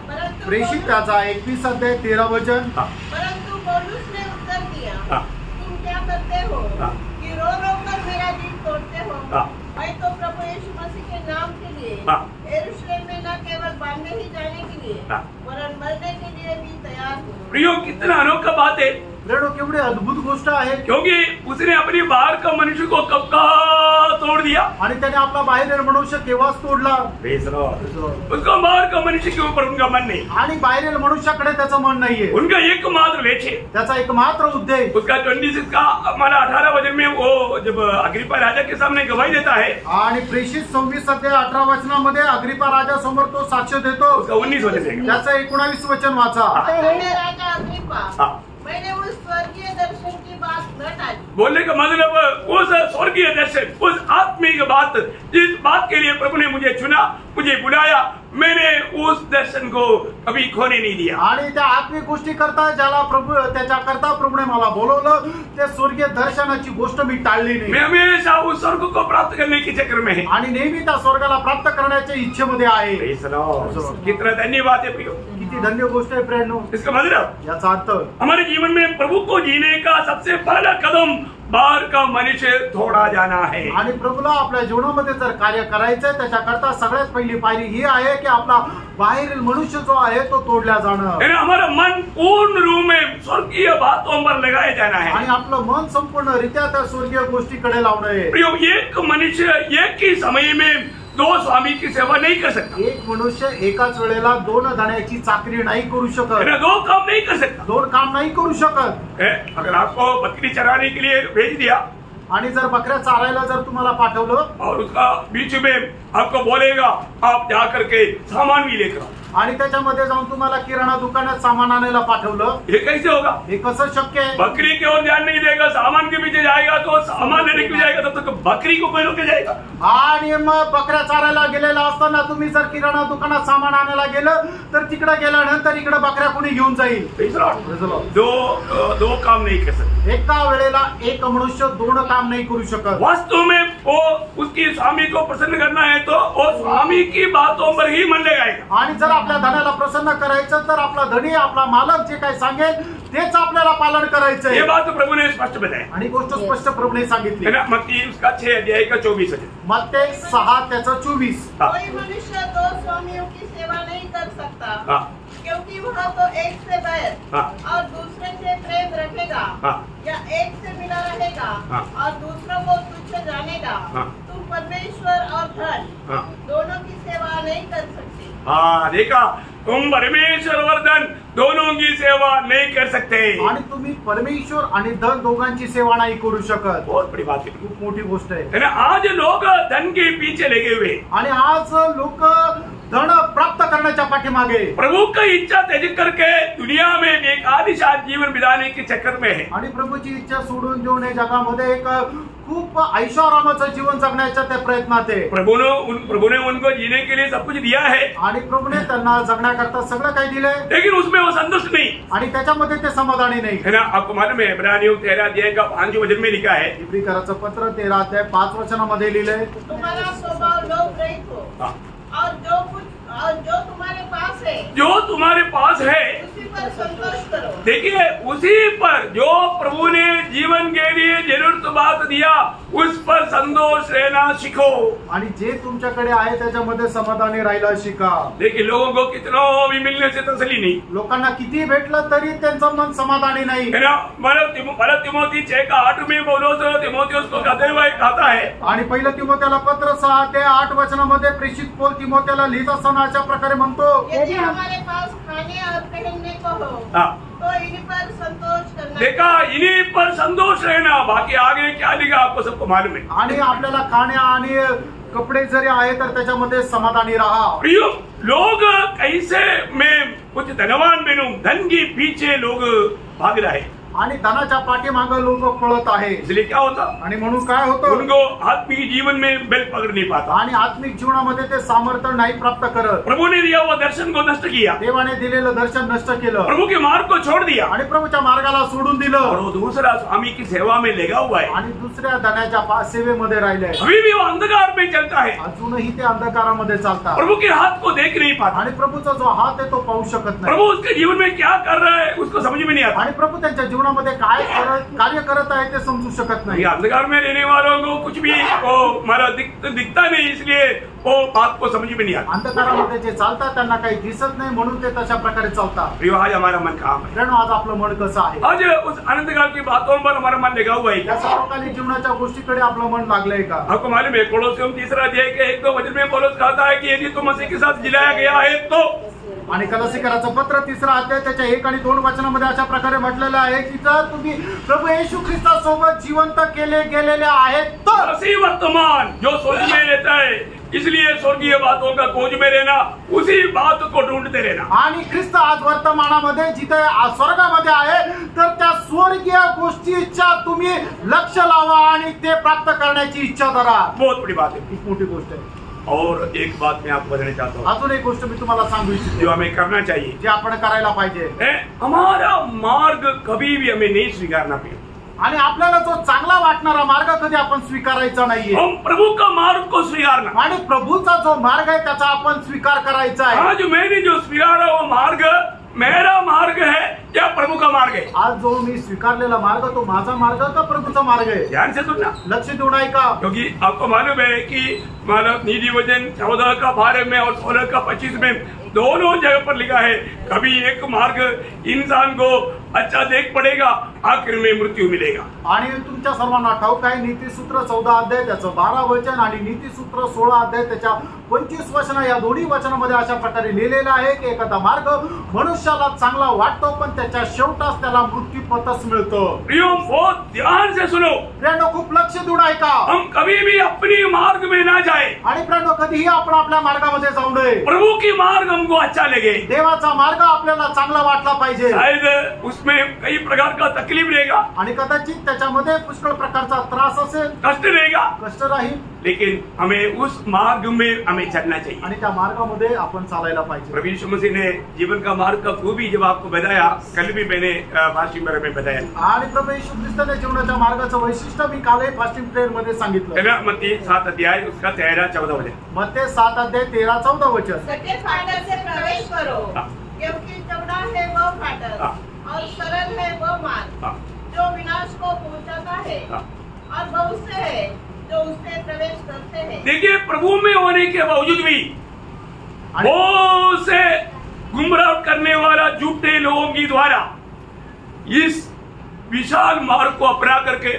प्रेषित त्याचा एकवीस अध्याय तेरा वचन। परंतु पौलुस ने उत्तर दिया, हाँ। तुम क्या करते हो हाँ। कि रो रो कर मेरा दिल तोड़ते हो? हाँ। मैं तो प्रभु यीशु मसीह के नाम के लिए हाँ। यरूशलेम में न केवल बांधने ही जाने के लिए हाँ। वरन मरने के लिए भी तैयार हूँ। प्रियो, कितना अनोखा बात है, प्रेरणो केवढी अद्भुत गोष्ट आहे, क्योंकि उसने अपनी बाहर का मनुष्य को कब का तोड़ दिया। आणि त्याने आपला बाहेरील मनुष्य केव्हाच तोडला। Praise the Lord. उसका बाहर का मनुष्य के ऊपर उनका मन नहीं, आणि बाहेरील मनुष्याकडे त्याचं मन नाहीये, उनका एकमात्र लक्ष्य, त्याचा एकमात्र उद्देश। उसका छब्बीस का हमारा अठारह वचन में वो जब अग्रिप्पा राजा के सामने गवाही देता है, आणि प्रेषित सव्वीस अध्याय अठरा वचनामध्ये अग्रिप्पा राजा समोर तो साक्ष देतो। उसका उन्नीस वचन देगा। त्याचं एकोणावीस वचन वाचा। मैंने राजा अग्रिप्पा, हाँ। मैंने उस स्वर्गीय दर्शन की बात न टाली। बोलने का मतलब उस स्वर्गीय दर्शन, उस आत्मिक बात, जिस बात के लिए प्रभु ने मुझे चुना, मुझे बुलाया, मैंने उस दर्शन को कभी खोने नहीं दिया। आणि त्या आत्मिक गोष्टी करता ज्याला प्रभू त्याच्या करता प्रभूने मला बोलवलं, त्या स्वर्गीय दर्शनाची गोष्ट मी टाळली मैं नाही हमेशा उस स्वर्ग को प्राप्त करने के चक्र में है। आणि नेहमी त्या स्वर्गाला प्राप्त करण्याच्या इच्छेमध्ये आहे। Praise the Lord. कितना धन्यवाद है प्रियो। किती धन्य गोष्ट आहे प्रेरणो। इसका मतलब याचा अर्थ हमारे जीवन में प्रभु को जीने का सबसे पहला कदम बाहर का मनुष्य तोड़ा जाना है। आणि प्रभूला आपल्या जीवनामध्ये जर कार्य करायचंय त्याच्याकरता सगळ्यात पहिली पायरी ही आहे की आपला बाहेरील मनुष्य जो आहे तो तोडल्या जाणं, यानी हमारा मन पूर्ण रूप में स्वर्गीय बातों पर लगाया जाना है। आणि आपलं मन संपूर्ण रित्या त्या स्वर्गीय गोष्टीकडे लावणं आहे। प्रियो, एक मनुष्य एक ही समय में दो स्वामी की सेवा नहीं कर सकता, एक मनुष्य एकाच वेळेला दोन धण्याची चाकरी नाही करू शकत, यानी दो काम नहीं कर सकता। दोन काम नाही करू शकत। है? अगर आपको बकरी चराने के लिए भेज दिया आणि जर बकऱ्या चारायला जर तुम्हाला पाठवलं और उसका बीच में आपको बोलेगा आप जा करके सामान भी लेकर आओ, आणि त्याच्यामध्ये जाऊन तुम्हाला किराणा दुकानात सामान आणायला पाठवलं, ये कैसे होगा? हे कसं शक्य आहे? बकरी की ओर ध्यान नहीं देगा, सामान के पीछे जाएगा, तो सामान लेने क्यों जाएगा? तब तक बकरी को कोई रोके जाएगा। आणि मग बकऱ्या चारायला गेलेला असताना तुम्ही जर किराणा दुकानात सामान आणायला गेलं तर तिकडे गेल्यानंतर इकडे बकऱ्या कोणी घेऊन जाईल। Praise the Lord. दो दो काम नहीं कर सकते। एका वेळेला एक मनुष्य दोन काम नाही करू शकत। वास्तव में वो उसकी स्वामी को प्रसन्न करना है तो वो स्वामी की बातों पर ही मन लगाएगा। आणि जर आपल्या धनाला प्रसन्न करायचं तर आपला धनी आपला मालक जे काही सांगेल तेच आपल्याला पालन करायचंय। ये बात प्रभु ने स्पष्ट बताया, आणि गोष्ट स्पष्ट प्रभूने सांगितली। है ना? मत्ती उसका छह अध्याय का चौबीस है। मत्ते सहा त्याचं चोवीस। हाँ। कोई मनुष्य दो स्वामियों की सेवा नहीं कर सकता, हाँ। क्योंकि वह तो एक से बैर हाँ। और दूसरे से प्रेम रखेगा, हाँ। या एक से मिला रहेगा हाँ। और दूसरों को तुच्छ जानेगा। हाँ। तुम परमेश्वर और धन हाँ। दोनों की सेवा नहीं कर सकते। हाँ, देखा, तुम परमेश्वर और धन दोनों की सेवा नहीं कर सकते। आणि तुम्ही परमेश्वर आणि धन दोघांची सेवा नाही करू शकत। बहुत बड़ी बात है। खूप मोठी गोष्ट आहे। है ना? आज लोग धन के पीछे लगे हुए, आणि आज लोक धन प्राप्त करण्याच्या पाठीमागे प्रभु की इच्छा त्याग करके दुनिया में एक आदिशात जीवन बिताने के चक्कर में है। आणि प्रभूची इच्छा सोडून देऊन या जगामध्ये एक खूप ऐशोआरामाचं जीवन जगण्याच्या त्या प्रयत्नात आहे। प्रभु ने उन प्रभु ने उनको जीने के लिए सब कुछ दिया है, आणि प्रभूने त्यांना जगण्याकरता सगळं काही दिलंय, लेकिन उसमें वो संतुष्ट नहीं, आणि त्याच्यामध्ये ते समाधानी नाही। है ना? आपको मालूम है इब्रानियों तेरह अध्याय का पांच वचन में लिखा है, इब्रिकराचं पत्र तेरा अध्याय पाच वचनामध्ये लिहिलंय, तुम्हारा स्वभाव लोभ रहित हो, हाँ। और जो कुछ और जो तुम्हारे पास है जो तुम्हारे पास है उसी पर संतोष करो। देखिए, उसी पर जो प्रभु ने जीवन के लिए जरूरत बात दिया उस पर संतोष रहना सीखो। आणि जे तुमच्याकडे आहे त्याच्यामध्ये समाधानी राहायला शिका। देखिए, लोगों को कितना भी मिलने से तसली नहीं, लोकांना किती भेटलं तरी त्यांचं मन समाधानी नाही। है ना? भला तिमोथी छह का आठ में पौलुस तिमोथियुस को कहते हुए कहता है, आणि पहिलं तिमोथेला पत्र सहा ते आठ वचनामध्ये प्रेषित पौल तिमोथेला लिहित असताना अशा प्रकारे म्हणतो, यदि हमारे पास खाने और पहनने को हो हाँ। तो इन पर संतोष करना। देखा, इन्हीं पर संतोष रहना, बाकी आगे क्या लिखा आपको सबको मालूम है। आणि आपल्याला खाणे आणि कपडे जरी आहे तर त्याच्यामध्ये समाधानी राहा। प्रियो, लोग कैसे मैं कुछ धनवान बनूं, धन के पीछे लोग भाग रहे हैं। आणि धनाच्या पाठीमागे लोक पळत आहे. इसलिए क्या होता, आणि म्हणून काय होतं, उनको आत्मिक जीवन में बेल पकड़ नहीं पाता, आणि आत्मिक जीवनामध्ये ते सामर्थ्य नाही प्राप्त करत. प्रभु ने दिया हुआ दर्शन को नष्ट किया, देवाने दिलेलं दर्शन नष्ट केलं, प्रभु के मार्ग को छोड़ दिया, आणि प्रभूच्या मार्गाला सोडून दिलं, और वो दूसरा स्वामी की सेवा में लगा हुआ है, आणि दुसऱ्या धनाच्या पा- सेवेमध्ये राहिले. अभी भी वो अंधकार में चलता है, अजूनही ते अंधकारामध्ये चालतात, प्रभु के हाथ को देख नहीं पाता, आणि प्रभूचा जो हात आहे तो पाहू शकत नाही, प्रभु उसके जीवन में क्या कर रहा है उसको समझ में नहीं आता. आणि प्रभू त्यांच्या जीवनामध्ये काय करत कार्य करत आहे ते समजू शकत नाही. ये अंधकार में रहने वालों को कुछ भी वो हमारा दिख, दिखता नहीं, इसलिए वो बात को समझ में नहीं आता. अंधकारामध्ये जे चालतात त्यांना काही दिसत नाही, म्हणून ते तशा प्रकारे चालतात. प्रिय, आज हमारा मन काम है, प्रेरणा, आज आपलं मन कसं आहे, आज उस अनंतकाल की बातों पर हमारा मन लगा हुआ है. या सार्वकालिक जीवनाच्या गोष्टीकडे आपलं मन लागलंय का? आपको मालूम है, कोलोसियम तीसरा अध्याय के एक दो वचन में पौलुस कहता है कि यदि तुम मसीह के साथ जिलाया गया है तो, आणि कलसीकराचं पत्र तिसरा अध्याय त्याच्या एक आणि दोन वचनामध्ये अशा प्रकारे म्हटलेलं आहे की जर तुम्ही प्रभू येशू ख्रिस्तासोबत जिवंत केले गेलेले आहेत तर, मसीह वर्तमान जो स्वर्ग में रहता है, इसलिए स्वर्गीय बातों का खोज में रहना, उसी बात को ढूंढते रहना. आणि ख्रिस्त आज वर्तमानामध्ये जिथे आ- स्वर्गामध्ये आहे तर त्या स्वर्गीय गोष्टीच्या तुम्ही लक्ष लावा आणि ते प्राप्त करण्याची इच्छा धरा. बहुत बड़ी बात है. खूप मोठी गोष्ट आहे. और एक बात मैं आपको बताना चाहता हूँ, अजून एक गोष्ट मी तुम्हाला सांगू जो इच्छितो, हमें करना चाहिए, जे आपण करायला पाहिजे. है, हमारा मार्ग कभी भी हमें नहीं स्वीकारना चाहिए. आणि आपल्याला जो चांगला वाटणारा मार्ग कधी आपण स्वीकारायचा नाहीये, हम प्रभु का मार्ग को स्वीकारना. आणि प्रभूचा जो मार्ग आहे त्याचा आपण स्वीकार करायचा आहे. आज मैंने जो स्वीकारा वो मार्ग मेरा मार्ग है या प्रभु का मार्ग है? आज जो मी स्वीकारलेला मार्ग तो माझा मार्ग का प्रभूचा मार्ग आहे? ध्यान से सुनना, लक्ष देऊन ऐका. क्योंकि आपको मालूम है कि मानव नीति वचन चौदह का बारह में और सोलह का पच्चीस में दोनों जगह पर लिखा है, कभी एक मार्ग इंसान को अच्छा देख पड़ेगा, आखिर में मृत्यू मिलेगा. आणि तुमच्या सर्वांना ठाऊक आहे नीतिसूत्र चौदा अध्याय त्याचं बारा वचन आणि नीतिसूत्र सोळा अध्याय त्याच्या पंचवीस वचन या दोन्ही वचनामध्ये अशा प्रकारे लिहिलेलं आहे की एखादा मार्ग मनुष्याला चांगला वाटतो पण त्याच्या शेवटास त्याला मृत्यू पथच मिळतो. प्रियो, बहुत ध्यान से सुनो, प्रेरणो खूप लक्ष देऊन ऐका. हम कभी भी अपनी मार्ग में ना जाए, आणि प्रेरणो कधीही आपण आपल्या मार्गामध्ये जाऊ नये. प्रभु की मार्ग हमको अच्छा लगे, देवाचा मार्ग आपल्याला चांगला वाटला पाहिजे. शायद उसमें कई प्रकार का तकलीफ रहेगा, आणि कदाचित त्याच्यामध्ये पुष्कळ प्रकारचा त्रास असेल, कष्ट रहेगा, कष्ट राहील, लेकिन हमें उस मार्ग में हमें चलना चाहिए. आणि त्या मार्गामध्ये आपण चालायला पाहिजे. प्रभु यीशु मसीह ने जीवन का मार्ग का खूबी जब आपको बताया, कल भी मैंने फास्टिंग प्रेयर में बताया. आणि प्रभू येशू ख्रिस्ताने जीवनाच्या मार्गाचं वैशिष्ट्य मी काल फास्टिंग प्रेयर मध्ये सांगितलं. तेरा मत्ती सात अध्याय उसका तेरह चौदह वचन. मत्ते सात अध्याय तेरा चौदा वचन. सत्य फाटक से प्रवेश करो, हाँ. क्योंकि चौड़ा है वो फाटक हाँ. और सरल है वो मार्ग हाँ. जो विनाश को पहुंचाता है, हाँ. और बहुत से है जो उससे प्रवेश करते हैं. देखिए, प्रभु में होने के बावजूद भी आणि बहुत से गुमराह करने वाला झूठे लोगों की द्वारा इस विशाल मार्ग को अपना करके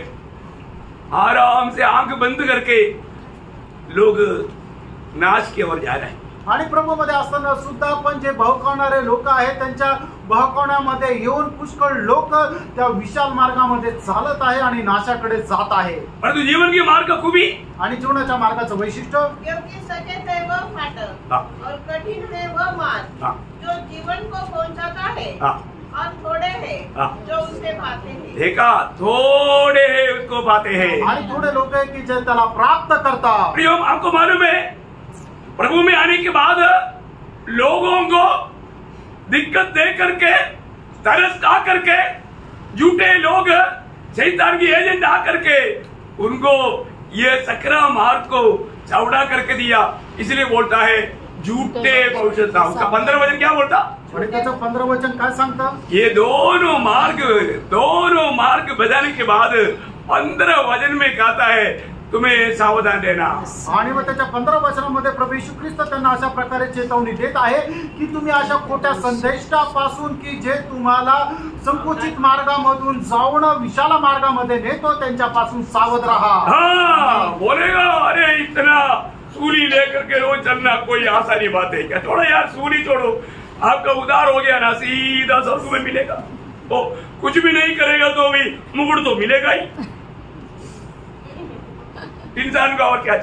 आराम से आंख बंद करके लोग नाश की ओर जा रहे हैं. आणि प्रभूमध्ये असताना सुद्धा पण जे बहकवणारे लोक आहेत त्यांच्या बहकवण्यामध्ये येऊन पुष्कळ लोक त्या विशाल मार्गामध्ये चालत आहे आणि नाशाकडे जात आहे. परंतु जीवन की मार्ग का खूबी, आणि जीवनाच्या मार्गाचं वैशिष्ट्य, क्योंकि सचेत है वो फाटक हाँ. और कठिन है वो मार्ग हाँ. जो जीवन को पहुंचाता है, हाँ. और थोड़े हैं हाँ. जो उसे पाते हैं. देखा, थोड़े हैं उसको पाते हैं. आणि थोडे लोक आहे की जे त्याला प्राप्त करतात. प्रियो, आपको मालूम है, प्रभु में आने के बाद लोगों को दिक्कत दे करके, तरस आ करके, झूठे लोग शैतान की एजेंट आ करके उनको ये सकरा मार्ग को चौड़ा करके दिया. इसलिए बोलता है झूठे भविष्यता. उसका पंद्रह वचन क्या बोलता? आणि त्याचं पंधरा वचन काय सांगतं? ये दोनों मार्ग दोनों मार्ग बदलने के बाद पंद्रह वचन में कहता है तुम्हें सावधान रहना. आणि मग त्याच्या पंधरा वचनामध्ये प्रभू येशू ख्रिस्त त्यांना अशा प्रकारे चेतावणी देत आहे की तुम्ही अशा खोट्या संदेष्टापासून की जे तुम्हाला संकुचित मार्गामधून जाऊन विशाल मार्गामध्ये नेतो त्यांच्यापासून सावध राहा. हाँ, बोलेगा अरे इतना सूली लेकर के रोज चलना कोई आसानी बात है क्या? छोड़ो यार, सूली छोड़ो, आपका उधार हो गया ना, सीधा स्वर्ग में मिलेगा. तो कुछ भी नहीं करेगा तो भी मुकुट तो मिलेगा ही. इंसान का और क्या चाहिए?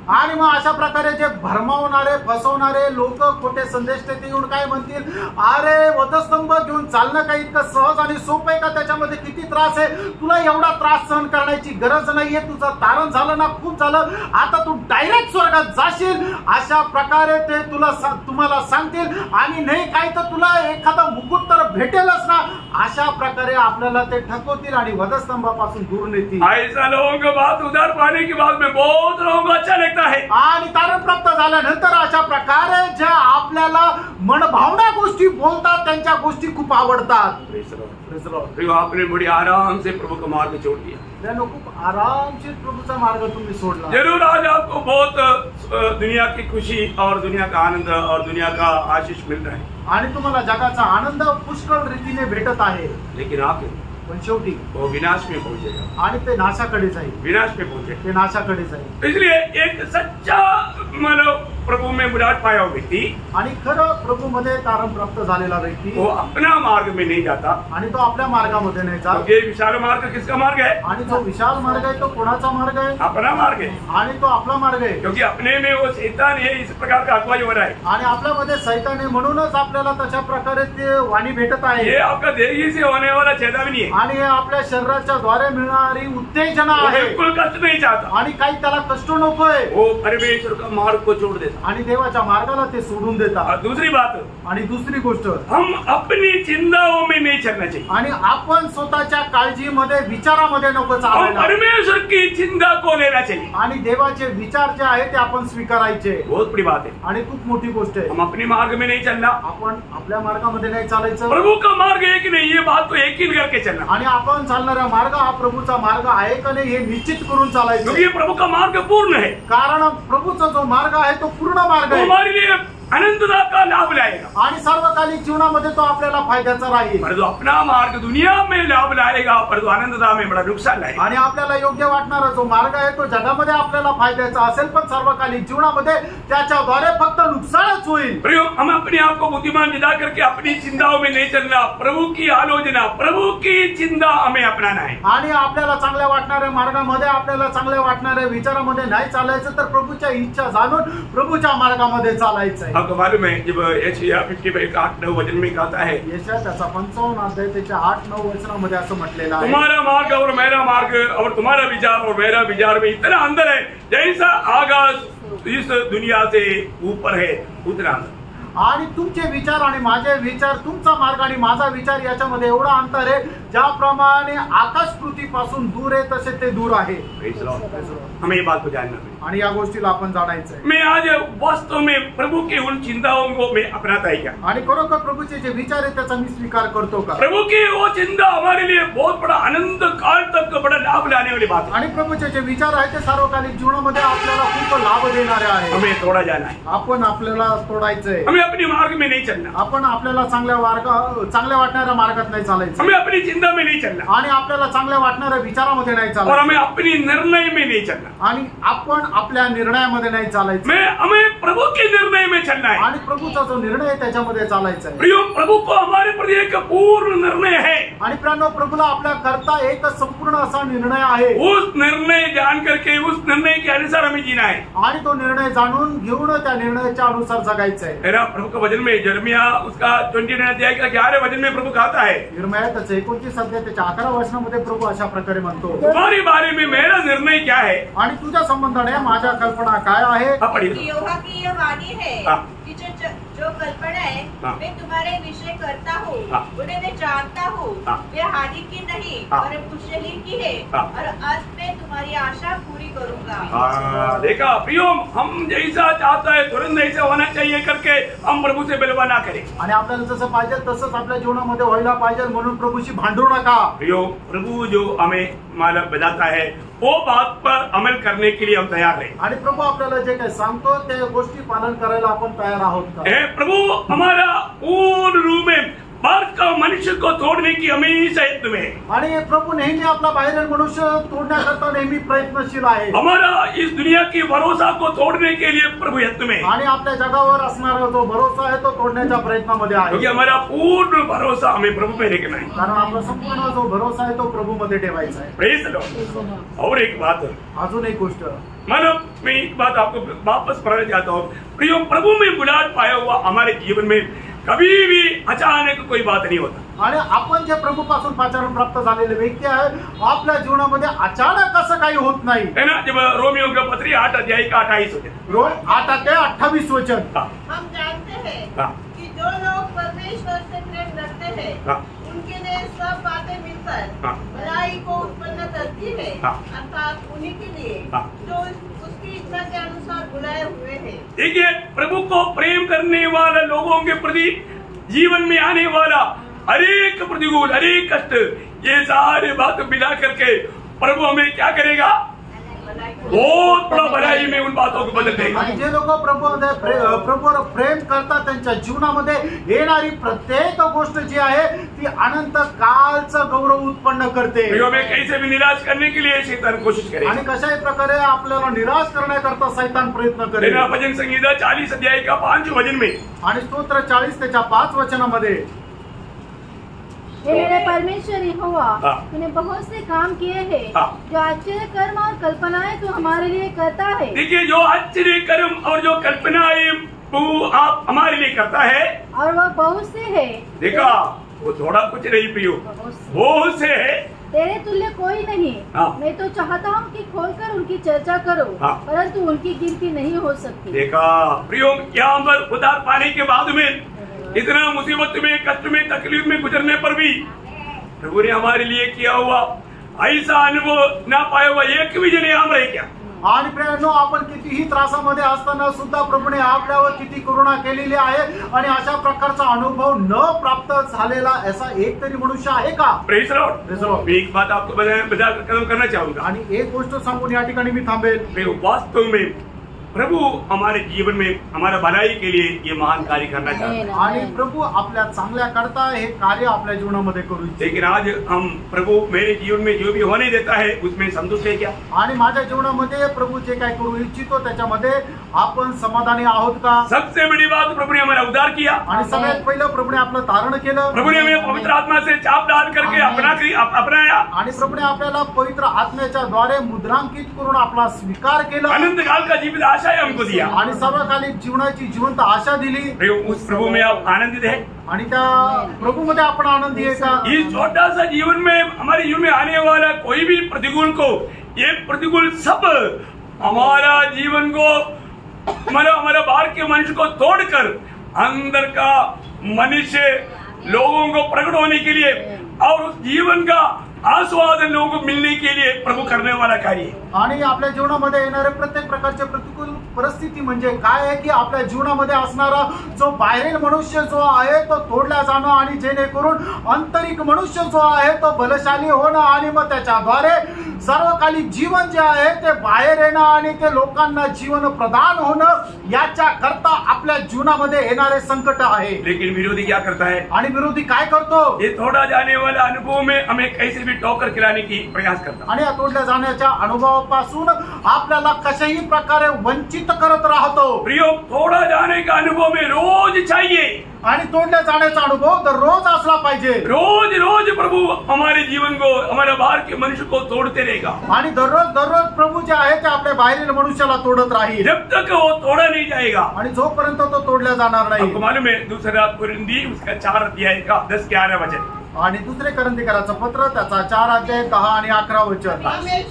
आणि मग अशा प्रकारे जे भरमावणारे फसवणारे लोक खोटे संदेश ते येऊन काय म्हणतील, अरे वधस्तंभ घेऊन चालणं काही इतकं सहज आणि सोपं आहे का, त्याच्यामध्ये किती त्रास आहे, तुला एवढा त्रास सहन करण्याची गरज नाहीये, तुझं तारण झालं ना, खूप झालं, आता तू डायरेक्ट स्वर्गात जाशील, अशा प्रकारे ते तुला तुम्हाला सांगतील. आणि नाही काय तर तुला एखादा मुकुट तर भेटेलच ना, अशा प्रकारे आपल्याला ते ठकवतील आणि वधस्तंभापासून दूर नेतील. ऐसा लोगों को बात उधर पाने की बात में बहुत लोगों को अच्छा लगता है. आणि तारण प्राप्त झाल्यानंतर अशा प्रकारे ज्या आपल्याला मनभावना गोष्टी बोलतात त्यांच्या गोष्टी खूप आवडतात. आपने बड़ी आराम से प्रभु का मार्ग छोड़ दिया. त्यानं खूप आरामशीर प्रभूचा मार्ग तुम्ही सोडला. जरूर आज आपको बहुत दुनिया की खुशी और दुनिया का आनंद और दुनिया का आशीष मिल रहा है आणि तुम्हाला जगाचा आनंद पुष्कळ रीतीने भेटत आहे. लेकिन आखिर पण शेवटी वो विनाश में पहुंचेगा आणि ते नाशाकडे जाईल. विनाश में पहुंचेगा, ते नाशाकडे जाईल. इसलिए एक सच्चा मानव प्रभु में बुलाट पाया हुआ व्यक्ति आणि खरं प्रभू मध्ये तारण प्राप्त झालेला व्यक्ती वो अपना मार्ग में नहीं जाता. आणि तो आपल्या मार्गामध्ये नाही जात. ये विशाल मार्ग किसका मार्ग है? आणि जो विशाल मार्ग आहे तो कोणाचा मार्ग आहे? अपना मार्ग है. आणि तो आपला मार्ग आहे. क्योंकि अपने में वो शैतान है, इस प्रकार का अगुवाई हो रहा है. आणि आपल्यामध्ये सैतान आहे म्हणूनच आपल्याला तशा प्रकारे ते वाणी भेटत आहे. ये आपका देही से होने वाला चेतावनी है. आणि हे आपल्या शरीराच्या द्वारे मिळणारी उत्तेजना आहे. बिल्कुल कष्ट नहीं चाहता आणि काही त्याला कष्ट नकोय. वो परमेश्वर का मार्ग को छोड़ देता आणि देवाच्या मार्गाला ते सोडून देतात. और दूसरी बात, आणि दुसरी गोष्ट, हम अपनी चिंताओं में नहीं चलना चाहिए. आणि आपण स्वतःच्या काळजीमध्ये विचारामध्ये नको हम चालायला. परमेश्वर की चिंता को लेना चाहिए. आणि देवाचे विचार जे आहे ते आपण स्वीकारायचे. बहुत बड़ी बात है. आणि खूप मोठी गोष्ट आहे. हम अपने मार्ग में नहीं चलना, आपण आपल्या मार्गामध्ये नाही चालायचं. प्रभु का मार्ग है कि नहीं ये बात को यकीन करके चलना. आणि आपण चालणारा मार्ग हा प्रभूचा मार्ग आहे का नाही हे निश्चित करून चालायचं. क्योंकि ये प्रभु का मार्ग पूर्ण है. कारण प्रभूचा जो मार्ग आहे तो पूर्ण मार्ग आहे. हमारे लिए अनंतता का लाभ लाएगा. आणि सार्वकालिक जीवनामध्ये तो आपल्याला फायद्याचा राहील. परंतु अपना मार्ग दुनिया में लाभ लाएगा, परंतु अनंतता में बड़ा नुकसान लाएगा. आणि आपल्याला योग्य वाटणारा जो मार्ग आहे तो जगामध्ये आपल्याला फायद्याचा असेल, पण सार्वकालिक जीवनामध्ये त्याच्याद्वारे फक्त नुकसानच होईल. हम अपने आप को बुद्धिमान विदा करके अपनी चिंताओं में नहीं चलना, प्रभु की आलोचना, प्रभु की चिंता हमें अपनाना है. आणि आपल्याला चांगल्या वाटणाऱ्या मार्गामध्ये, आपल्याला चांगल्या वाटणाऱ्या विचारामध्ये नाही चालायचं, तर प्रभूच्या इच्छा जाणून प्रभूच्या मार्गामध्ये चालायचं आहे. आपको मालूम है जब यशायाह पचपन का आठ नौ वचन में कहता है, यशायाह त्याचा पंचावन्न अध्याय त्याच्या आठ नऊ वचनामध्ये असं म्हटलेलं आहे, तुम्हारा मार्ग और मेरा मार्ग और तुम्हारा विचार और मेरा विचार में इतना अंतर है, जैसा आकाश इस दुनिया से ऊपर है उतना अंतर. आणि तुमचे विचार आणि माझे विचार, तुमचा मार्ग आणि माझा विचार याच्यामध्ये एवढा अंतर आहे, ज्याप्रमाणे आकाश पृथ्वीपासून दूर आहे तसे ते दूर आहे. हमें ये बात को जानना है आणि या गोष्टीला आपण जाणायचं आहे. मैं आज वास्तव में प्रभु की उन चिंताओं को मैं अपनाता है क्या? आणि खरोखर प्रभूचे जे विचार आहेत त्याचा मी स्वीकार करतो का? प्रभु की वो चिंता हमारे लिए बहुत बड़ा अनंत काल तक बड़ा लाभ लाने वाली बात है. आणि प्रभूचे जे विचार आहेत ते सार्वकालिक जीवनामध्ये आपल्याला खूप लाभ देणारे आहेत. हमें तोड़ा जाना है. आपण आपल्याला तोडायचंय. हमें अपने मार्ग में नहीं चलना. आपण आपल्याला चांगल्या मार्ग चांगल्या वाटणाऱ्या मार्गात नाही चालायचं. हमें अपनी चिंता में नहीं चलना. आणि आपल्याला चांगल्या वाटणाऱ्या विचारामध्ये नाही और चालायचं. हमें अपनी निर्णय में नहीं चलना. आणि आपण आपल्या निर्णयामध्ये नाही चालायचं. मैं हमें प्रभु के निर्णय में चलना है. आणि प्रभूचा जो निर्णय आहे त्याच्यामध्ये चालायचा आहे. प्रियो, प्रभु को हमारे प्रति एक पूर्ण निर्णय है. आणि प्राणो, प्रभूला आपल्या करता एक संपूर्ण असा निर्णय आहे. उस निर्णय जान करके उस निर्णय के अनुसार हमें जीना है. आणि तो निर्णय जाणून घेऊन त्या निर्णयाच्या अनुसार जगायचं आहे. मेरा प्रभु का वचन में यिर्मयाह उसका चौबीस अध्याय का ग्यारह वचन में प्रभु कहता है, यिर्मयाह त्याचे एकोणतीस अध्याय त्याच्या अकरा वचनामध्ये प्रभू अशा प्रकारे म्हणतो, तुम्हारे बारे में मेरा निर्णय क्या है आणि तुझ्या संबंधाने माझ्या कल्पना काय आहे. यहोवा की यह वाणी है कि जो जो कल्पना है मैं तुम्हारे विषय करता हूँ, उन्हें मैं जानता हूँ. वे हानि की नहीं और खुशहाली की है, और आज मैं तुम्हारी आशा पूरी करूंगा. देखा प्रियो, हम जैसा चाहता है तुरंत ऐसा होना चाहिए करके हम प्रभु से बिलवा ना करें. आणि आपल्याला जसं पाहिजे तसंच आपल्या जीवनामध्ये व्हायला पाहिजे म्हणून प्रभूशी भांडू नका. प्रियो, प्रभु जो हमें मालूम बताता है वो बात पर अमल करने के लिए हम तैयार रहे. आणि प्रभू आपल्याला जे काही सांगतो ते गोष्टी पालन करायला आपण तयार आहोत का? प्रभु हमारा पूर्ण रूप में भारत का मनुष्य को तोड़ने की हमेशा यत्न में है। आणि प्रभू नेहमी आपला बाहेरील मनुष्य तोडण्याकरता नेहमी प्रयत्नशील आहे। हमारा इस दुनिया की भरोसा को तोड़ने के लिए प्रभु यत्न में है। आणि आपल्या जगावर असणारा जो भरोसा आहे तो तोडण्याच्या प्रयत्नामध्ये आहे। क्योंकि हमारा पूर्ण भरोसा हमें प्रभु में रखना है। कारण आपला संपूर्ण जो भरोसा आहे तो प्रभु मध्ये ठेवायचा आहे। Praise the Lord. और एक बात, अजून एक गोष्ट मानो मैं एक बात आपको वापस पढ़ना चाहता हूँ। प्रियो, प्रभु में बुलाहट पाया हुआ हमारे जीवन में कभी भी अचानक कोई बात नहीं होता। आणि आपण जे प्रभू पासून पाचारण प्राप्त झालेले व्यक्ती आहे आपल्या जीवनामध्ये अचानक असं काही होत नाही है ना। जब रोमियो का पत्री आठ अध्याय का अट्ठाईस होते रोज आठ अध्याय अठ्ठावीस वचन, हम जानते हैं कि जो लोग परमेश्वर से प्रेम रखते हैं उनके लिए सब बातें मिलकर भलाई को उत्पन्न करती है, अर्थात उन्हीं के लिए जो उसकी इच्छा के अनुसार बुलाए हुए हैं। देखिए, प्रभु को प्रेम करने वाले लोगों के प्रति जीवन में आने वाला हरेक प्रतिकूल, हरेक कष्ट, ये सारे बात मिला करके प्रभु हमें क्या करेगा, बहुत बड़ा भलाई में उन बातों को बदल देगा। आणि जे लोक प्रभू प्रभूवर प्रेम करतात त्यांच्या जीवनामध्ये येणारी प्रत्येक गोष्ट जी आहे ती अनंत कालचं गौरव उत्पन्न करते। हमें कैसे भी निराश करने के लिए शैतान कोशिश करेगा आणि कशाही प्रकारे आपल्याला निराश करण्याकरता शैतान प्रयत्न करेल। भजन संहिता चालीस अध्याय का पांच वचन में आणि स्तोत्र चाळीस त्याच्या पाच वचनामध्ये, हे मेरे परमेश्वर यहोवा, तूने बहुत से काम किए हैं, जो आश्चर्य कर्म और कल्पनाएं तू हमारे लिए करता है। देखिए, जो आश्चर्य कर्म और जो कल्पनाएं वो आप हमारे लिए करता है, और वह बहुत से है। देखा, वो थोड़ा कुछ नहीं प्रियो, बहुत से है, तेरे तुल्य कोई नहीं। मैं तो चाहता हूँ कि खोलकर उनकी चर्चा करो, परंतु उनकी गिनती नहीं हो सकती। देखा प्रियो, यहाँ पर उद्धार पाने के बाद में इतना मुसीबत में, कष्ट में, तकलीफ में गुजरने पर भी प्रभु ने हमारे लिए किया हुआ ऐसा अनुभव ना पाया हुआ एक भी जन यहाँ रहे क्या। आणि प्रियांनो, आपण कितीही त्रासामध्ये असताना सुद्धा प्रभूने आपल्यावर किती करुणा केलेली आहे आणि अशा प्रकारचा अनुभव न प्राप्त झालेला ऐसा एक तरी मनुष्य आहे का। Praise the Lord. मैं एक बात आपको बता करना चाहूंगा आणि एक गोष्ट सांगून या ठिकाणी मी थांबेल। वास्तव में प्रभु हमारे जीवन में हमारा भलाई के लिए ये महान कार्य करना चाहते हैं आणि प्रभू आपल्या चांगल्या करता हे कार्य आपल्या जीवनामध्ये करू इच्छितो। लेकिन आज हम प्रभु मेरे जीवन में जो भी होने देता है उसमें संतुष्ट है क्या। आणि माझ्या जीवनामध्ये प्रभू जे काय करू इच्छितो त्याच्यामध्ये आपण समाधानी आहोत का। सबसे बड़ी बात, प्रभु ने हमारा उद्धार किया आणि सगळ्यात पहिलं प्रभूने आपलं तारण केलं। प्रभु ने हमें पवित्र आत्मा से छाप डाल करके अपना अपनाया आणि प्रभुने आपल्याला पवित्र आत्म्याच्या द्वारे मुद्रांकित करून आपला स्वीकार केला। अनंत काल का जीवित आशा है हमको दिया आणि सर्वकालिक जीवनाची जिवंत आशा दिली। उस प्रभु में आप आनंदित है आणि त्या प्रभु मध्ये आपण आनंदी आहे का। इस छोटा सा जीवन में हमारे जीवन में आने वाला कोई भी प्रतिकूल को, ये प्रतिकूल सब हमारा जीवन को, हमारा हमारा बाहर के मनुष्य को तोड़कर अंदर का मनुष्य लोगों को प्रकट होने के लिए और उस जीवन का आस्वादन लोगों को मिलने के लिए प्रभु करने वाला कार्य है। आणि आपल्या जीवनामध्ये येणारे प्रत्येक प्रकारचे प्रतिकूल परिस्थिती म्हणजे काय आहे की आपल्या जीवनामध्ये असणारा जो बाहेरील मनुष्य जो आहे तो तोडला जाणं आणि जेणेकरून आंतरिक मनुष्य जो आहे तो बलशाली होणं आणि मग त्याच्याद्वारे सर्वकालिक जीवन जे आहे ते बाहेर येणं आणि ते लोकांना जीवन प्रदान होणं याच्या करता आपल्या जीवनामध्ये येणारे संकट आहे। लेकिन विरोधी क्या करता है, आणि विरोधी काय करतो, ये थोड़ा जाने वाला अनुभव में हमें कैसे भी टोकर खिलाने की प्रयास करता आणि या तोडल्या जाण्याच्या अनुभवापासून आपल्याला कशाही प्रकारे वंचित करत राहतो। प्रियो, थोड़ा जाने का अनुभव में रोज चाहिए आणि तोडल्या जाण्याचा अनुभव दररोज असला पाहिजे। रोज रोज प्रभु हमारे जीवन को, हमारे बाहर के मनुष्य को तोड़ते रहेगा आणि दररोज दररोज प्रभू जे आहे ते आपल्या बाहेरील मनुष्याला तोडत राहील जब तक वो तोड़ा नहीं जाएगा। आणि जोपर्यंत तो तोडला जाणार नाही। आपको मालूम है दूसरा कुरिन्थी उसका चार अध्याय का दस ग्यारह वचन, आणि दुसरे करंथीकराचं पत्र त्याचा चार अध्याय दहा आणि अकरा वचन,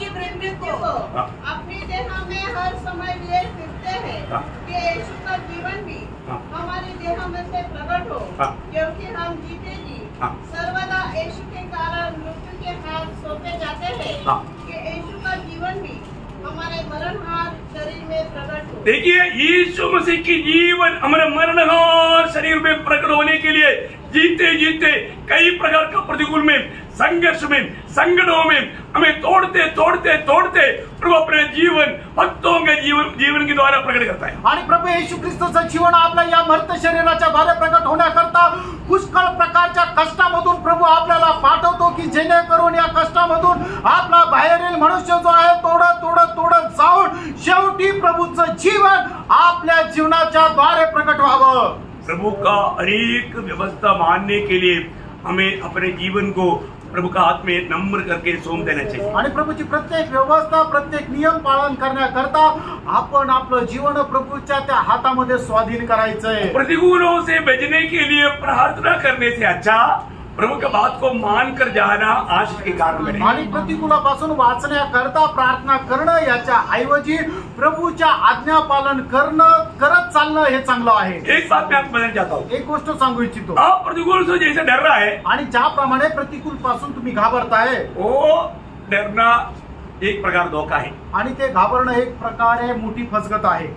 अपनी देह में हर समय लिए फिरते हैं कि यीशु का जीवन भी हमारी देह में से प्रकट हो, क्योंकि हम जीते जी सर्वदा यीशु के कारण मृत्यु के हाथ सौंपे जाते हैं कि यीशु का जीवन भी हमारे मरणहार शरीर में प्रकट हो। देखिए, यीशु मसीह की जीवन हमारे मरणहार शरीर में प्रकट होने के लिए जीते जीते कई प्रकार का प्रतिकूल में, संघर्ष में, संकटों में हमें तोड़ते तोड़ते तोड़ते प्रभु अपने जीवन, भक्तों के जीवन जीवन के द्वारा प्रकट करता है। आणि प्रभू येशू ख्रिस्ताचं जीवन आपल्या या मर्त शरीराच्या द्वारे प्रकट होण्याकरता पुष्कळ प्रकारच्या कष्टामधून प्रभू की जेणेकरून या कष्टामधून आपला बाहेरील मनुष्य जो आहे तोडत तोडत तोडत जाऊन शेवटी प्रभूचं जीवन आपल्या जीवनाच्या द्वारे प्रकट व्हावं। प्रभु का अनेक व्यवस्था मानने के लिए हमें अपने जीवन को प्रभु का हाथ में नम्र करके सौंप देना चाहिए। आणि प्रभूची प्रत्येक व्यवस्था प्रत्येक नियम पालन करण्याकरता आपण आपलं जीवन प्रभूच्या त्या हातामध्ये स्वाधीन करायचंय। प्रतिकूलों से बचने के लिए प्रार्थना करने से अच्छा प्रभु के बात को मानकर जाना आशीष के कारण बने। आणि प्रतिकूलापासून वाचण्याकरता प्रार्थना करणं याच्या ऐवजी प्रभूच्या आज्ञा पालन करणं करत चालणं हे चांगलं आहे। एक बात मैं आपको बताना चाहता हूँ, एक गोष्ट सांगू इच्छितो, आप प्रतिकूल से जैसे डर रहा है आणि ज्याप्रमाणे प्रतिकूल पासून तुम्ही घाबरताय वो डरना एक प्रकार धोखा है आणि ते घाबरणं एक प्रकारे मोठी फसगत आहे।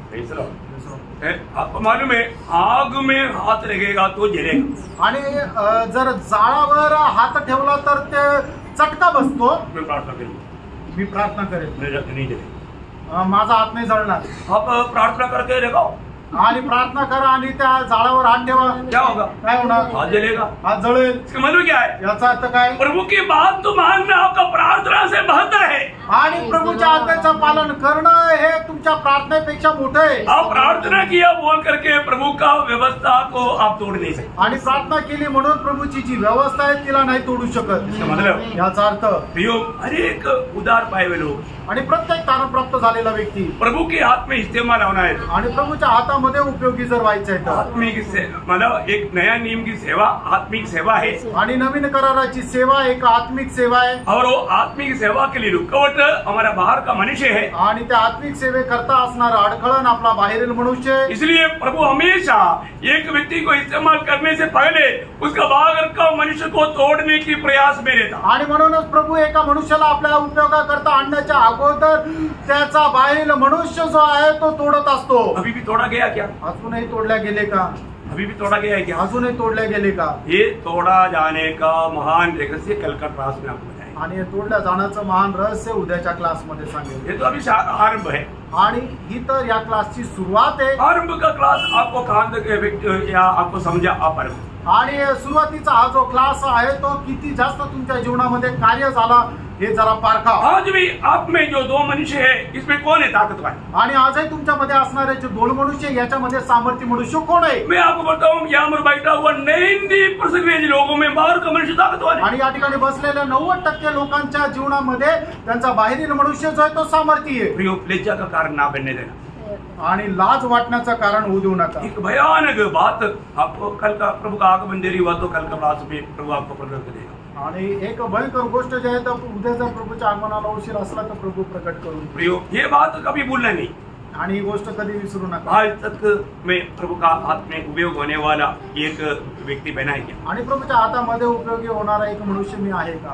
आपको मालूम है आग में हाथ लगेगा तो जलेगा। आणि अ, जर जाळावर हात ठेवला तर ते चटका बसतो। मैं प्रार्थना करूँ मी प्रार्थना करेन नहीं जले, अ, माझा हात नाही जळणार। आप प्रार्थना करके लगाओ आणि प्रार्थना करा आणि त्या जाळावर हात ठेवा, क्या होगा? काय होणार? हाथ जलेगा। हात जळेल। इसका मतलब क्या है? याचा अर्थ काय? प्रभु की बात तो मानना आपका प्रार्थना से बेहतर है। आणि प्रभूच्या आज्ञेचं पालन करणं हे तुमच्या प्रार्थनेपेक्षा मोठं आहे। आप प्रार्थना किया बोल करके प्रभु का व्यवस्था को आप तोड़ नहीं सकते। आणि प्रार्थना केली म्हणून प्रभूची जी व्यवस्था आहे तिला नाही तोडू शकत। इसका मतलब याचा अर्थ प्रियो अनेक उदार पाए हुए लोग आणि प्रत्येक तारण प्राप्त झालेला व्यक्ती प्रभु के हाथ में इस्तेमाल होना है। आणि प्रभूच्या हातामध्ये उपयोगी जर व्हायचं आहे तर आत्मिक से मतलब एक नया नियम की सेवा आत्मिक सेवा है आणि नवीन कराराची सेवा एक आत्मिक सेवा आहे। और वो आत्मिक सेवा के लिए रुकावट हमारा बाहर का मनुष्य है। आणि त्या आत्मिक सेवेकरता असणारा अडखळण आपला बाहेरील मनुष्य आहे। इसलिए प्रभु हमेशा एक व्यक्ति को इस्तेमाल करने से पहले उसका बाहर का मनुष्य को तोड़ने की प्रयास में रहता। आणि म्हणूनच प्रभू एका मनुष्याला आपल्या उपयोगाकरता आणण्याच्या अगोदर त्याचा बाहेरील मनुष्य जो आहे तो तोडत असतो। अभी भी तोड़ा गया क्या? अजूनही तोडल्या गेले का? अभी भी तोड़ा गया है क्या? अजूनही तोडल्या गेले का? ये तोड़ा जाने का महान रहस्य कल का क्लास में आपको बताएंगे। आणि हे तोडल्या जाण्याचं महान रहस्य उद्याच्या क्लासमध्ये सांगेल। ये तो अभी आरंभ है आणि ही तर या क्लासची सुरुवात आहे। आरंभ का क्लास आपको कहां तक या आपको समझा आप आरंभ आणि सुरुवातीचा हा जो क्लास आहे तो किती जास्त तुमच्या जीवनामध्ये कार्य झाला हे जरा पारखा। आज भी आप में जो दो मनुष्य है इसमें कौन है ताकतवर? आणि आजही तुमच्यामध्ये असणारे जे दोन मनुष्य याच्यामध्ये सामर्थ्य मनुष्य कोण आहे? मैं आपको बताऊं यहाँ पर बैठा हुआ नब्बे परसेंट लोगों में बाहर का मनुष्य ताकतवर है। आणि या ठिकाणी बसलेल्या नव्वद टक्के लोकांच्या जीवनामध्ये त्यांचा बाहेरील मनुष्य जो आहे तो सामर्थ्य आहे। प्रियो लज्जा का कारण ना बनने देना आणि लाज वाटण्याचं कारण होऊ देऊ नका। एक भयानक बात आपको कल का प्रभु का आगमन देरी हुआ तो कल का क्लास में प्रभु आपको प्रकट करेगा। आणि एक भयंकर गोष्ट जे आहे तर उद्या जर प्रभूच्या आगमनाला उशीर असला तर प्रभू प्रकट करून प्रियो ये बात कभी भूलना नहीं। आणि ही गोष्ट कधी विसरू नका। आज तक में प्रभु का हाथ में उपयोग होने वाला एक व्यक्ति बना है क्या? आणि प्रभूच्या हातामध्ये उपयोगी होणारा एक मनुष्य मी आहे का?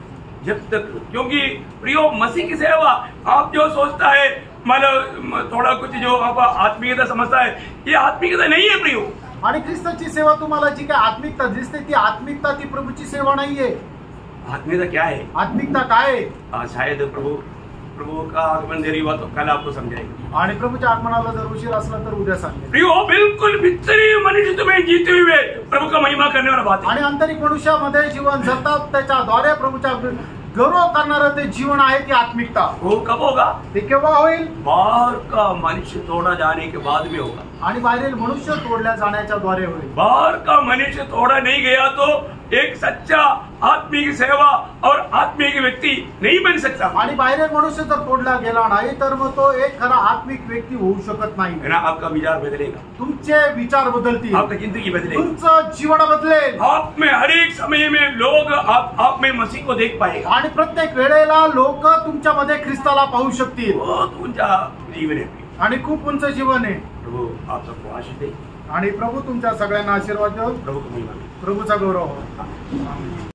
जब तक, क्योंकि प्रियो मसीह की सेवा आप जो सोचता है मतलब थोड़ा कुछ जो आप आत्मीयता समझता है ये आत्मीयता नहीं है प्रियो। आणि ख्रिस्ताची सेवा तुम्हाला जी काय आत्मिकता दिसते ती आत्मिकता ती प्रभूची सेवा नाहीये। आत्मीयता क्या है? आत्मिकता काय आहे? आ, शायद प्रभु प्रभु का आगमन देरी हुआ तो कल आपको समझाएंगे। आणि प्रभूच्या आगमनाला जर उशीर असला तर उद्या सांगेल। प्रियो बिल्कुल भीतरी मनुष्य तुम्हें जीते हुए प्रभु का महिमा करने वाला बात है। आणि आंतरिक मनुष्यामध्ये जीवन जगतात त्याच्याद्वारे प्रभूच्या गौरव करणारं ते जीवन आहे ती आत्मिकता। वो कब होगा? ते केव्हा होईल? बाहर का मनुष्य तोड़ा जाने के बाद में होगा। आणि बाहेरील मनुष्य तोडल्या जाण्याच्या द्वारे होईल। बाहर का मनुष्य तोड़ा नहीं गया तो एक सच्चा आत्मिक सेवा और आत्मिक व्यक्ति नहीं बन सकता। आणि बाहेरील मनुष्य जर तोडला गेला नाही तर मग तो एक खरा आत्मिक व्यक्ती होऊ शकत नाही। है ना? आपका विचार बदलेगा, तुमचे विचार बदलतील, आपकी जिंदगी बदलेगी, तुमचं जीवन बदलेल। आप में हर एक समय में लोग आप आप में मसीह को देख पाएगा आणि प्रत्येक वेळेला लोक तुमच्यामध्ये ख्रिस्ताला पाहू शकतील। बहुत ऊंचा जीवन है आणि खूप उंच जीवन आहे। प्रभु आप सबको आशीष दे। आणि प्रभू तुमच्या सगळ्यांना आशीर्वाद देव। प्रभु को महिमा दे। प्रभूचा गौरव हो।